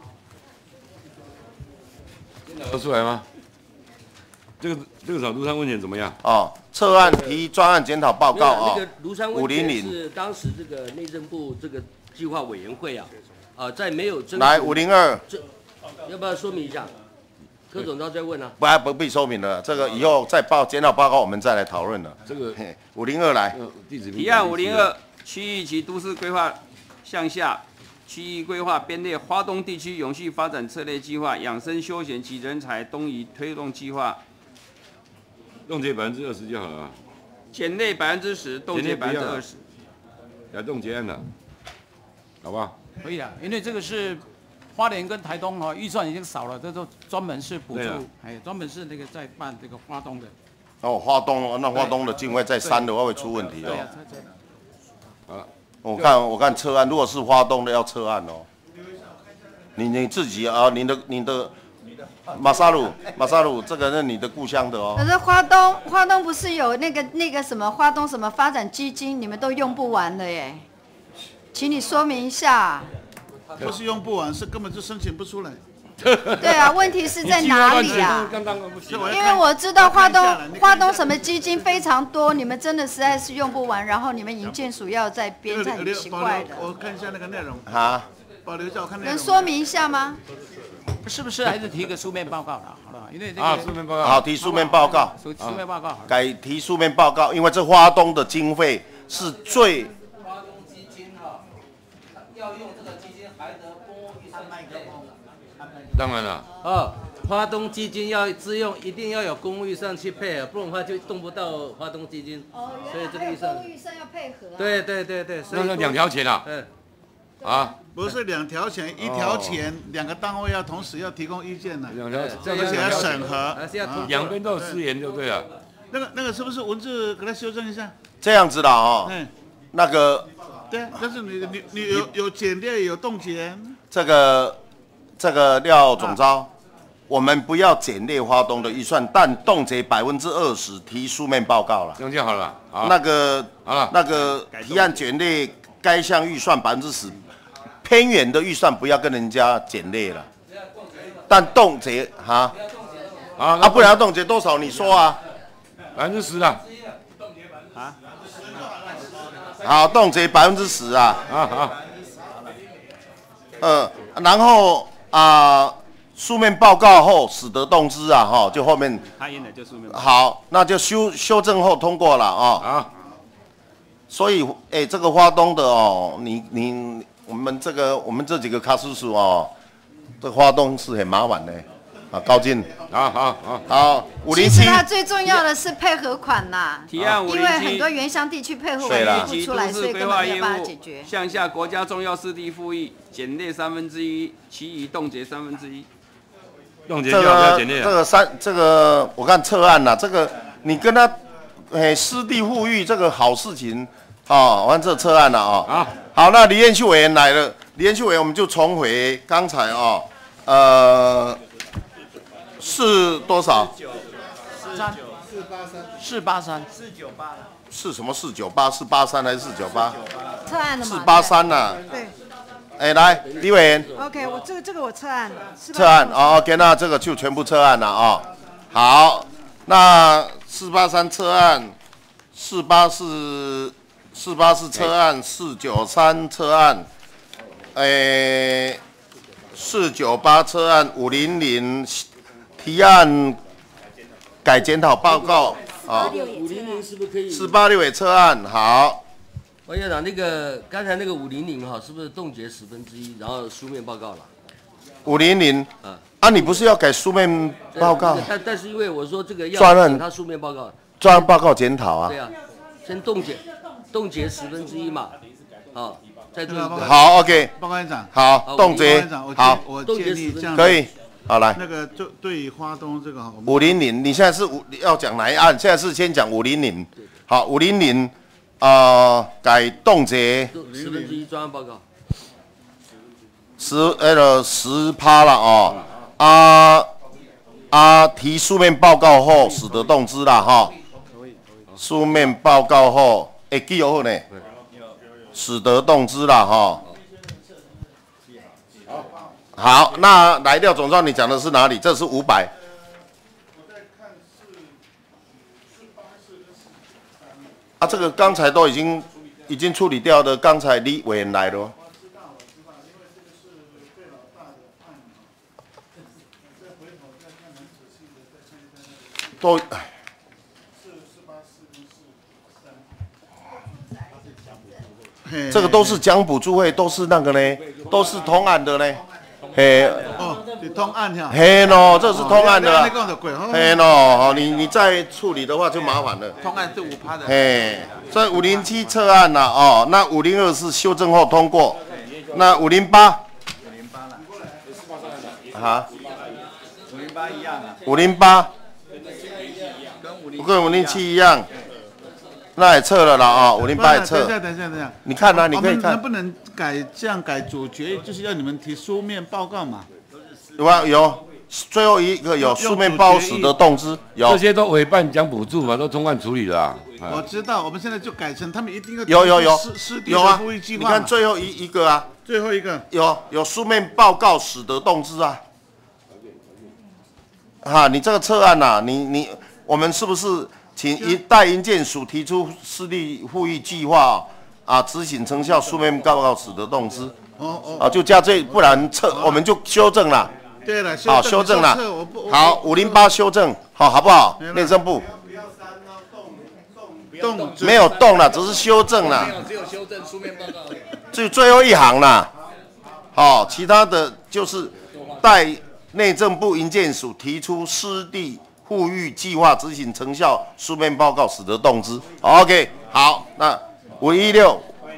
得出来吗？这个这个找庐山温泉怎么样？ 哦，撤案提专案检讨报告啊。 那个庐山温泉是当时这个内政部这个计划委员会啊，啊，在没有征来五零二， 要不要说明一下？柯总要再问啊。 不不必说明了，这个以后再报检讨报告我们再来讨论了。 这个五零二来， 提案五零二区域及都市规划项下。区域规划编列花东地区永续发展策略计划、养生休闲及人才东移推动计划， 冻结百分之二十就好了。 减内百分之十，冻结百分之二十。 要冻结案了，好不好？ 可以的，因为这个是花莲跟台东哦，预算已经少了，这都专门是补助，哎，专门是那个在办这个花东的。 哦，花东那花东的经费再删的话会出问题哦。 好了。 我看我看撤案，如果是花东的要撤案哦。你你自己啊，你的你的马萨鲁马萨鲁，这个是你的故乡的哦。 可是花东花东不是有那个那个什么花东什么发展基金，你们都用不完了耶，请你说明一下。 不是用不完，是根本就申请不出来。 对啊，问题是在哪里啊？因为我知道花东花东什么基金非常多，你们真的实在是用不完，然后你们营建署要再编，这很奇怪的。 我看一下那个内容。 啊。 保留一下，我看内容。 能说明一下吗？ 是不是还是提一个书面报告了？好了，因为这个啊，书面报告。 好，提书面报告。 书书面报告。 改提书面报告，因为这花东的经费是最。 花东基金哈，要用这个基金还得公务预算卖给。 当然了。 哦，花东基金要自用，一定要有公务预算去配合，不然的话就动不到花东基金。 哦， 所以这个预算。 公务预算要配合、啊。 对对对对， 那是两条钱啊。 嗯。 啊。 不是两条钱，一条钱，两个单位要同时要提供意见的。 两条， 而且要审核， 两边都有资源就对了。 那个那个是不是文字给他修正一下？ 这样子的哦。 嗯。 那个。 对啊，但是你你你有有减列有冻结。 这个。这个廖总召，啊、我们不要减列花东的预算，但冻结百分之二十，提书面报告了。 这样就好了。好那个好了， 那个提案减列该项预算百分之十，偏远的预算不要跟人家减列了。但冻结哈， 啊啊，不然要冻结多少？你说啊， 百分之十了。 啊？ 好，冻结百分之十啊。 啊好。 呃，然后啊、呃，书面报告后使得动之啊，哈，就后面。 他印的就书面报告。 好，那就修修正后通过了啊。 啊。 所以，哎、欸，这个花东的哦，你你我们这个我们这几个卡叔叔哦，这花东是很麻烦的。啊，高进， 好好好， 好，五零其七。 实它最重要的是配合款呐， 提案五零七， 因为很多原乡地区配合款配不出来，所以根本没有办法解决。 向下国家重要湿地复议减列三分之一，其余冻结三分之一。 冻结就好，不要减列。 这个三，这个我看策案呐、啊，这个你跟他，哎，湿地富裕这个好事情，哦，完这策案了啊。 好， 好，那李彦秀委员来了，李彦秀委员我们就重回刚才哦，呃。是多少？ 三四八三，四八三， 四九八了。 是什么？四九八？四八三还是四九八？ 策案的嘛。 四八三呐。 对。 哎，来，李委员。 OK， 我这个这个我策案。 策案哦 ，OK， 那这个就全部策案了啊、哦。好，那四八三策案，四八四四八四策案，四九三策案，哎，四九八策案，五零零。提案改检讨报告啊， 五零零是不是可以？ 四八六也策案好。 王院长，那个刚才那个五零零哈，是不是冻结十分之一，然后书面报告了？ 五零零啊，啊，你不是要改书面报告？ 但但是因为我说这个要专案， 他书面报告。 专案报告检讨啊。 对啊，先冻结冻结十分之一嘛，好，再做一个。 好 ，OK。 报告院长。 好，冻结。好， 我建议这样。 可以。好来， 那个就对于花东这个五零零，你现在是五要讲哪一案？现在是先讲五零零。好，五零零，呃，改冻结十分之一专案报告， 十呃十趴了哦。啊啊，提书面报告后使得动之啦哈。书面报告后，会记好呢，使得动之啦哈。好，那来料总账你讲的是哪里？这是五百。啊，这个刚才都已经已经处理掉的，刚才李委员来了。都，这个都是奖补助会，都是那个呢，都是同案的呢。嘿， 哦，你通案哈？ 嘿喏，这是通案的、啊。 哦、 嘿喏，你你再处理的话就麻烦了。 通案是五趴的。 嘿，所以五零七策案了哦，那五零二是修正后通过，那五零八。五零八了。啊。 五零八一样啊。 五零八。跟五零七一样。那也撤了啦啊，五零八也撤。 等一下，等一下，等一下。 你看啊，你可以看。 能不能改这样改主决议，就是要你们提书面报告嘛？ 有啊，有。最后一个有书面报使得动之，有。 这些都委办奖补助嘛，都通案处理了、啊。 我知道，我们现在就改成他们一定要有有有有啊，你看最后一一个啊， 最后一个有有书面报告使得动之啊。哈，你这个策案呐、啊，你你我们是不是？请一代营建署提出市立富裕计划啊，执行成效书面报告使得动之。 哦哦。 啊，就加这，不然撤我们就修正了。 对了， 好，修正了。好，五零八修正，好，好不好？内政部。 动没有动了，只是修正了。 没有，只有修正书面报告。 就最后一行啦。好，其他的就是代内政部营建署提出湿地富裕计划执行成效书面报告，使得动之。OK， 好，那五一六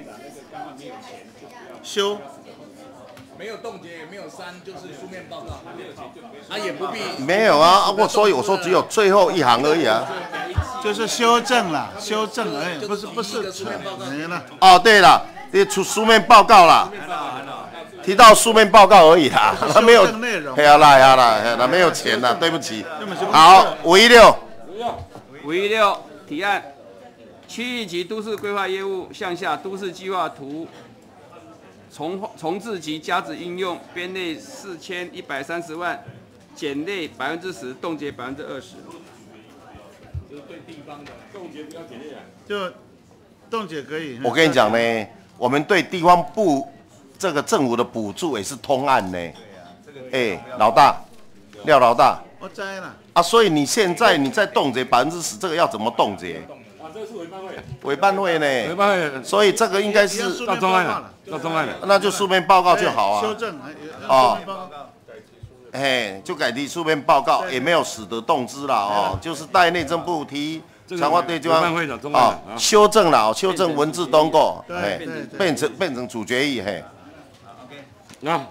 修没有冻结，也没有删，就是书面报告，啊也不必。 没有啊，我所以我说只有最后一行而已啊， 就是修正了，修正而已，不是不是没了。 哦，对了，你出书面报告啦。提到书面报告而已啦，他没有，嘿呀啦呀啦，那没有钱啦，对不起。好，五一六， 五一六提案，区域级都市规划业务项下都市计划图重重置及加值应用编列四千一百三十万，减列百分之十，冻结百分之二十。 就是对地方的冻结不要减列啊。 就冻结可以。 我跟你讲呢，我们对地方部这个政府的补助也是通案呢。哎，老大，廖老大。 我知了。 啊，所以你现在你在冻结百分之十，这个要怎么冻结？ 啊，这个是委办会。 委办会呢？ 委办会。 所以这个应该是到中案了，到中案了。 那就书面报告就好啊。 修正。 哦。哎，就改提书面报告，也没有使得动之了哦，就是带内政部提强化对地方啊修正了，修正文字通过，哎，变成变成主决议嘿。 那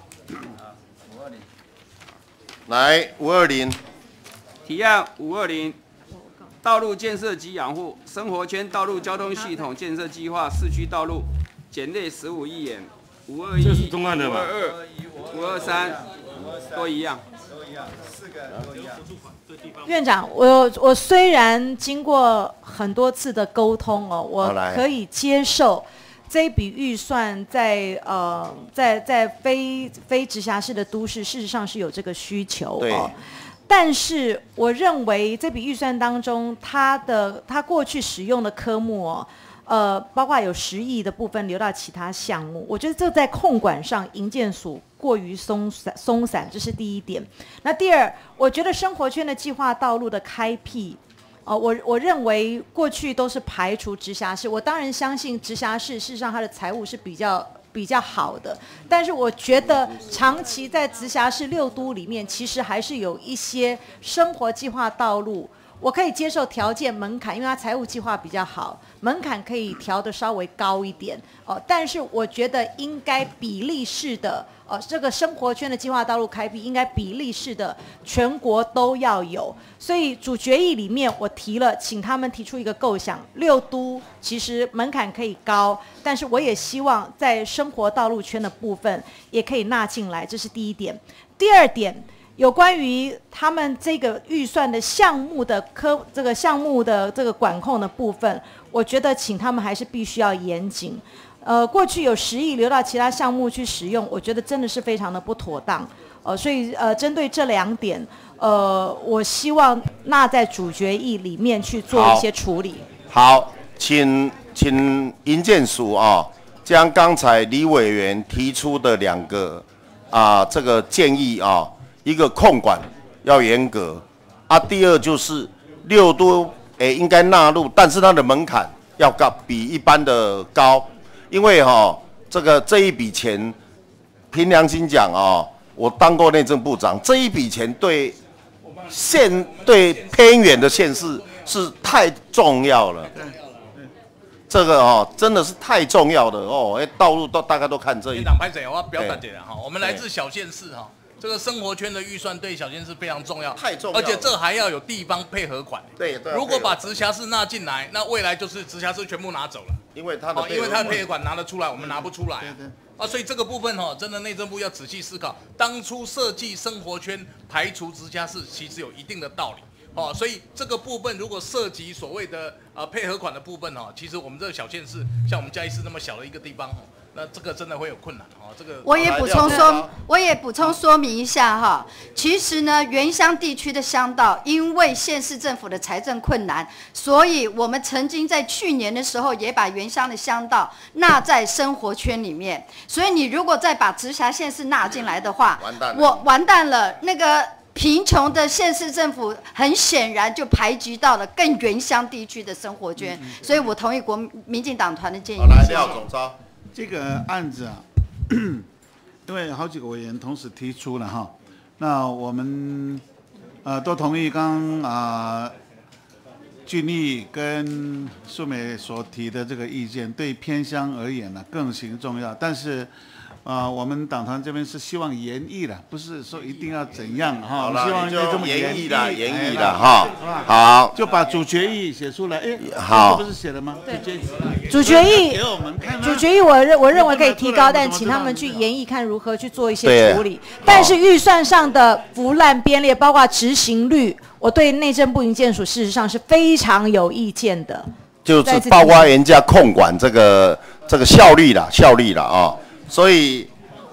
来五二零， 提案五二零，道路建设及养护生活圈道路交通系统建设计划市区道路减列十五亿元，五二一、 这是中案的五嘛？ 二二、五二三都一样。 四个都一样。 院长，我我虽然经过很多次的沟通哦，我可以接受这一笔预算在呃在在非非直辖市的都市，事实上是有这个需求哦。但是我认为这笔预算当中，它的它过去使用的科目哦。呃，包括有十亿的部分流到其他项目，我觉得这在控管上营建署过于松散松散，这是第一点。那第二，我觉得生活圈的计划道路的开辟，呃，我我认为过去都是排除直辖市，我当然相信直辖市事实上它的财务是比较比较好的，但是我觉得长期在直辖市六都里面，其实还是有一些生活计划道路。我可以接受条件门槛，因为它财务计划比较好，门槛可以调得稍微高一点哦。但是我觉得应该比例式的，呃，这个生活圈的计划道路开辟应该比例式的，全国都要有。所以主决议里面我提了，请他们提出一个构想，六都其实门槛可以高，但是我也希望在生活道路圈的部分也可以纳进来，这是第一点。第二点。有关于他们这个预算的项目的科这个项目的这个管控的部分，我觉得请他们还是必须要严谨。呃，过去有十亿流到其他项目去使用，我觉得真的是非常的不妥当。呃，所以呃，针对这两点，呃，我希望纳在主决议里面去做一些处理。 好，好请请营建署啊，将刚才李委员提出的两个啊这个建议啊。一个控管要严格啊，第二就是六都诶应该纳入，但是它的门槛要高，比一般的高，因为哈、哦、这个这一笔钱，凭良心讲哦，我当过内政部长，这一笔钱对县对偏远的县市是太重要了。这个哦，真的是太重要了哦，哎，道路都大家都看这一。 院长拍谁？我要表达点哈，我们来自小县市哈。这个生活圈的预算对小县市非常重要， 太重要， 而且这还要有地方配合款。 对对。 如果把直辖市纳进来，那未来就是直辖市全部拿走了， 因为它的、哦、 因为它的配合款拿得出来，我们拿不出来、啊。对对。啊，所以这个部分哈、哦，真的内政部要仔细思考，当初设计生活圈排除直辖市，其实有一定的道理。哦，所以这个部分如果涉及所谓的呃配合款的部分哈、哦，其实我们这个小县市，像我们嘉义市那么小的一个地方。那这个真的会有困难哈，这个我也补充说，我也补充说明一下哈。其实呢，原乡地区的乡道，因为县市政府的财政困难，所以我们曾经在去年的时候也把原乡的乡道纳在生活圈里面。所以你如果再把直辖县市纳进来的话， 完蛋了， 我完蛋了，那个。贫穷的县市政府很显然就排挤到了更原乡地区的生活圈，嗯、所以我同意国民进党团的建议。 好，来廖总召。 这个案子啊，因为好几个委员同时提出了哈，那我们呃都同意刚啊、呃、俊毅跟素美所提的这个意见，对偏乡而言呢更形重要，但是。啊、呃，我们党团这边是希望研议的，不是说一定要怎样哈，希望就这么研议的，研议的哈。好， 就把主决议写出来。哎， 好， 这不是写了吗？ 对，主决议给我们看。 主决议我认我认为可以提高，但请他们去研议看如何去做一些处理。但是预算上的腐烂编列，包括执行率，我对内政部营建署事实上是非常有意见的。 就是包括人家控管这个这个效率啦，效率啦啊。所以，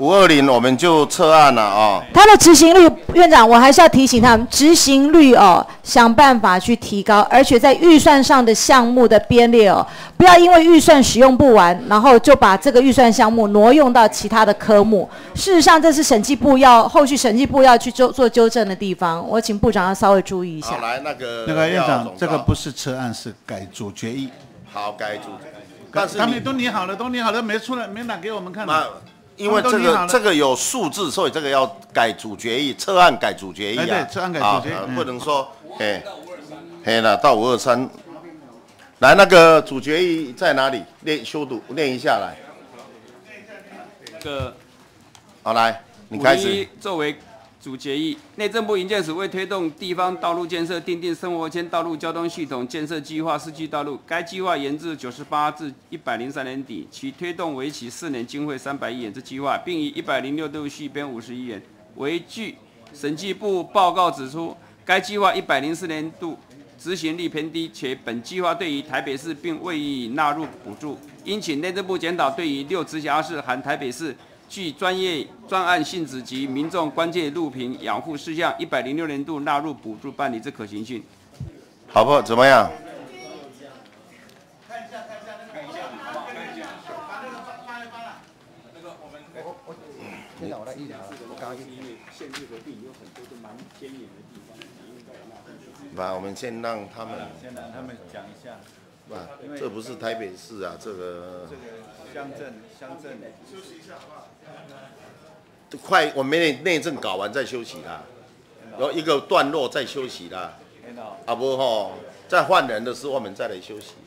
五二零我们就撤案了啊。 它的执行率，院长，我还是要提醒他们，执行率哦，想办法去提高，而且在预算上的项目的编列哦，不要因为预算使用不完，然后就把这个预算项目挪用到其他的科目。事实上，这是审计部要后续审计部要去做做纠正的地方，我请部长要稍微注意一下。 好，来那个那个院长，这个不是撤案，是改组决议。 好，改组决议。但是他们都拟好了，都拟好了，没出来，没拿给我们看。 因为这个这个有数字，所以这个要改组决议，撤案改组决议啊。 对，撤案改组决议， 不能说，哎，嘿了，到五二三，来那个组决议在哪里？念修读，念一下来。 这个， 好来，你开始。 作为主决议，内政部营建署为推动地方道路建设，订定生活圈道路交通系统建设计划市区道路。该计划延至九十八至一百零三年底，其推动为期四年，经费三百亿元之计划，并以一百零六度续编五十亿元。为据审计部报告指出，该计划一百零四年度执行率偏低，且本计划对于台北市并未予以纳入补助，因请内政部检讨对于六直辖市含台北市具专业专案性质及民众关切路平养护事项，一百零六年度纳入补助办理之可行性。 好不好？怎么样？ 看一下，看一下，看一下，看一下，把那个发一发了。那个我们，我我，现在我来一聊了。我刚刚因为县市合并有很多都蛮偏远的地方，应该有纳入。 吧，我们先让他们， 先让他们讲一下。 吧，这不是台北市啊，这个。 这个乡镇，乡镇。休息一下好不好？ 快，我们内内政搞完再休息啦，有一个段落再休息啦。啊不吼，在换人的时候我们再来休息。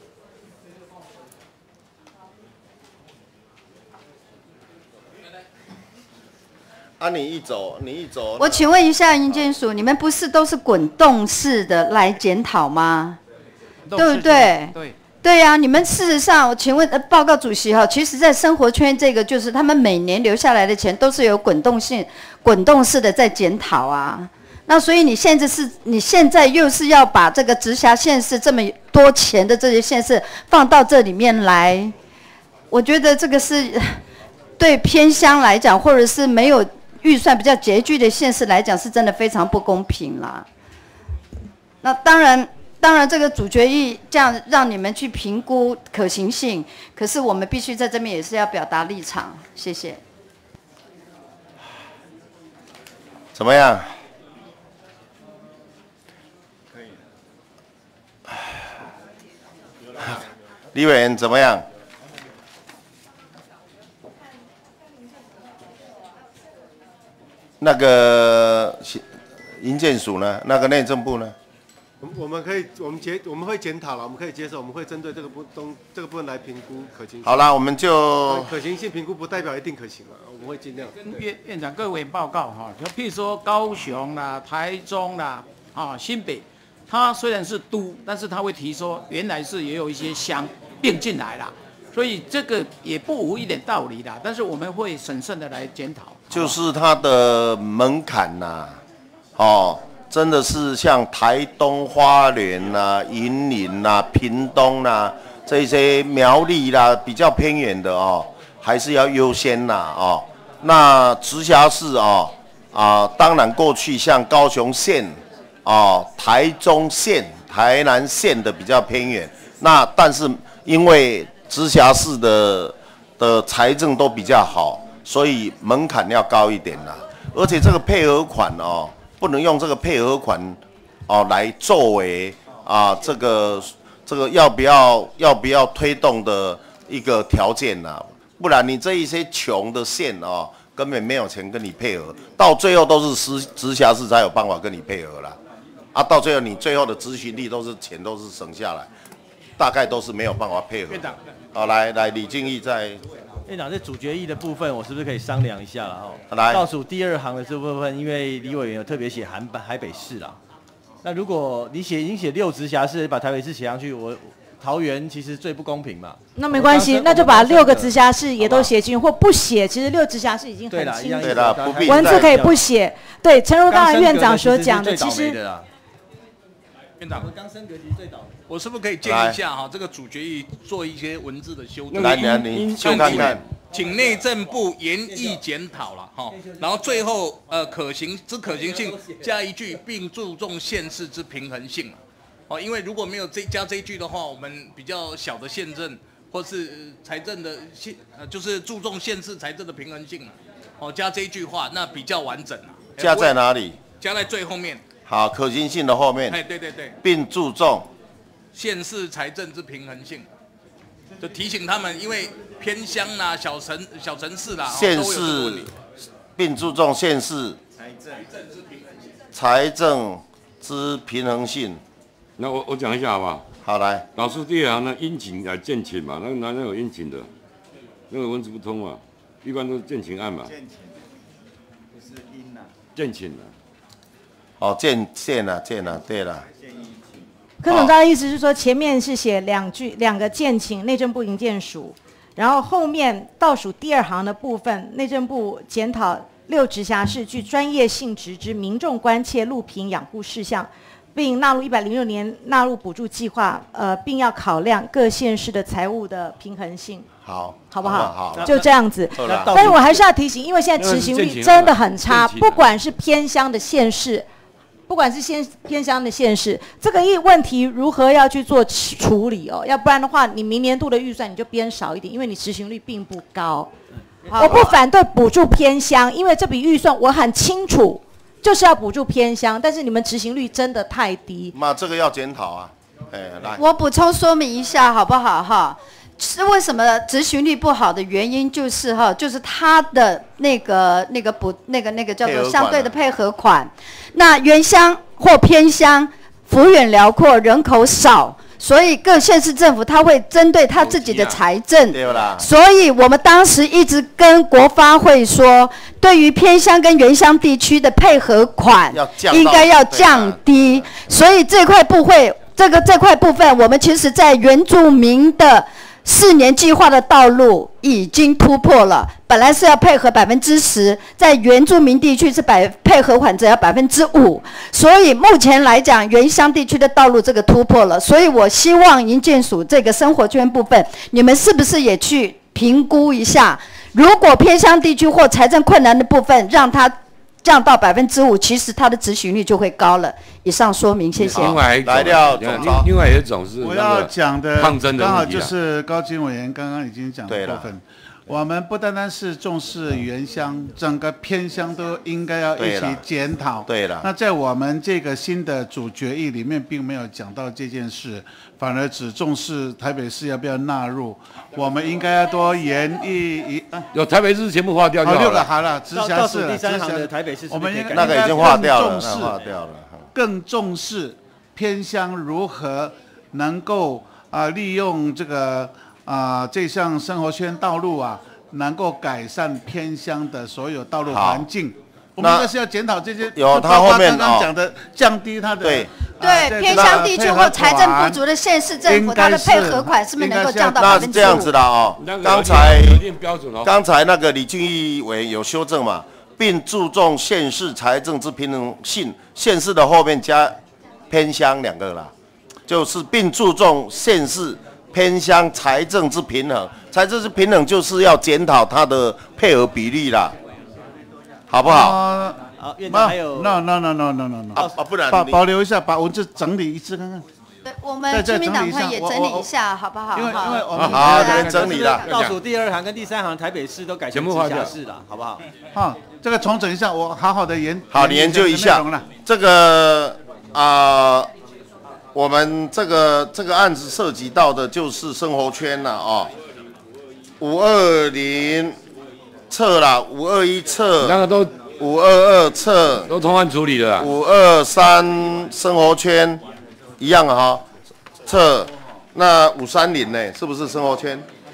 啊，你一走，你一走。 我请问一下营建署，你们不是都是滚动式的来检讨吗？对不对？ 对。 对呀、啊，你们事实上，我请问呃，报告主席哈，其实，在生活圈这个，就是他们每年留下来的钱都是有滚动性、滚动式的在检讨啊。那所以你现在是，你现在又是要把这个直辖县市这么多钱的这些县市放到这里面来，我觉得这个是对偏乡来讲，或者是没有预算比较拮据的县市来讲，是真的非常不公平啦。那当然。当然，这个主决议这样让你们去评估可行性，可是我们必须在这边也是要表达立场。谢谢。 怎么样？ 可以。 李委员怎么样？那个营建署呢？那个内政部呢？ 我们可以，我们检我们会检讨了，我们可以接受，我们会针对这个部东这个部分来评估可行性。 好啦，我们就可行性评估不代表一定可行啊，我们会尽量。 跟院院长各位报告哈，就譬如说高雄啦、台中啦、啊新北，它虽然是都，但是它会提说原来是也有一些乡并进来啦，所以这个也不无一点道理啦。但是我们会审慎的来检讨， 就是它的门槛呐、啊，哦。真的是像台东、花莲啦、云林啦、屏东啦这些苗栗啦比较偏远的哦，还是要优先啦哦。那直辖市哦啊，当然过去像高雄县哦、台中县、台南县的比较偏远，那但是因为直辖市的的财政都比较好，所以门槛要高一点啦。而且这个配合款哦。不能用这个配合款，哦，来作为啊这个这个要不要要不要推动的一个条件呐、啊？不然你这一些穷的县哦，根本没有钱跟你配合，到最后都是直直辖市才有办法跟你配合啦。啊，到最后你最后的执行力都是钱都是省下来，大概都是没有办法配合。院长，好，来来，李敬义在。 院长，这主决议的部分，我是不是可以商量一下了哈？ 来， 倒数第二行的这部分，因为李委员有特别写韩台北市啦。那如果你写已经写六直辖市，把台北市写上去，我桃园其实最不公平嘛。 那没关系，那就把六个直辖市也都写进去，或不写。其实六直辖市已经很清楚， 对了，不必文字可以不写。对，诚如刚才院长所讲的，其实院长， 刚升格局最早， 我是不是可以建议一下哈，这个主决议做一些文字的修正？ 来，来，你修看看。 请内政部研议检讨了哈，然后最后呃可行之可行性加一句，并注重县市之平衡性哦，因为如果没有这加这一句的话，我们比较小的县镇或是财政的县呃就是注重县市财政的平衡性哦，加这一句话那比较完整啊。 加在哪里？ 加在最后面。 好，可行性的后面。 哎，对对对。 并注重县市财政之平衡性，就提醒他们，因为偏乡啦、小城、小城市啦， 县市，并注重县市财政之平衡性。财政之平衡性。 那我我讲一下好不好？ 好，来。 老师第二行呢，殷勤啊，建请嘛，那个哪有殷勤的？那个文字不通嘛，一般都是建请案嘛。建请，不是殷呐。建请啊。 哦，建建啊，建啊，对了。 柯总召的意思是说，前面是写两句两个建请内政部营建署，然后后面倒数第二行的部分，内政部检讨六直辖市具专业性质之民众关切路平养护事项，并纳入一百零六年纳入补助计划，呃，并要考量各县市的财务的平衡性。 好， 好不好？ 好， 就这样子。但是我还是要提醒，因为现在执行率真的很差，不管是偏乡的县市。不管是县偏乡的县市，这个一问题如何要去做处理哦？要不然的话，你明年度的预算你就编少一点，因为你执行率并不高。我不反对补助偏乡，因为这笔预算我很清楚，就是要补助偏乡，但是你们执行率真的太低。 那这个要检讨啊！哎，来， 我补充说明一下好不好哈？是为什么执行率不好的原因，就是哈，就是它的那个那个补那个那个叫做相对的配合款，那原乡或偏乡，幅员辽阔，人口少，所以各县市政府它会针对他自己的财政，所以我们当时一直跟国发会说，对于偏乡跟原乡地区的配合款应该要降低，所以这块部会这个这块部分，我们其实在原住民的四年计划的道路已经突破了，本来是要配合百分之十，在原住民地区是百配合款只要百分之五，所以目前来讲，原乡地区的道路这个突破了，所以我希望营建署这个生活圈部分，你们是不是也去评估一下？如果偏乡地区或财政困难的部分，让它降到百分之五，其实它的执行率就会高了。以上说明，谢谢。 另外一种，另外一种是我要讲的抗争的刚好就是高金委员刚刚已经讲的部分。我们不单单是重视原乡，整个偏乡都应该要一起检讨。 对了， 那在我们这个新的主决议里面，并没有讲到这件事，反而只重视台北市要不要纳入。我们应该要多研议一。 有台北市全部划掉就好了。 六个好了，直辖市第三行的台北市， 我们应该那个已经划掉了，划掉了。 更重视偏乡如何能够啊、呃、利用这个。啊、呃，这项生活圈道路啊，能够改善偏乡的所有道路环境。我们应该是要检讨这些， 有他后面刚刚讲的、哦、降低它的对对偏乡地区或财政不足的县市政府，它的配合款是不是能够降到百分之五？ 那是这样子的哦。刚才刚才那个李俊毅委员有修正嘛，并注重县市财政之平衡性，县市的后面加偏乡两个啦，就是并注重县市。偏乡财政之平衡，财政之平衡就是要检讨它的配合比例啦，好不好？ 啊、 好，院长还有 no no no no no no no 啊啊，不然保保留一下，把文字整理一次看看。 对，我们亲民党团也整理一下，好不好？ 因为因为我们好，这边整理了。 倒数第二行跟第三行台北市都改成直辖市了，好不好？ 好，这个重整一下，我好好的研好研究一下这个啊。呃我们这个这个案子涉及到的就是生活圈了哦，五二零册啦，五二一册， 那个都五二二册都同案处理了， 五二三生活圈一样哈、哦，册那五三零呢，是不是生活圈？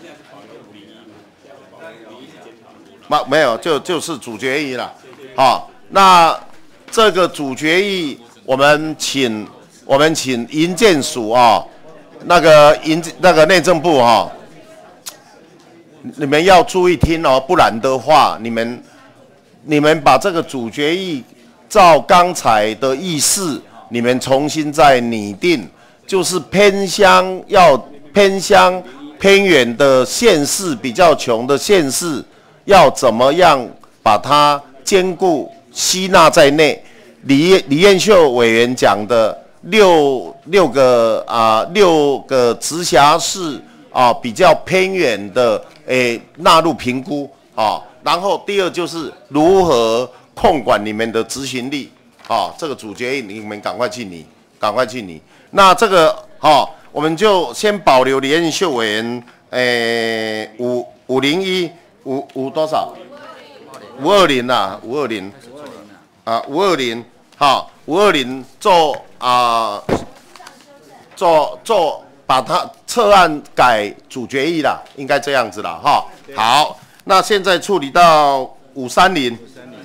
没没有，就就是主决议了，好，那这个主决议我们请。我们请营建署啊，那个营那个内政部哈、哦，你们要注意听哦，不然的话，你们你们把这个主决议照刚才的意思你们重新再拟定，就是偏乡要偏乡偏远的县市比较穷的县市，要怎么样把它兼顾吸纳在内？李李彦秀委员讲的六六个啊、呃、六个直辖市啊、呃、比较偏远的诶纳入评估啊，然后第二就是如何控管你们的执行力啊，这个主决议你们赶快去拟，赶快去拟。那这个啊，我们就先保留李彦秀委员诶五五零一五五多少？五二零呐，五二零啊，五二零。好，五二零做啊、呃，做做把它策案改主决议啦，应该这样子啦，哈。好，那现在处理到五三零。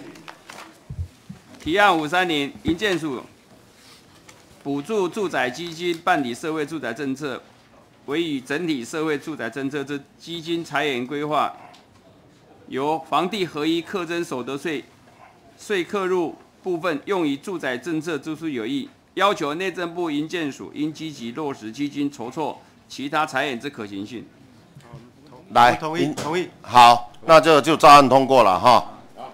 提案五三零，营建署补助住宅基金办理社会住宅政策，为与整体社会住宅政策之基金财源规划，由房地合一课征所得税税课入部分用于住宅政策支出有益，要求内政部营建署应积极落实基金筹措其他财源之可行性。 来， 同意，同意。 好，那就就照案通过了哈。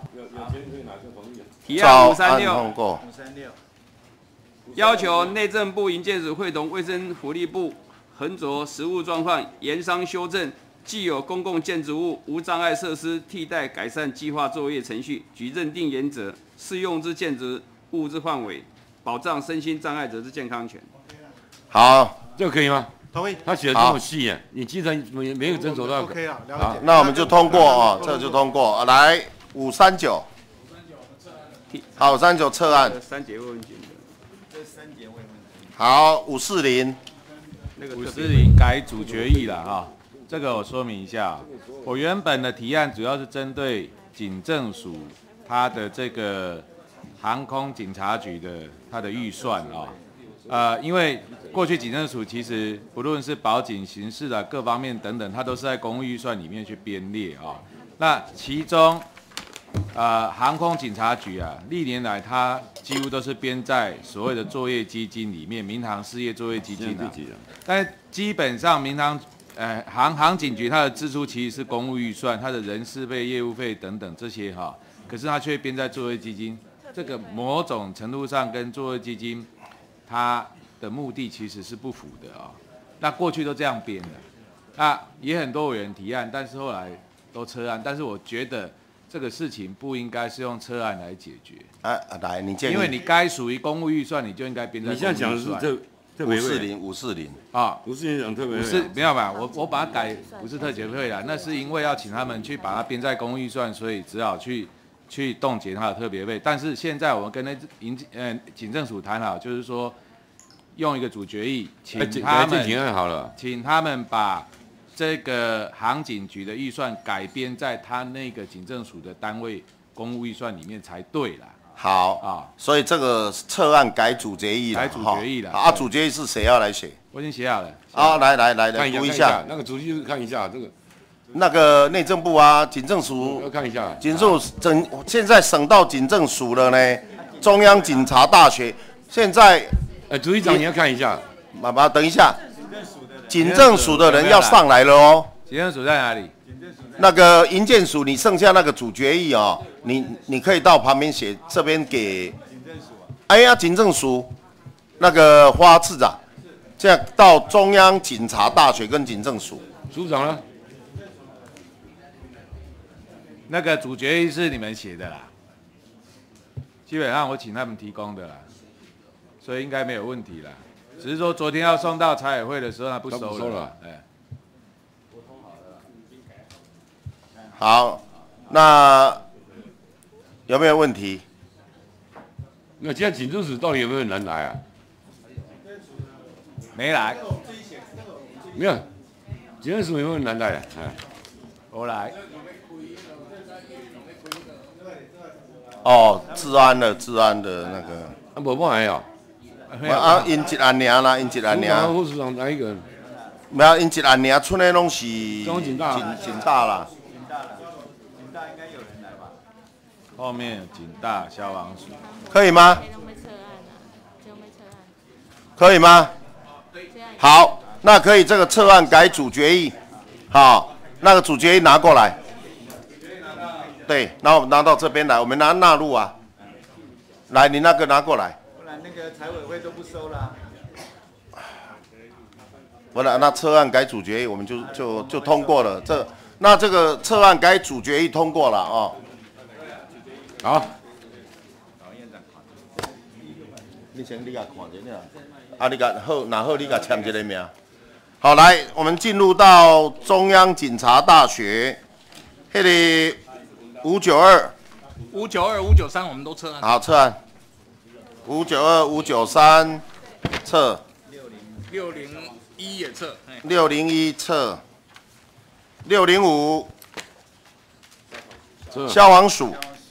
提案五三六， 通过。 要求内政部营建署会同卫生福利部横着实务状况，研商修正既有公共建筑物无障碍设施替代改善计划作业程序，举认定原则，适用之建筑物之范围，保障身心障碍者之健康权。 好， 这个可以吗？ 同意。 他写的这么细耶，你基层没没有遵守到。 OK 啊，了解。 那我们就通过啊，这就通过。来，五三九。好，五三九撤案。 三节未问卷的。 这三节未问卷。 好，五四零。 五四零改主决议了哈。这个我说明一下，我原本的提案主要是针对警政署它的这个航空警察局的它的预算啊，呃，因为过去警政署其实不论是保警、刑事的各方面等等，它都是在公务预算里面去编列啊。那其中，呃，航空警察局啊，历年来它几乎都是编在所谓的作业基金里面，民航事业作业基金啊。但是基本上民航呃，航航警局它的支出其实是公务预算，它的人事费、业务费等等这些哈，可是它却编在作业基金，这个某种程度上跟作业基金它的目的其实是不符的啊。那过去都这样编的，那也很多委员提案，但是后来都撤案，但是我觉得这个事情不应该是用撤案来解决。 啊，来，你建议， 因为你该属于公务预算，你就应该编在公务预算。 你现在讲的是这。 五四零五四零啊， 五四零讲特别会，是没有吧？我我把它改不是特别会啦，那是因为要请他们去把它编在公务预算，所以只好去去冻结它的特别费。但是现在我们跟那营呃警政署谈好，就是说用一个主决议，请他们好了， 请他们把这个航警局的预算改编在他那个警政署的单位公务预算里面才对啦。 好啊，所以这个撤案改主决议了， 改主决议了啊，主决议是谁要来写？ 我已经写好了。 啊，来来来来读一下， 那个主席看一下这个， 那个内政部啊，警政署要看一下， 警政署整现在省到警政署了呢，中央警察大学现在， 呃，主席长你要看一下， 妈妈等一下，警政署的人要上来了哦。 警政署在哪里？ 那个营建署，你剩下那个主决议哦，你你可以到旁边写，这边给。哎呀，警政署那个花次长，这样到中央警察大学跟警政署。 署长呢？ 那个主决议是你们写的啦，基本上我请他们提供的啦，所以应该没有问题啦。只是说昨天要送到财委会的时候，他不收了。哎。 好，那有没有问题？ 那现在警政署到底有没有人来啊？ 没来。 没有，警政署有没有人来啊？哎， 我来。 哦，治安的治安的那个。 啊，无办法哦。 啊，因一案尔啦，因一案尔。 副署长哪一个？ 没有，因一案尔，村内拢是警大警大啦。 后面警大消防署可以吗？ 可以吗？好，那可以这个撤案改主决议，好，那个主决议拿过来。对，然后拿到这边来，我们拿纳入啊。来，你那个拿过来。 不然那个财委会都不收了。 不然那撤案改主决议我们就就就通过了。这那这个撤案改主决议通过了哦。好。你先你甲看一下，啊，你甲好，那好，你甲签一个名。好，来，我们进入到中央警察大学，迄个五九二。 五九二、五九三我们都撤案。 好，撤案。五九二、五九三撤。 六零一也撤。 六零一撤。六零五。消防署。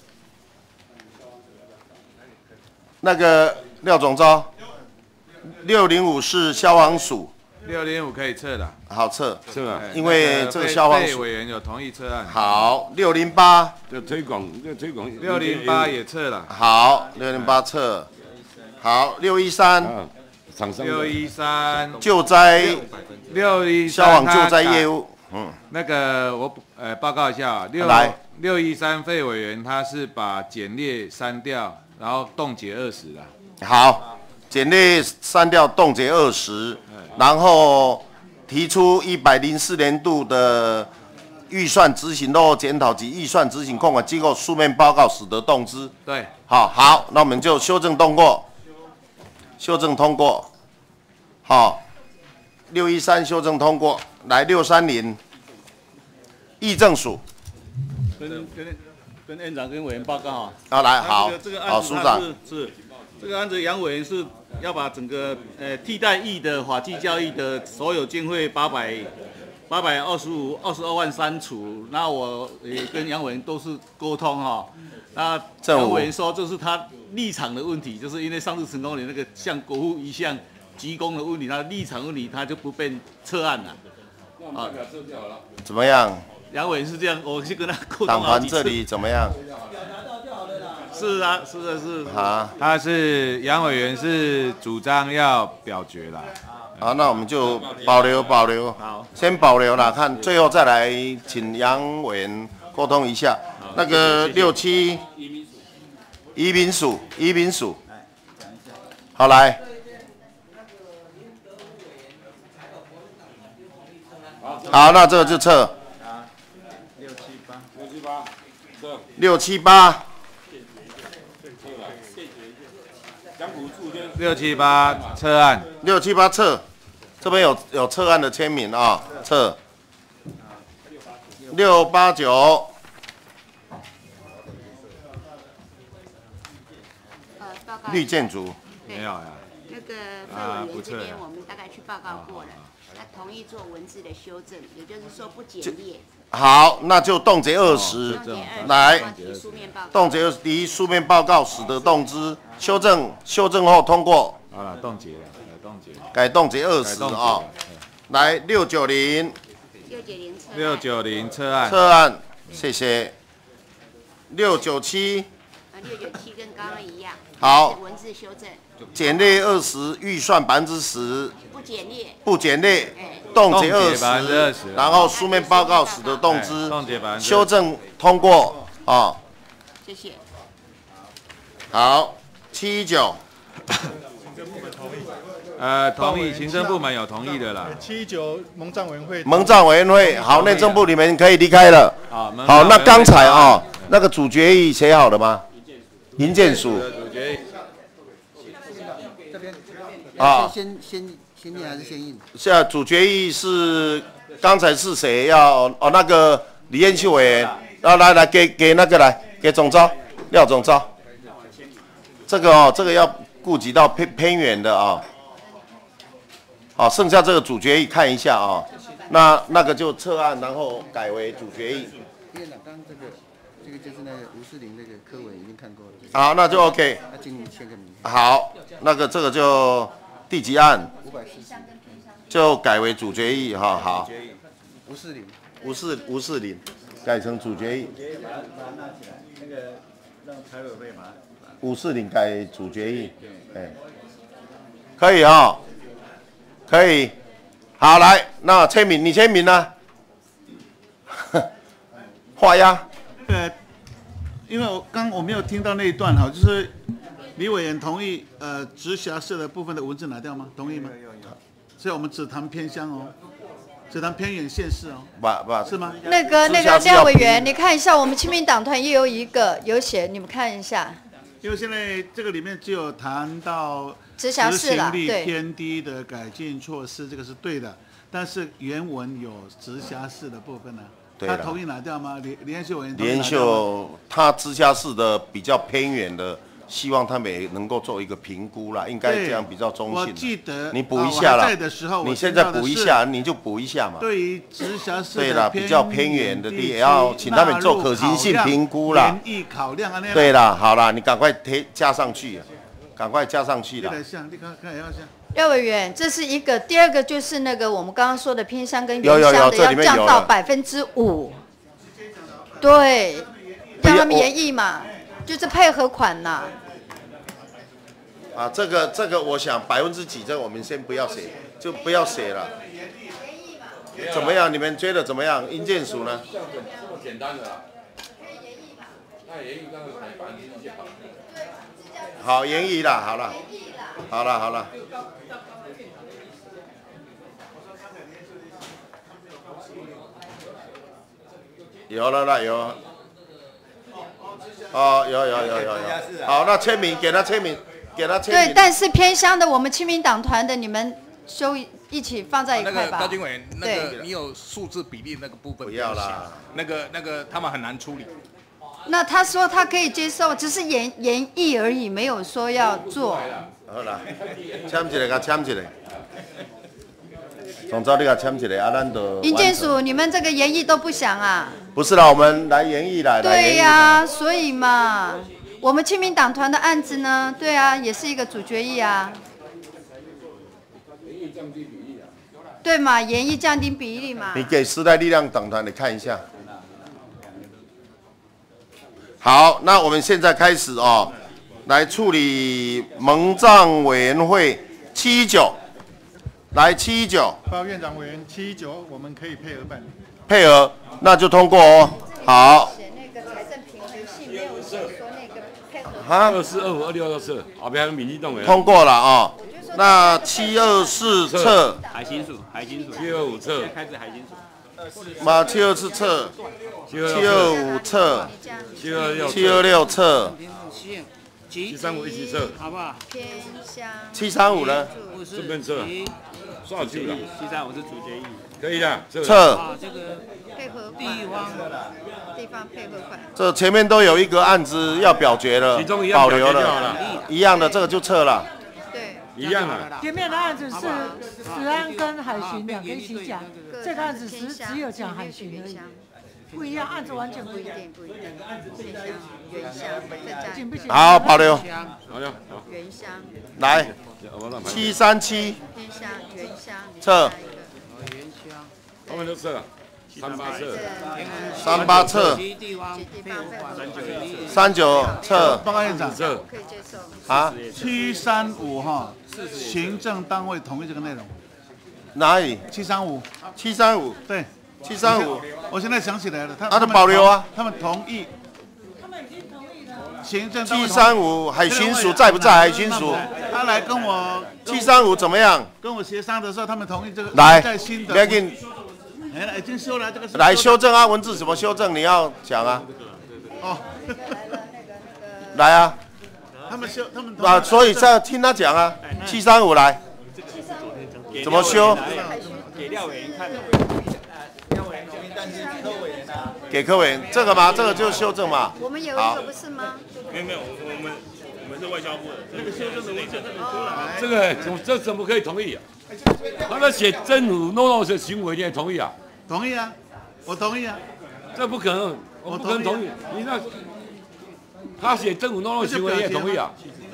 那个廖总召。六零五是消防署。 六零五可以撤的。 好撤。 撤啊。 因为这个消防署委员有同意撤案。 好，六零八。 就推广，就推广。 六零八也撤了。 好，六零八撤。好，六一三。 厂商。 六一三。 救灾。 六一消防救灾业务。嗯。 那个我呃报告一下，六六一三费委员他是把简列删掉，然后冻结二十了。 好，简列删掉，冻结二十，然后提出一百零四年度的预算执行落后检讨及预算执行控管机构书面报告，使得动之。 对， 好，好，那我们就修正通过，修正通过。好，六一三修正通过，来六三零，议政署。 跟跟跟院长跟委员报告啊。 好，来，好， 这个好，署长。 是这个案子，杨委员是要把整个呃替代役的法纪教育的所有经费八百八百二十五二十二万删除。那我也跟杨委员都是沟通哈。那杨委员说这是他立场的问题，就是因为上次成功里那个向国父遗像鞠躬的问题，他立场问题，他就不便撤案了。啊， 怎么样？ 杨委员是这样，我去跟他沟通党好几次。 团这里怎么样？ 是啊，是的是。 啊， 他是杨委员是主张要表决啦。 好，那我们就保留保留， 好， 先保留啦，看最后再来请杨委员沟通一下。那个六七移民署，移民署，好来。好，那这个就撤。 六七八，六七八，撤。 六七八。 六七八撤案。 六七八撤，这边有有撤案的签名啊，撤。六八九。绿建筑。 没有呀。 那个费委员这边我们大概去报告过了。他同意做文字的修正，也就是说不简列。 好，那就冻结二十，来，冻结二十，第一书面报告使得动之，修正修正后通过。 好了，冻结了，改冻结。 改冻结二十啊，来六九零。 六九零撤。 六九零撤案。 撤案，谢谢。六九七。 啊，六九七跟刚刚一样。 好。 文字修正。 减列二十，预算百分之十。 不减列。 不减列，冻结二十，然后书面报告使得动之，修正通过啊。 谢谢。 好，七九。 呃，同意，行政部门有同意的啦。 七九蒙藏委员会。 蒙藏委员会，好，内政部你们可以离开了。 好， 好，那刚才啊，那个主决议写好了吗？营建署。 啊，先先先念还是先印？ 现在主决议是刚才是谁要？哦，那个李彦秀委员，啊，来来给给那个来给总召廖总召，这个哦，这个要顾及到偏偏远的啊。好，剩下这个主决议看一下啊，那那个就撤案，然后改为主决议。 院长，刚刚这个这个就是那个吴世林那个柯文已经看过了。 好，那就 OK。 他今年签个名。 好，那个这个就。第几案？就改为主决议哈，好。 吴世林， 吴世吴世林，改成主决议。 那个让财委会嘛。 吴世林改主决议，哎。 可以哈、哦，可以。好，来，那签名，你签名呢？画押。 呃，因为我刚我没有听到那一段哈，就是李委员同意呃直辖市的部分的文字拿掉吗？同意吗？所以我们只谈偏乡哦，只谈偏远县市哦。 不不， 是吗？ 那个那个廖委员，你看一下，我们亲民党团也有一个有写，你们看一下。 因为现在这个里面只有谈到直辖市了， 执行力对。 偏低的改进措施，这个是对的，但是原文有直辖市的部分呢、啊。 对他同意拿掉吗？连连秀委员连秀他直辖市的比较偏远的，希望他们也能够做一个评估啦，应该这样比较中性。 我记得你补一下啦。 啊、在的时候， 你现在补一下，你就补一下嘛。 对于直辖市对啦，比较偏远的地也要请他们做可行性评估啦。 联意考量啊那。 对啦，好啦，你赶快贴加上去，赶快加上去啦。 你看，你看，看要像。 廖委员，这是一个，第二个就是那个我们刚刚说的偏乡跟原乡的要降到百分之五。对，让他们研议嘛，就是配合款呐。 啊，这个这个，我想百分之几，这个我们先不要写，就不要写了。怎么样？你们觉得怎么样？营建署呢？ 这么简单的啦。那研议刚刚百分之一就好。 好，研议啦，好了，好了，好了。有了啦，有。哦，有有有有有。好，那签名给他签名，给他签名。 对，但是偏乡的我们亲民党团的，你们修一起放在一块吧。 那个高金委员，那个你有数字比例那个部分不要啦。 那个那个他们很难处理。 那他说他可以接受，只是研研议而已，没有说要做。 好啦，签一个，甲签一个。总之你甲签一个，啊，咱就。 营建署，你们这个研议都不想啊？ 不是啦，我们来研议来。 对呀、啊，所以嘛，我们亲民党团的案子呢，对啊，也是一个主决议啊。对嘛，研议降低比例嘛。 你给时代力量党团你看一下。好，那我们现在开始哦，来处理蒙藏委员会七一九，来七一九。 报院长委员七一九，我们可以配合办理。 配合，那就通过哦。好。 写那个财政平衡性，没有写说那个配合。 哈。 二四二五二六二四，后边还有民意动员。 通过了啊、哦。那七二四册。 海巡署，海巡署。 七二五册。 开始海巡署。 嘛，七二四册。七二五册。 七二六。 七二六册。 七三五一起测， 好不好？ 偏乡。 七三五呢？ 顺便测，算好去了。 七三五是主决议。 可以的， 测。 啊，这个配合地方地方配合款。 这前面都有一个案子要表决了，保留了，一样的这个就撤了。 对， 一样的。 前面的案子是食安跟海巡两个一起讲，这个案子只只有讲海巡而已。不一样，案子完全不一样。 不一定，偏乡、原乡， 行不行？ 好，保留。 好的，好。 原乡。 来，七三七。 偏乡、原乡。 撤。 原乡。 后面都撤了。三八撤。 三八撤。三九撤。 报告院长。 撤。 可以接受。 啊，七三五哈，行政单位同意这个内容。 哪里？ 七三五。 七三五。 对。 七三五， 我现在想起来了，他他的保留啊， 他们同意，他们已经同意了。行政七三五海巡署在不在？海巡署， 他来跟我七三五怎么样？ 跟我协商的时候，他们同意这个。 来， 在新的， 来给你， 哎，已经修了这个。 来修正啊，文字怎么修正？你要讲啊。 哦。 来啊。 他们修，他们啊，所以再听他讲啊，七三五来。怎么修？ 给廖委员看。 给科委员这个吗？这个就修正嘛。 我们有一个不是吗？ 没有没有，我们我们是外交部的，这个修正的文件出来。 这个怎么这怎么可以同意啊？他在写真武懦弱的行为，你也同意啊？ 同意啊，我同意啊。 这不可能，我不可能同意。你那他写真武懦弱行为，你也同意啊？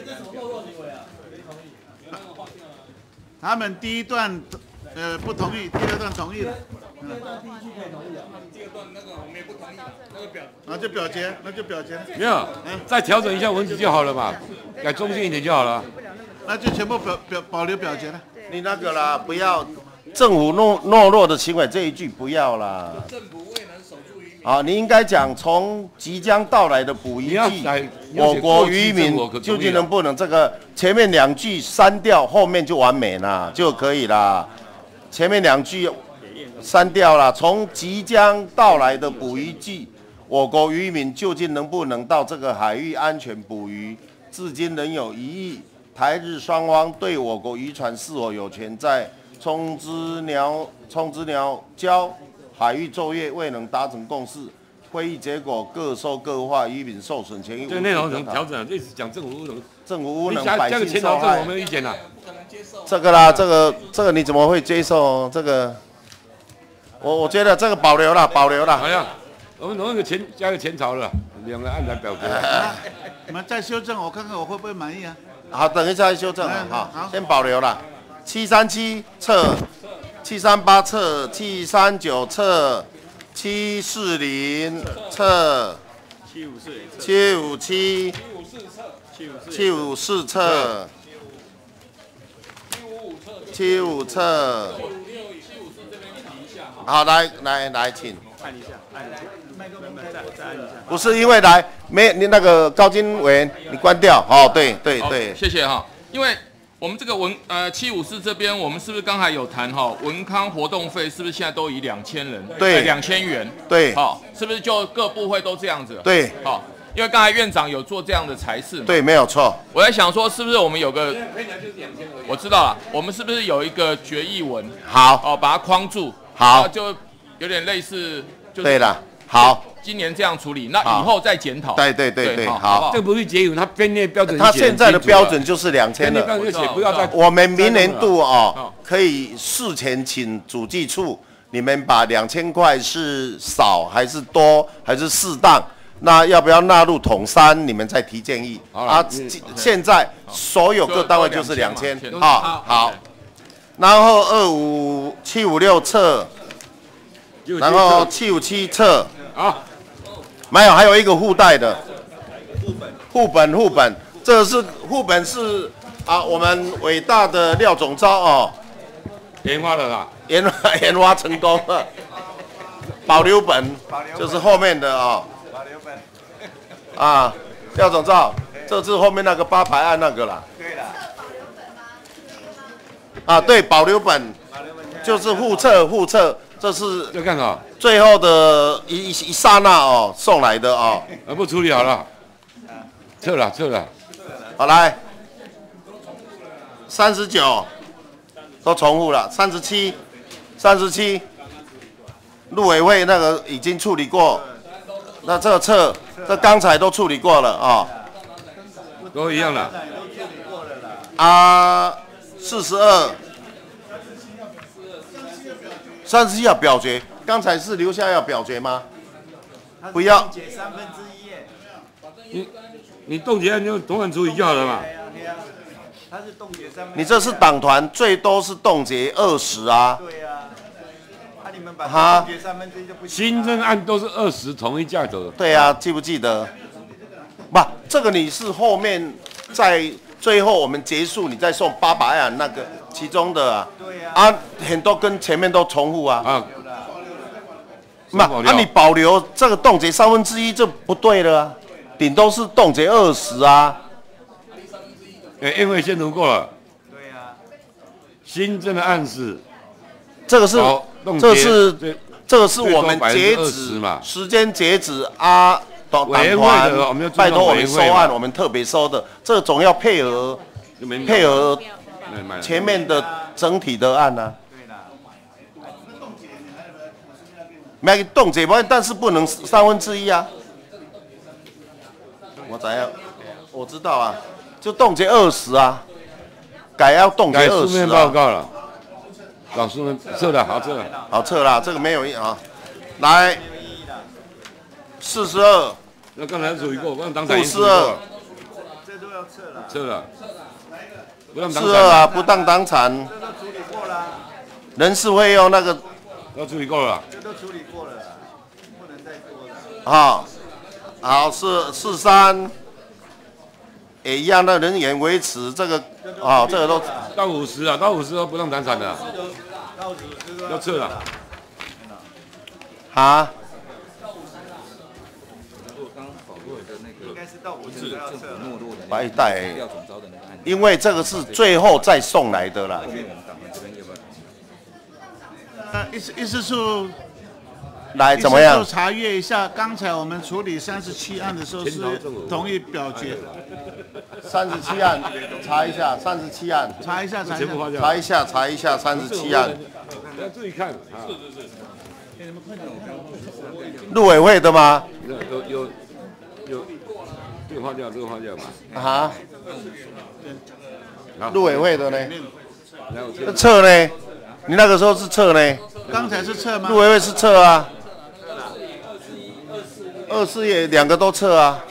他们第一段呃不同意，第二段同意了。 第二段第一句可以同意啊，第二段那个我们也不同意，那个表。 那就表决，那就表决。 没有，再调整一下文字就好了嘛，改中性一点就好了。 那就全部表表保留表决了。 你那个啦，不要政府懦懦弱的行为这一句不要啦。 政府未能守住渔民。 啊，你应该讲从即将到来的捕鱼季，我国渔民究竟能不能这个前面两句删掉，后面就完美啦，就可以啦。前面两句删掉了，从即将到来的捕鱼季，我国渔民究竟能不能到这个海域安全捕鱼？至今仍有疑义。台日双方对我国渔船是否有权在冲之鸟冲之鸟礁海域作业未能达成共识，会议结果各说各话，渔民受损权益。 这内容怎么调整？一直讲政府无能， 政府无能，百姓受害。 这个前头政府没有意见啦。 这个啦，这个这个你怎么会接受？这个，我我觉得这个保留了，保留了。 好呀，我们弄个前加个前朝了，两个按来表决。 你们再修正，我看看我会不会满意啊？ 好，等一下再修正啊，好，先保留了。七三七撤，七三八撤，七三九撤，七四零撤， 七五四七五七，七五四撤，七五撤。好，来来来，请。 按一下，按一下，麦克风再再按一下。 不是因为来没你那个高金委员，你关掉哦。对对对， 谢谢哈。因为我们这个文呃七五四这边，我们是不是刚才有谈哈？文康活动费是不是现在都以两千人？ 对， 两千元。 对， 好，是不是就各部会都这样子？ 对， 好，因为刚才院长有做这样的裁示。 对，没有错。 我在想说，是不是我们有个，我知道了，我们是不是有一个决议文？ 好， 哦，把它框住。 好， 就有点类似，就是对了，好， 今年这样处理，那以后再检讨。 对对对对，好， 这不是结语，它编列标准。 它现在的标准就是两千了。 不要再。 我们明年度哦，可以事前请主计处，你们把两千块是少还是多还是适当？那要不要纳入统三？你们再提建议。啊，现在所有各单位就是两千，好好。然后二五七五六册，然后七五七册， 啊， 没有，还有一个附带的，副本副本，这个是副本是啊，我们伟大的廖总召哦， 研发的啦， 研发研发成功了，保留本就是后面的哦，保留本，啊，廖总召，这是后面那个八排案那个啦。对了。啊，对，保留本就是附册，附册，这是要干啥？ 最后的一一一刹那哦，送来的哦。 啊，不处理好了，撤了，撤了。 好来，三十九都重复了，三十七，三十七，陆委会那个已经处理过，那这个册，这刚才都处理过了啊、 哦，都一样了。 啊。四十二，三十七要表决，刚才是留下要表决吗？不要。 三分之一耶。 你你冻结你就同案处理就好了嘛。 他是冻结三分。 你这是党团，最多是冻结二十啊。 对啊。那、啊、你们把冻结三分之一就不行。 新增案都是二十，统一价格。 对啊，记不记得？不，这个你是后面在。最后我们结束，你再送八百案那个其中的啊，啊很多跟前面都重复啊，啊，那啊你保留这个冻结三分之一就不对了啊，顶多是冻结二十啊， 哎，因为先读过了，对啊，新增的案是， 这个是这个是这个是我们截止时间截止啊。 委员会的，我们拜托我们收案，我们特别收的，这总要配合配合前面的整体的案呢、啊。没冻结不，但是不能三分之一啊。我怎样？我知道啊，就冻结二十啊，改要冻结二十、啊。 改书面报告了，老师们撤了，好撤了， 好撤了，这个没有意啊。来，四十二。 那刚才处理过，不让当场处理过。 这都要撤了。 撤了。不让四二啊，不当当产。 这都处理过了。 人事会用那个。 都处理过了。 这都处理过了，不能再多了。 好，好四四三， 也一样的人员维持这个啊，这个都到五十啊，到五十都不动产产的，要撤了。 啊？ 应该是到五十都要撤了。 白带，因为这个是最后再送来的啦。 呃，意思意思是。 来怎么样？ 就查阅一下，刚才我们处理三十七案的时候是同意表决。 三十七案，查一下三十七案， 查一下，查一下， 查一下，查一下三十七案。 要自己看。 是是是。陆委会的吗？ 有有有有，这个划掉，这个划掉嘛。 啊？陆委会的呢？撤呢？你那个时候是撤呢？ 刚才是撤吗？ 陆委会是撤啊。二四也两个都撤啊，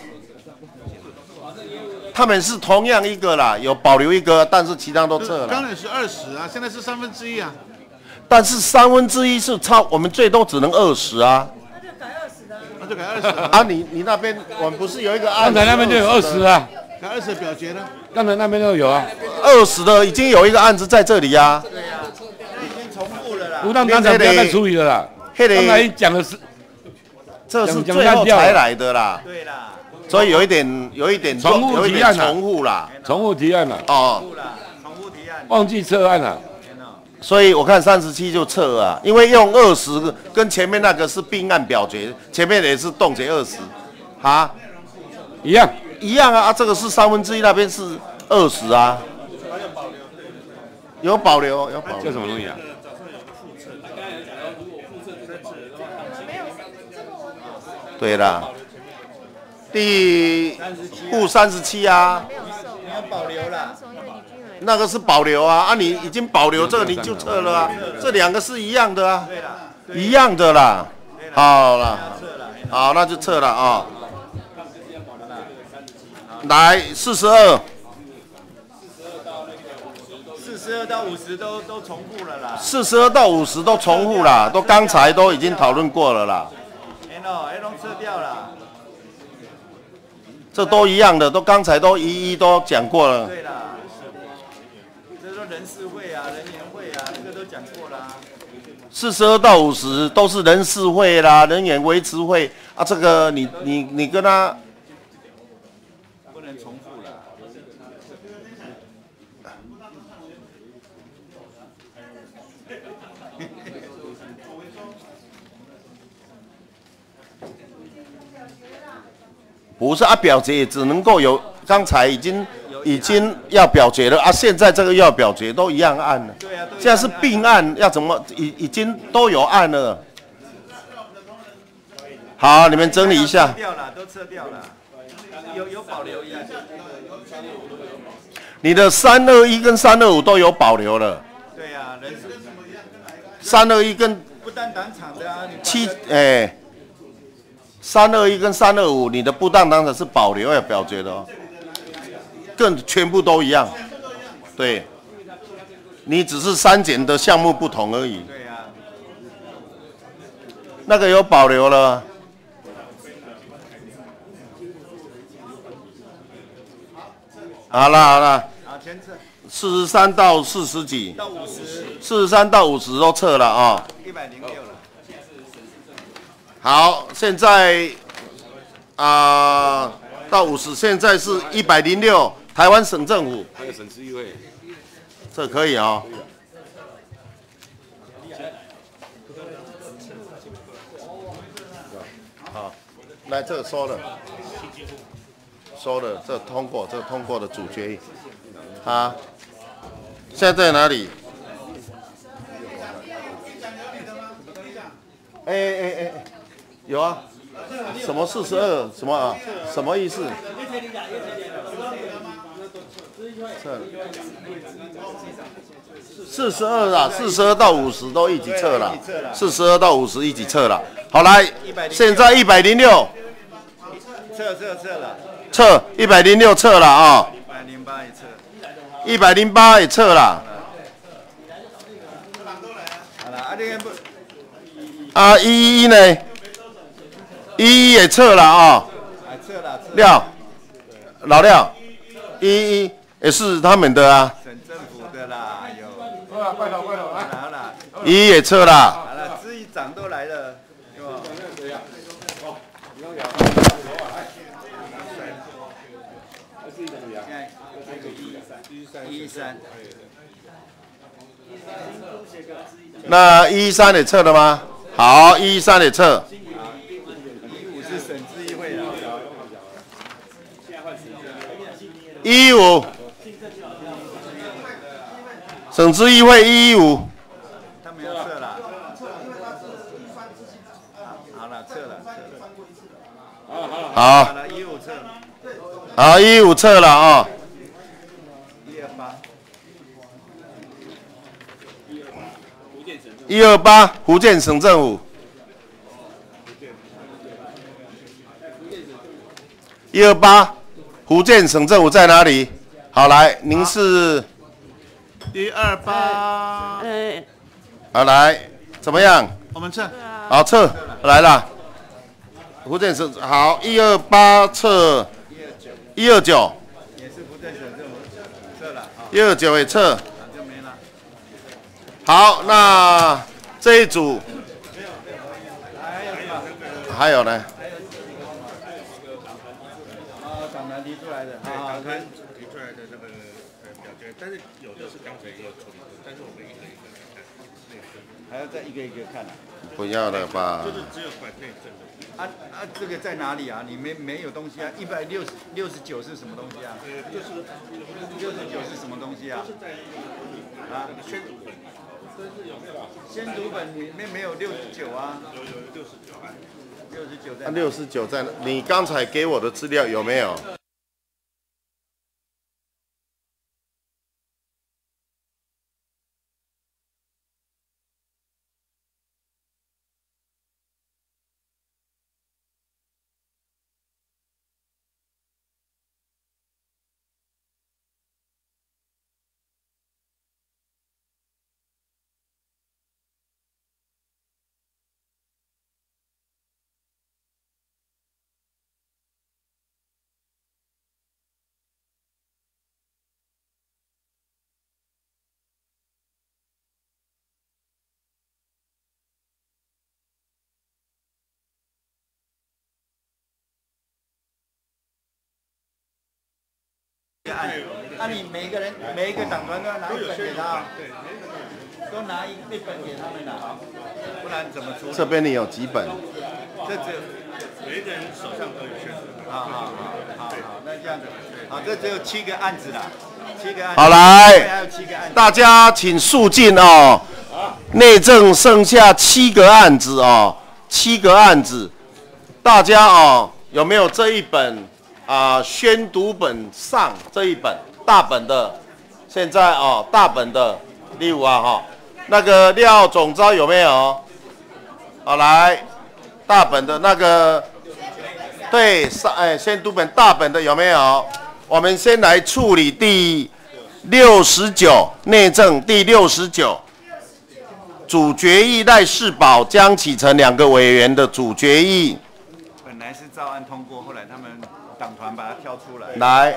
他们是同样一个啦，有保留一个，但是其他都撤了。 刚才是二十啊，现在是三分之一啊。 但是三分之一是超，我们最多只能二十啊。 那就改二十啊。那就改二十啊，你你那边我们不是有一个案？ 刚才那边就有二十啊。 改二十表决呢？ 刚才那边都有啊。 二十的已经有一个案子在这里啊。 对呀，已经重复了啦。 不当当场不要再处理了啦。刚才讲的是。 这是最后才来的啦， 对啦， 所以有一点有一点重复提案重复啦， 重复提案了， 哦， 重复提案， 忘记撤案了， 所以我看三十七就撤啊，因为用二十跟前面那个是并案表决，前面也是冻结二十，啊， 一样一样啊，啊这个是三分之一，那边是二十啊，有保留有保留， 这什么东西啊？ 对啦，第负三十七啊， 你要保留啦， 那个是保留啊，啊你已经保留这个你就撤了啊，这两个是一样的啊，一样的啦，好了，好那就撤了啊，来四十二， 四十二到五十都都重复了啦， 四十二到五十都重复啦，都刚才都已经讨论过了啦。 哦，哎，都撤掉了。 这都一样的，都刚才都一一都讲过了。 对啦，这说人事会啊、人员会啊，这个都讲过啦。 四十二到五十都是人事会啦、人员维持会啊，这个你你你跟他不能重复了。 不是啊，表决也只能够有，刚才已经已经要表决了啊，现在这个要表决都一样按了。 对啊， 现在是并案，要怎么已已经都有按了。好，你们整理一下。 撤掉了，都撤掉了，有有保留一下。 你的三二一跟三二五都有保留了。 对呀，人事。 三二一跟不单当场的啊， 七哎。三二一跟三二五，你的不当当的是保留要表决的哦，更全部都一样，对，你只是删减的项目不同而已。 对呀， 那个有保留了。好了好了，四十三到四十几， 到五十， 四十三到五十都撤了啊。 一百零六了。 好，现在啊、呃、到五十，现在是一百零六，台湾省政府还有省市议会， 这可以啊、哦。好，来这个收了，收了，这通过，这通过的主决议啊，现在在哪里？哎哎哎。有啊，什么四十二？什么啊？什么意思？四十二啊，四十二到五十都一起撤了，四十二到五十一起撤了。好来，现在一百零六， 撤撤撤了， 撤一百零六撤了啊， 一百零八也撤， 一百零八也撤了。 好了，啊这个不， 啊一一呢？一一也撤了啊， 撤了， 廖，老廖， 一一也是他们的啊。 省政府的啦，有。 好了，快点快点来。 好了。 一一也撤啦。 好了，资一长都来了，是吧？ 哦，你要聊。 一三。 那一三也撤了吗？好，一三也撤。 一五是省咨议会的。 一五。省咨议会一一五。 他们要撤了。好了，撤了，撤了。 好。 好了，一五撤。 好，一五撤了啊。 一二八。 一二八，福建省政府。一二八，福建省政府在哪里？好，来，您是一二八。 呃， 好，来，怎么样？ 我们撤。 好，撤来了。福建省好，一二八撤。一二九。 也是福建省政府撤了啊。 一二九也撤。 就没了。 好，那这一组还有呢？ 啊，党团提出来的，啊， 党团提出来的那个呃表决，但是有的是刚才也有处理过，但是我们一个一个来看， 还要再一个一个看啊。 不要了吧？ 就是只有管内政的。 啊啊，这个在哪里啊？你没没有东西啊？一百六十六十九是什么东西啊？ 呃，就是六十九是什么东西啊？啊， 宣读本，但是有没有？ 宣读本里面没有六十九啊？ 有有六十九啊。 六十九在。 那六十九在哪？你刚才给我的资料有没有？ 案，那你每一个人每一个党团都要拿一本给他，都拿一一本给他们的，不然怎么处理？ 这边你有几本？ 这只有每一个人手上都有宣读本。 好好好好好，那这样子，好，这只有七个案子啦，七个案子。 好来， 还有七个案子。 大家请肃静哦。内政剩下七个案子哦，七个案子，大家哦有没有这一本啊、呃、宣读本上这一本大本的？现在哦大本的例如啊哈、哦，那个廖总召有没有？好来，大本的那个对上哎宣读本大本的有没有？我们先来处理第六十九内政第六十九。主决议赖世宝、江启臣两个委员的主决议， 本来是照案通过，后来他们党团把它挑出来。 来，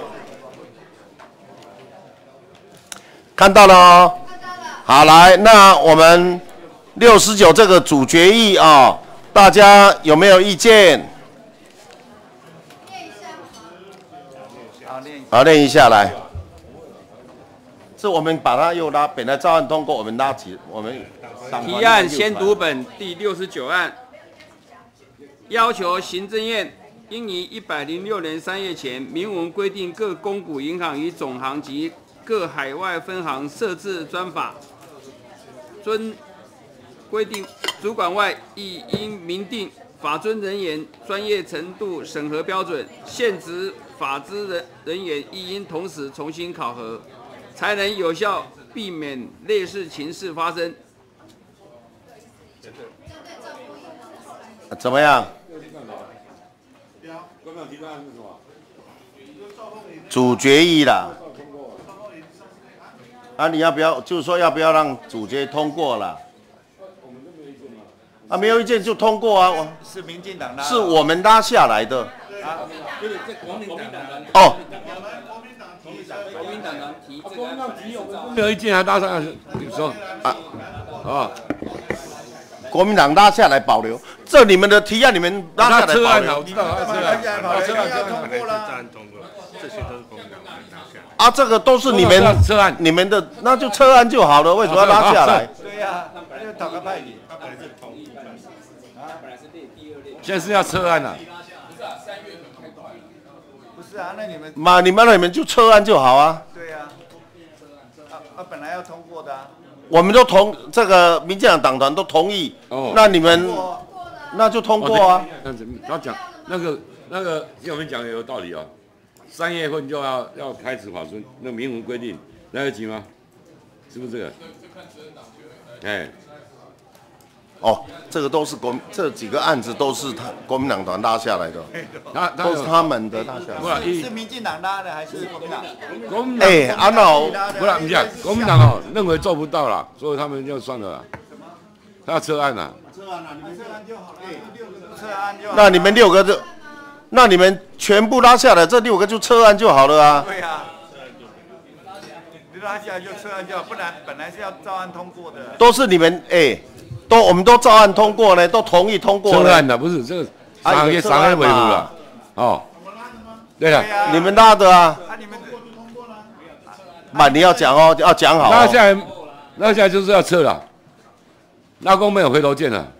看到了哦。好，来，那我们六十九这个主决议啊、哦，大家有没有意见？ 好，练一下。 好，练一下来。是我们把它又拉，本来照案通过，我们拉起我们。 提案宣读本第六十九案，要求行政院应于一百零六年三月前明文规定各公股银行与总行及各海外分行设置专法，遵规定主管外，亦应明定法遵人员专业程度审核标准，现职法资人人员亦应同时重新考核，才能有效避免类似情势发生。 怎么样？主决议啦。啊，你要不要？就是说要不要让主决通过了？啊，没有意见就通过啊。我是民进党拉， 是我们拉下来的。 啊，就是这国民党团哦。 国民党团提这个案子， 没有意见还拉上来，你说啊啊。 国民党拉下来保留，这你们的提案你们拉下来保留。 我知道，车案，车案，车案通过了，通过了，这些都是国民党拿下来。 啊，这个都是你们车案， 你们的那就撤案就好了，为什么要拉下来？ 对呀，就讨个派你， 他本来是同意， 他本来是列第二列， 现在是要撤案了。 不是啊，那你们妈，你们那你们就撤案就好啊。 对呀，啊啊，本来要通过的啊。 我们都同这个民进党党团都同意，哦，那你们那就通过啊。 这样子，他讲那个那个，我们讲的有道理哦。三月份就要要开始法遵，那明文规定来得及吗？是不是这个？哎， 哦，这个都是国这几个案子都是他国民党团拉下来的， 他都是他们的拉下来的。 是是民进党拉的还是国民党？ 国民党哎，阿闹， 不是，你讲国民党哦，认为做不到了，所以他们就算了啦，他要撤案了。 撤案了，你们撤案就好了，六个撤案就好。 那你们六个就，那你们全部拉下来，这六个就撤案就好了啊。 对呀，你拉下来就撤案就好，不然本来是要照案通过的。 都是你们哎，都我们都照案通过呢，都同意通过。 撤案的不是这个商业商业维护了，哦，对了， 你们拉的啊。妈，你要讲哦，要讲好。 拉下来，拉下来就是要撤了，拉弓没有回头箭了。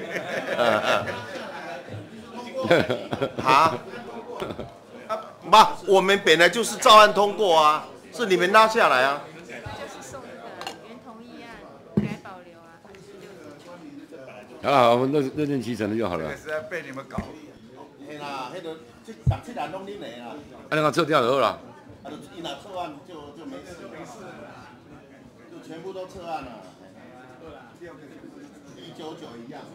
啊？妈，我们本来就是照案通过啊，是你们拉下来啊。 就是送那个原同意案改保留啊。 好了，我们认认真其成的就好了。 实在被你们搞。 嘿啦，迄个这十七人拢恁的啦。 啊，那个撤掉就好了。 啊，就伊若撤案就就没事，没事，就全部都撤案了。一九九一样。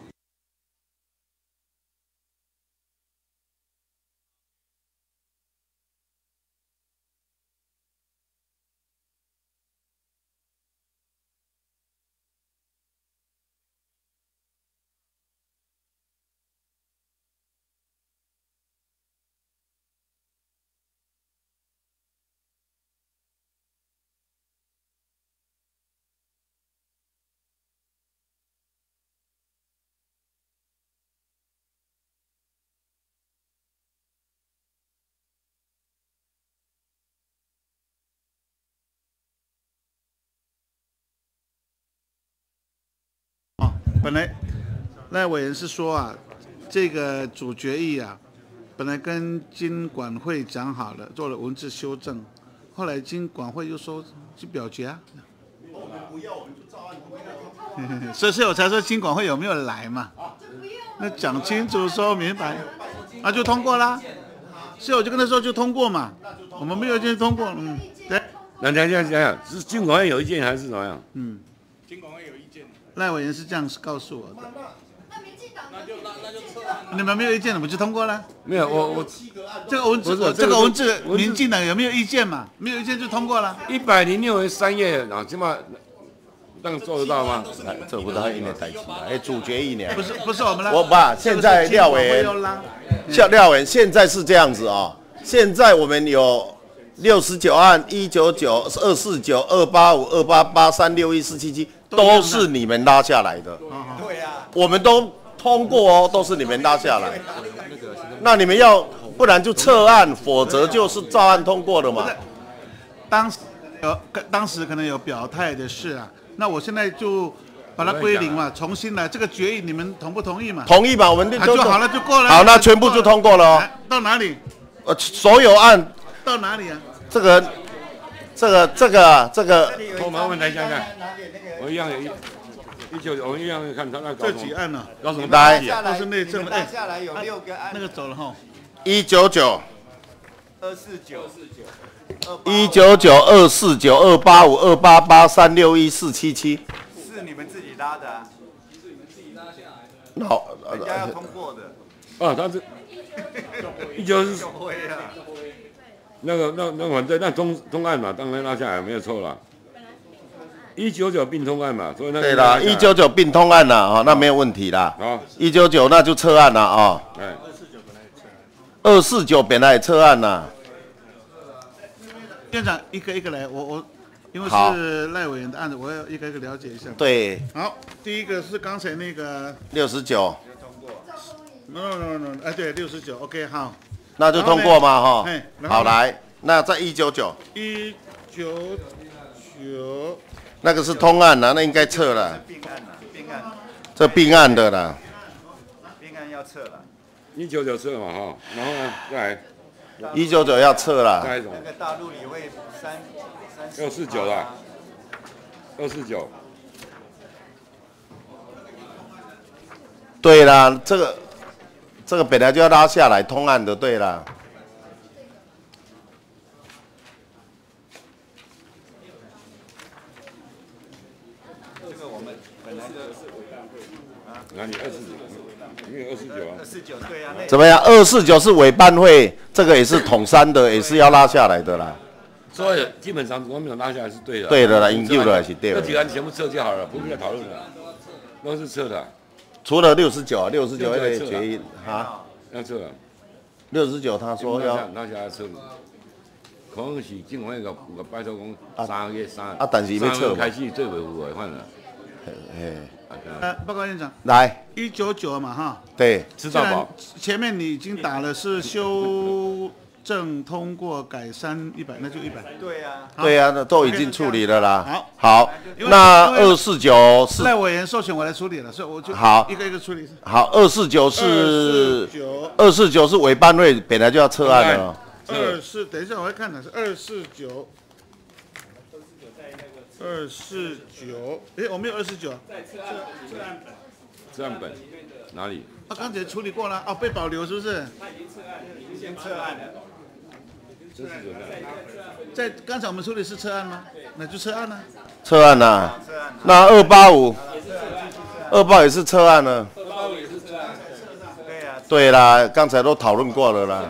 本来赖委员是说啊，这个主决议啊，本来跟经管会讲好了，做了文字修正，后来经管会又说去表决啊。我们不要，我们就照案。所以，所以我才说经管会有没有来嘛？那讲清楚说明白，那就通过啦。所以我就跟他说就通过嘛，我们没有意见通过，嗯，对。 那讲讲讲讲，是经管会有意见还是怎么样？ 嗯。 经管会有意见。 赖委员是这样告诉我的。 那就那那就撤案。 你们没有意见，我们就通过了。 没有，我我这个文字，我这个文字，民进党有没有意见嘛？没有意见就通过了。 一百零六年三月，然后起码那个做得到吗？ 这不是他一年代起的，哎，主决议呢？ 不是不是我们啦。 我把现在廖委员，廖廖委员现在是这样子啊，现在我们有六十九案，一九九、二四九、二八五、二八八、三六一、四七七，都是你们拉下来的。 对呀。 我们都通过哦，都是你们拉下来。那你们要不然就撤案，否则就是照案通过的嘛。 当时有当时可能有表态的事啊，那我现在就把它归零嘛，重新来。这个决议你们同不同意嘛？ 同意嘛，我们就就好了，就过了。 好，那全部就通过了哦。 到哪里？ 呃，所有案到哪里啊？ 这个这个这个这个， 我们问来看看，我一样有一。一九，我们一样看他那这几案呢？ 搞什么？ 来， 都是内政的。 哎，下来有六个案， 那个走了哈。 一九九， 二四九， 一九九二四九二八五二八八三六一四七七。 是你们自己拉的啊？是你们自己拉下来的。 好， 人家要通过的。 啊，他是一九是那个那那反正那通通案嘛，当然拉下来没有错了。一九九并通案嘛，所以那对啦，一九九并通案啦，哦，那没有问题啦。 好， 一九九那就撤案了啊。 哎， 二四九本来撤案呐。 院长一个一个来，我我因为是赖委员的案子，我要一个一个了解一下。 对。 好，第一个是刚才那个六十九。 no no no， 哎对，六十九 ，OK 好。 那就通过嘛哈。 哎， 好来，那在一九九。 一九九。 那个是通案啦，那应该撤了。 并案啦，并案。 这并案的啦。 并案要撤了。 一九九撤嘛哈，然后呢再来。 一九九要撤了。 那个大陆理会三三。 二四九啦。二四九。 对啦，这个这个本来就要拉下来通案的，对啦。 这个我们本来就是委办会啊。 哪里二四九？因为二四九啊。 二四九对啊。 怎么样？二四九是委办会，这个也是统三的，也是要拉下来的啦。 所以基本上我们有拉下来是对的。 对的啦，研究的是对的。 这几个案全部撤就好了，不必再讨论了，都是撤的。 除了六十九，六十九会决议啊， 要撤了。 六十九他说要拉下来撤，可能是政府个有个拜托讲三月三啊，但是要撤开始最维护的，反正。 嘿。 呃，报告院长。 来。 一九九嘛哈。 对。 吃到饱。前面你已经打了是修正通过改删一百，那就一百。 对啊。 对啊，那都已经处理了啦。 好。 好，那二四九是赖委员授权我来处理了，所以我就好一个一个处理。 好，二四九是二四九是委办会本来就要撤案了。 二四，等一下我会看的是二四九。二四九，哎，我没有二四九。在撤案撤案本。 撤案本哪里？ 啊，刚才处理过了，哦，被保留是不是？ 他已经撤案了，已经先撤案了。 在刚才我们处理是撤案吗？那就撤案了。 撤案呐，那二八五，二八也是撤案了。 二八五也是撤案。对呀。 对啦，刚才都讨论过了啦。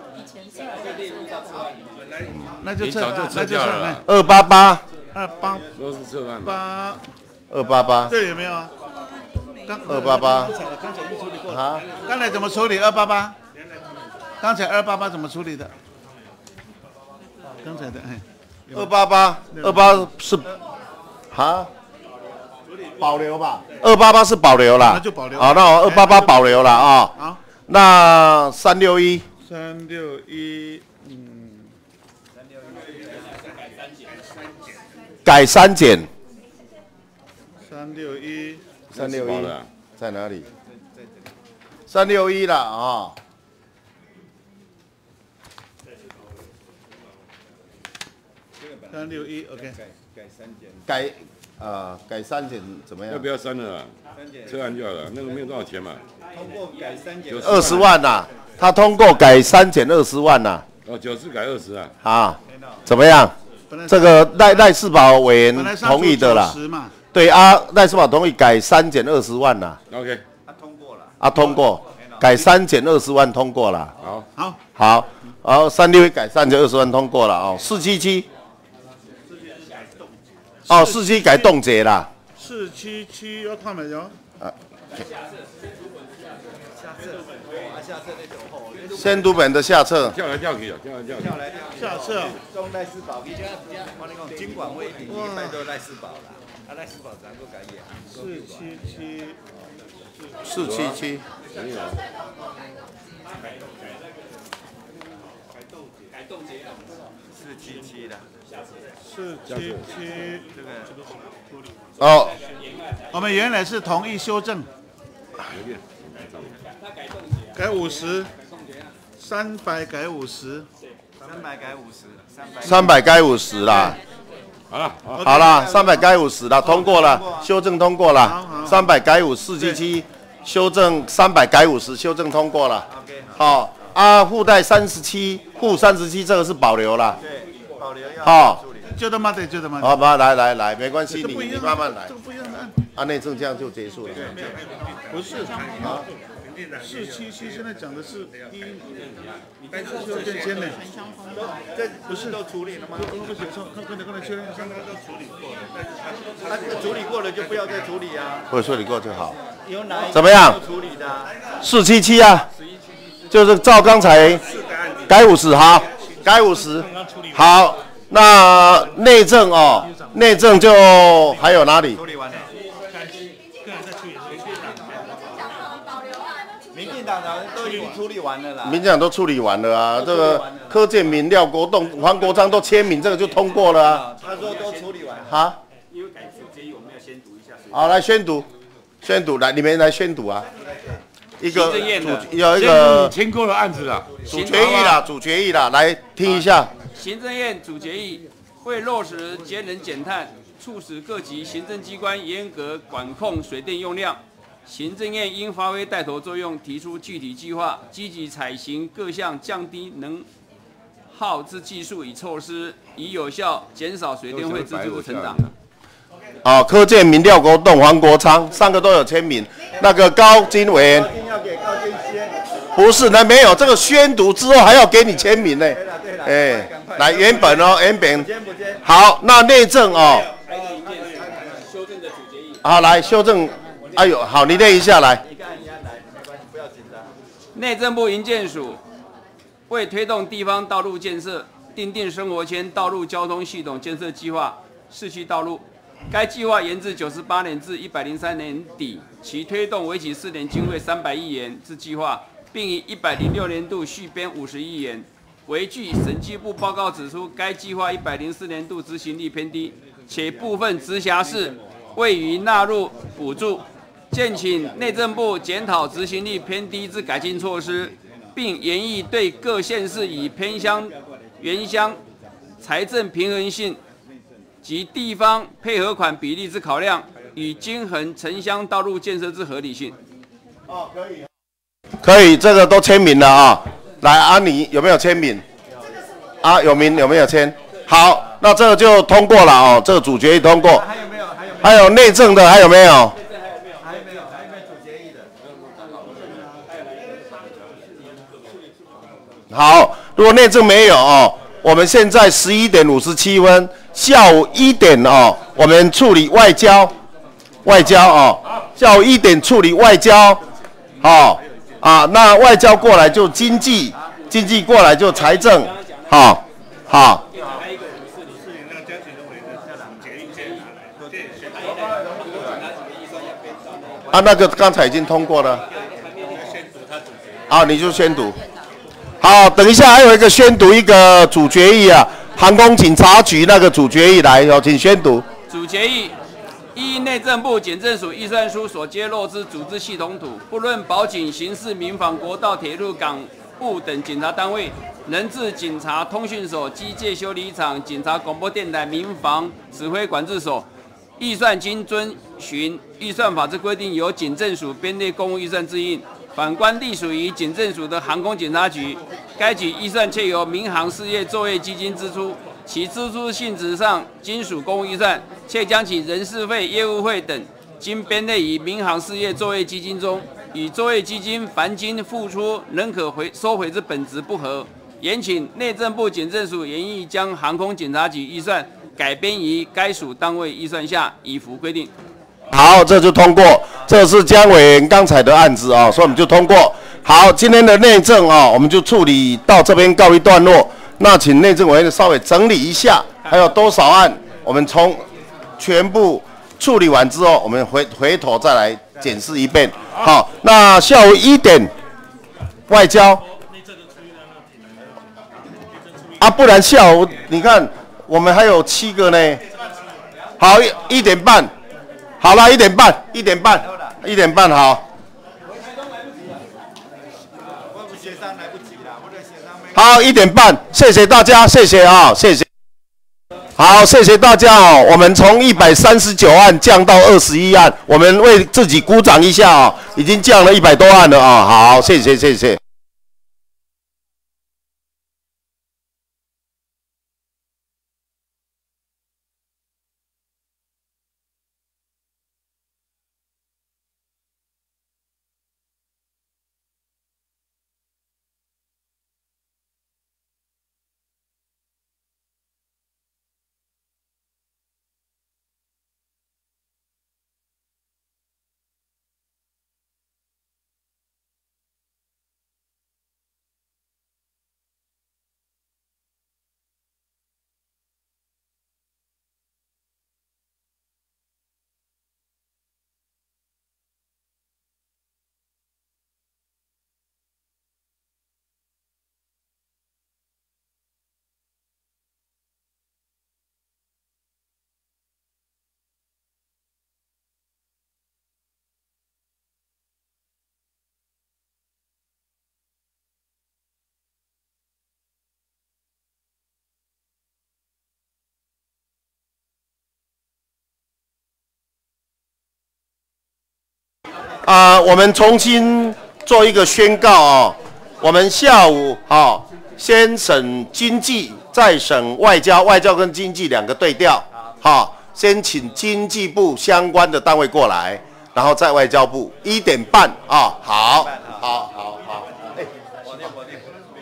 那就撤，那就撤了。 二八八。 二八都是撤案。 八。 二八八。 这里有没有啊？刚二八八。 刚才已经处理过了。啊。刚才怎么处理二八八？刚才二八八怎么处理的？刚才的哎。 二八八，二八是，啊，保留吧。二八八是保留啦。 那就保留。 好，那我二八八保留了啊。 好。 那三六一。 三六一，嗯。 改删减。 三六一。 三六一在哪里？三六一啦啊。 三六一 ，OK。 改删减。 改啊，改删减怎么样？ 要不要删了啦？撤案就好了，那个没有多少钱嘛。 通过改删减。 二十万呐，他通过改删减二十万呐。 哦，九十改二十啊。 啊，怎么样？这个赖赖世宝委员同意的啦。对啊，赖世宝同意改删减二十万呐。 OK。 他通过了。 啊，通过，改删减二十万通过了。 好。 好。 好，然后三六一改删减二十万通过了哦，四七七。哦，四七改冻结啦。 四七七要看没有？啊。 先读本的下册。 跳来跳去啊，跳来跳去。 跳来跳去。 下册。 中赖世宝，你我跟你讲，金管会一定拜托赖世宝啦，啊赖世宝咱够改业。 四七七。 四七七。 没有。 改冻结。四七七的。 四七七， 这个哦， 我们原来是同意修正，改五十，三百改五十， 三百改五十，三百三百改五十啦。 好了， 好了，三百改五十了，通过了，修正通过了，三百改五四七七，修正三百改五十，修正通过了。好啊，附带三十七，负三十七这个是保留了。 对，保留要。 好。 就他妈的，就他妈的。 好吧，来来来，没关系，你你慢慢来。 这个不一样的。 啊，内政这样就结束了。 不是啊，四七七现在讲的是一，修正先呢。 这不是都处理了吗？ 不写错，快快点，快点确认。 刚刚都处理过了，但是他他处理过了就不要再处理啊。 会处理过就好。 有哪一怎么样？ 处理的？ 四七七啊。 就是照刚才改五十，好，改五十，好，那内政哦，内政就还有哪里？ 处理完了。民进党的都已经处理完了啦。 民进党都处理完了啊，这个柯建铭、廖国栋、黄国昌都签名，这个就通过了啊。 他说都处理完了。 好， 因为改组决议，我们要先读一下。 好，来宣读，宣读，来，你们来宣读啊。一个行政院的主有一个签过的案子啦， 主决议啦，主决议啦，来听一下。 行政院主决议为落实节能减碳，促使各级行政机关严格管控水电用量。行政院应发挥带头作用，提出具体计划，积极采行各项降低能耗之技术与措施，以有效减少水电费支出的成长。 啊，柯建铭、廖国栋、黄国昌三个都有签名。那个高金委员要给高金先。 不是，那没有这个宣读之后还要给你签名呢。哎，来原本哦，原本。好，那内政哦。 修正的主决议。 好，来修正。哎呦，好，你念一下来。 内政部营建署为推动地方道路建设，订定生活圈道路交通系统建设计划，市区道路。该计划延至九十八年至一百零三年底，其推动为期四年，经费三百亿元之计划，并于一百零六年度续编五十亿元。唯据审计部报告指出，该计划一百零四年度执行力偏低，且部分直辖市未予纳入补助。建请内政部检讨执行力偏低之改进措施，并研议对各县市以偏乡、原乡财政平衡性及地方配合款比例之考量，与均衡城乡道路建设之合理性。 哦，可以。可以，这个都签名了啊。来，安妮有没有签名？啊，有名有没有签？好，那这个就通过了哦，这个主决议通过。 还有没有？还有没有？ 还有内政的还有没有？好，如果内政没有哦，我们现在十一点五十七分，下午一点哦，我们处理外交，外交哦，下午一点处理外交，哦啊，那外交过来就经济，经济过来就财政，好，好。啊，那个刚才已经通过了。啊，你就宣读。好，等一下还有一个宣读一个主决议啊，航空警察局那个主决议来，有请宣读。 主决议依内政部检政署预算书所揭露之组织系统图，不论保警、刑事、民防、国道、铁路、港务等检察单位，人质警察通讯所、机械修理厂、警察广播电台、民防指挥管制所，预算经遵循预算法之规定，由警政署编列公务预算支应。反观隶属于警政署的航空检察局，该局预算却由民航事业作业基金支出，其支出性质上均属公务预算，却将其人事费、业务费等经编列于民航事业作业基金中，与作业基金凡经付出仍可回收回之本质不合。延请内政部检政署研议将航空检察局预算改编于该属单位预算下，以符规定。 好，这就通过。这是江委员刚才的案子啊、哦，所以我们就通过。好，今天的内政啊、哦，我们就处理到这边告一段落。那请内政委员稍微整理一下，还有多少案，我们从全部处理完之后，我们回回头再来检视一遍。好，那下午一点外交啊，不然下午你看我们还有七个呢。好，一点半。好了，一点半，一点半，一点半，好。好，一点半，谢谢大家，谢谢啊，谢谢。好，谢谢大家哦。我们从一百三十九案降到二十一案，我们为自己鼓掌一下啊，已经降了一百多案了啊。好，谢谢，谢谢。 啊、呃，我们重新做一个宣告哦。我们下午啊、哦，先审经济，再审外交，外交跟经济两个对调。好、哦，先请经济部相关的单位过来，然后再外交部一点半啊、哦。好，好，好，好。哎，我念，我念。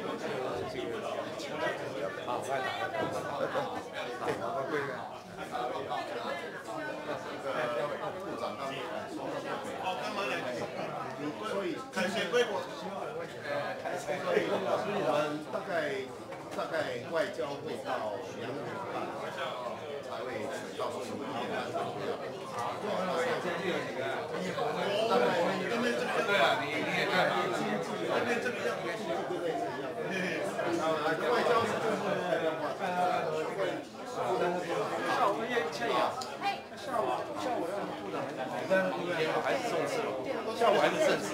凯旋归国。所以我们大概大概外交会到两点半才会告诉你们一点半左右。对啊，你你也看嘛，这边这个样子，对对对，外交是就是下午也可以啊。下午下午让部长还是正式，下午还是正式。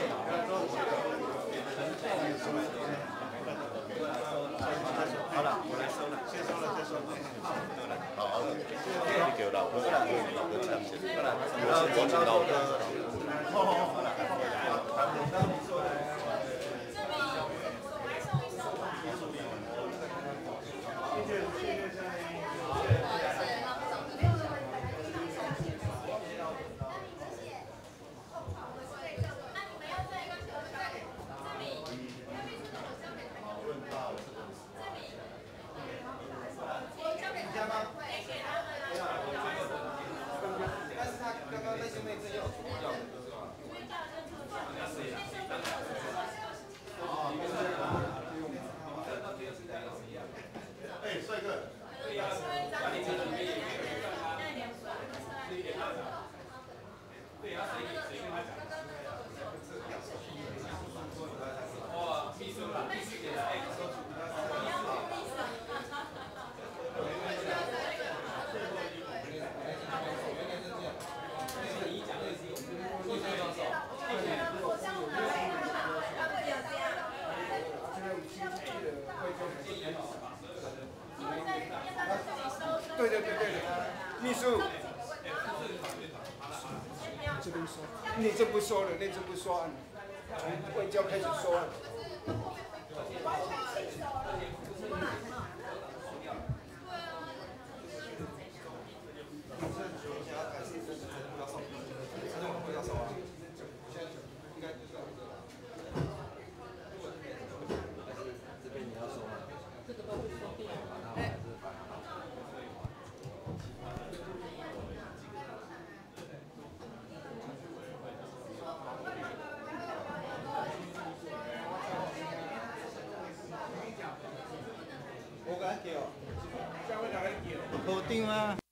好了，我来收了，先收了，再收。好，你给我老婆，老婆唱先，然后我请老哥。好好好，好了，谢谢谢谢。哎，帅哥。哇，秘书啦，必须给他哎，说出。对对对对对，秘书，这边说，内政部说了，内政部说案，从外交开始说案。我敢叫，下回哪个叫？固定啊。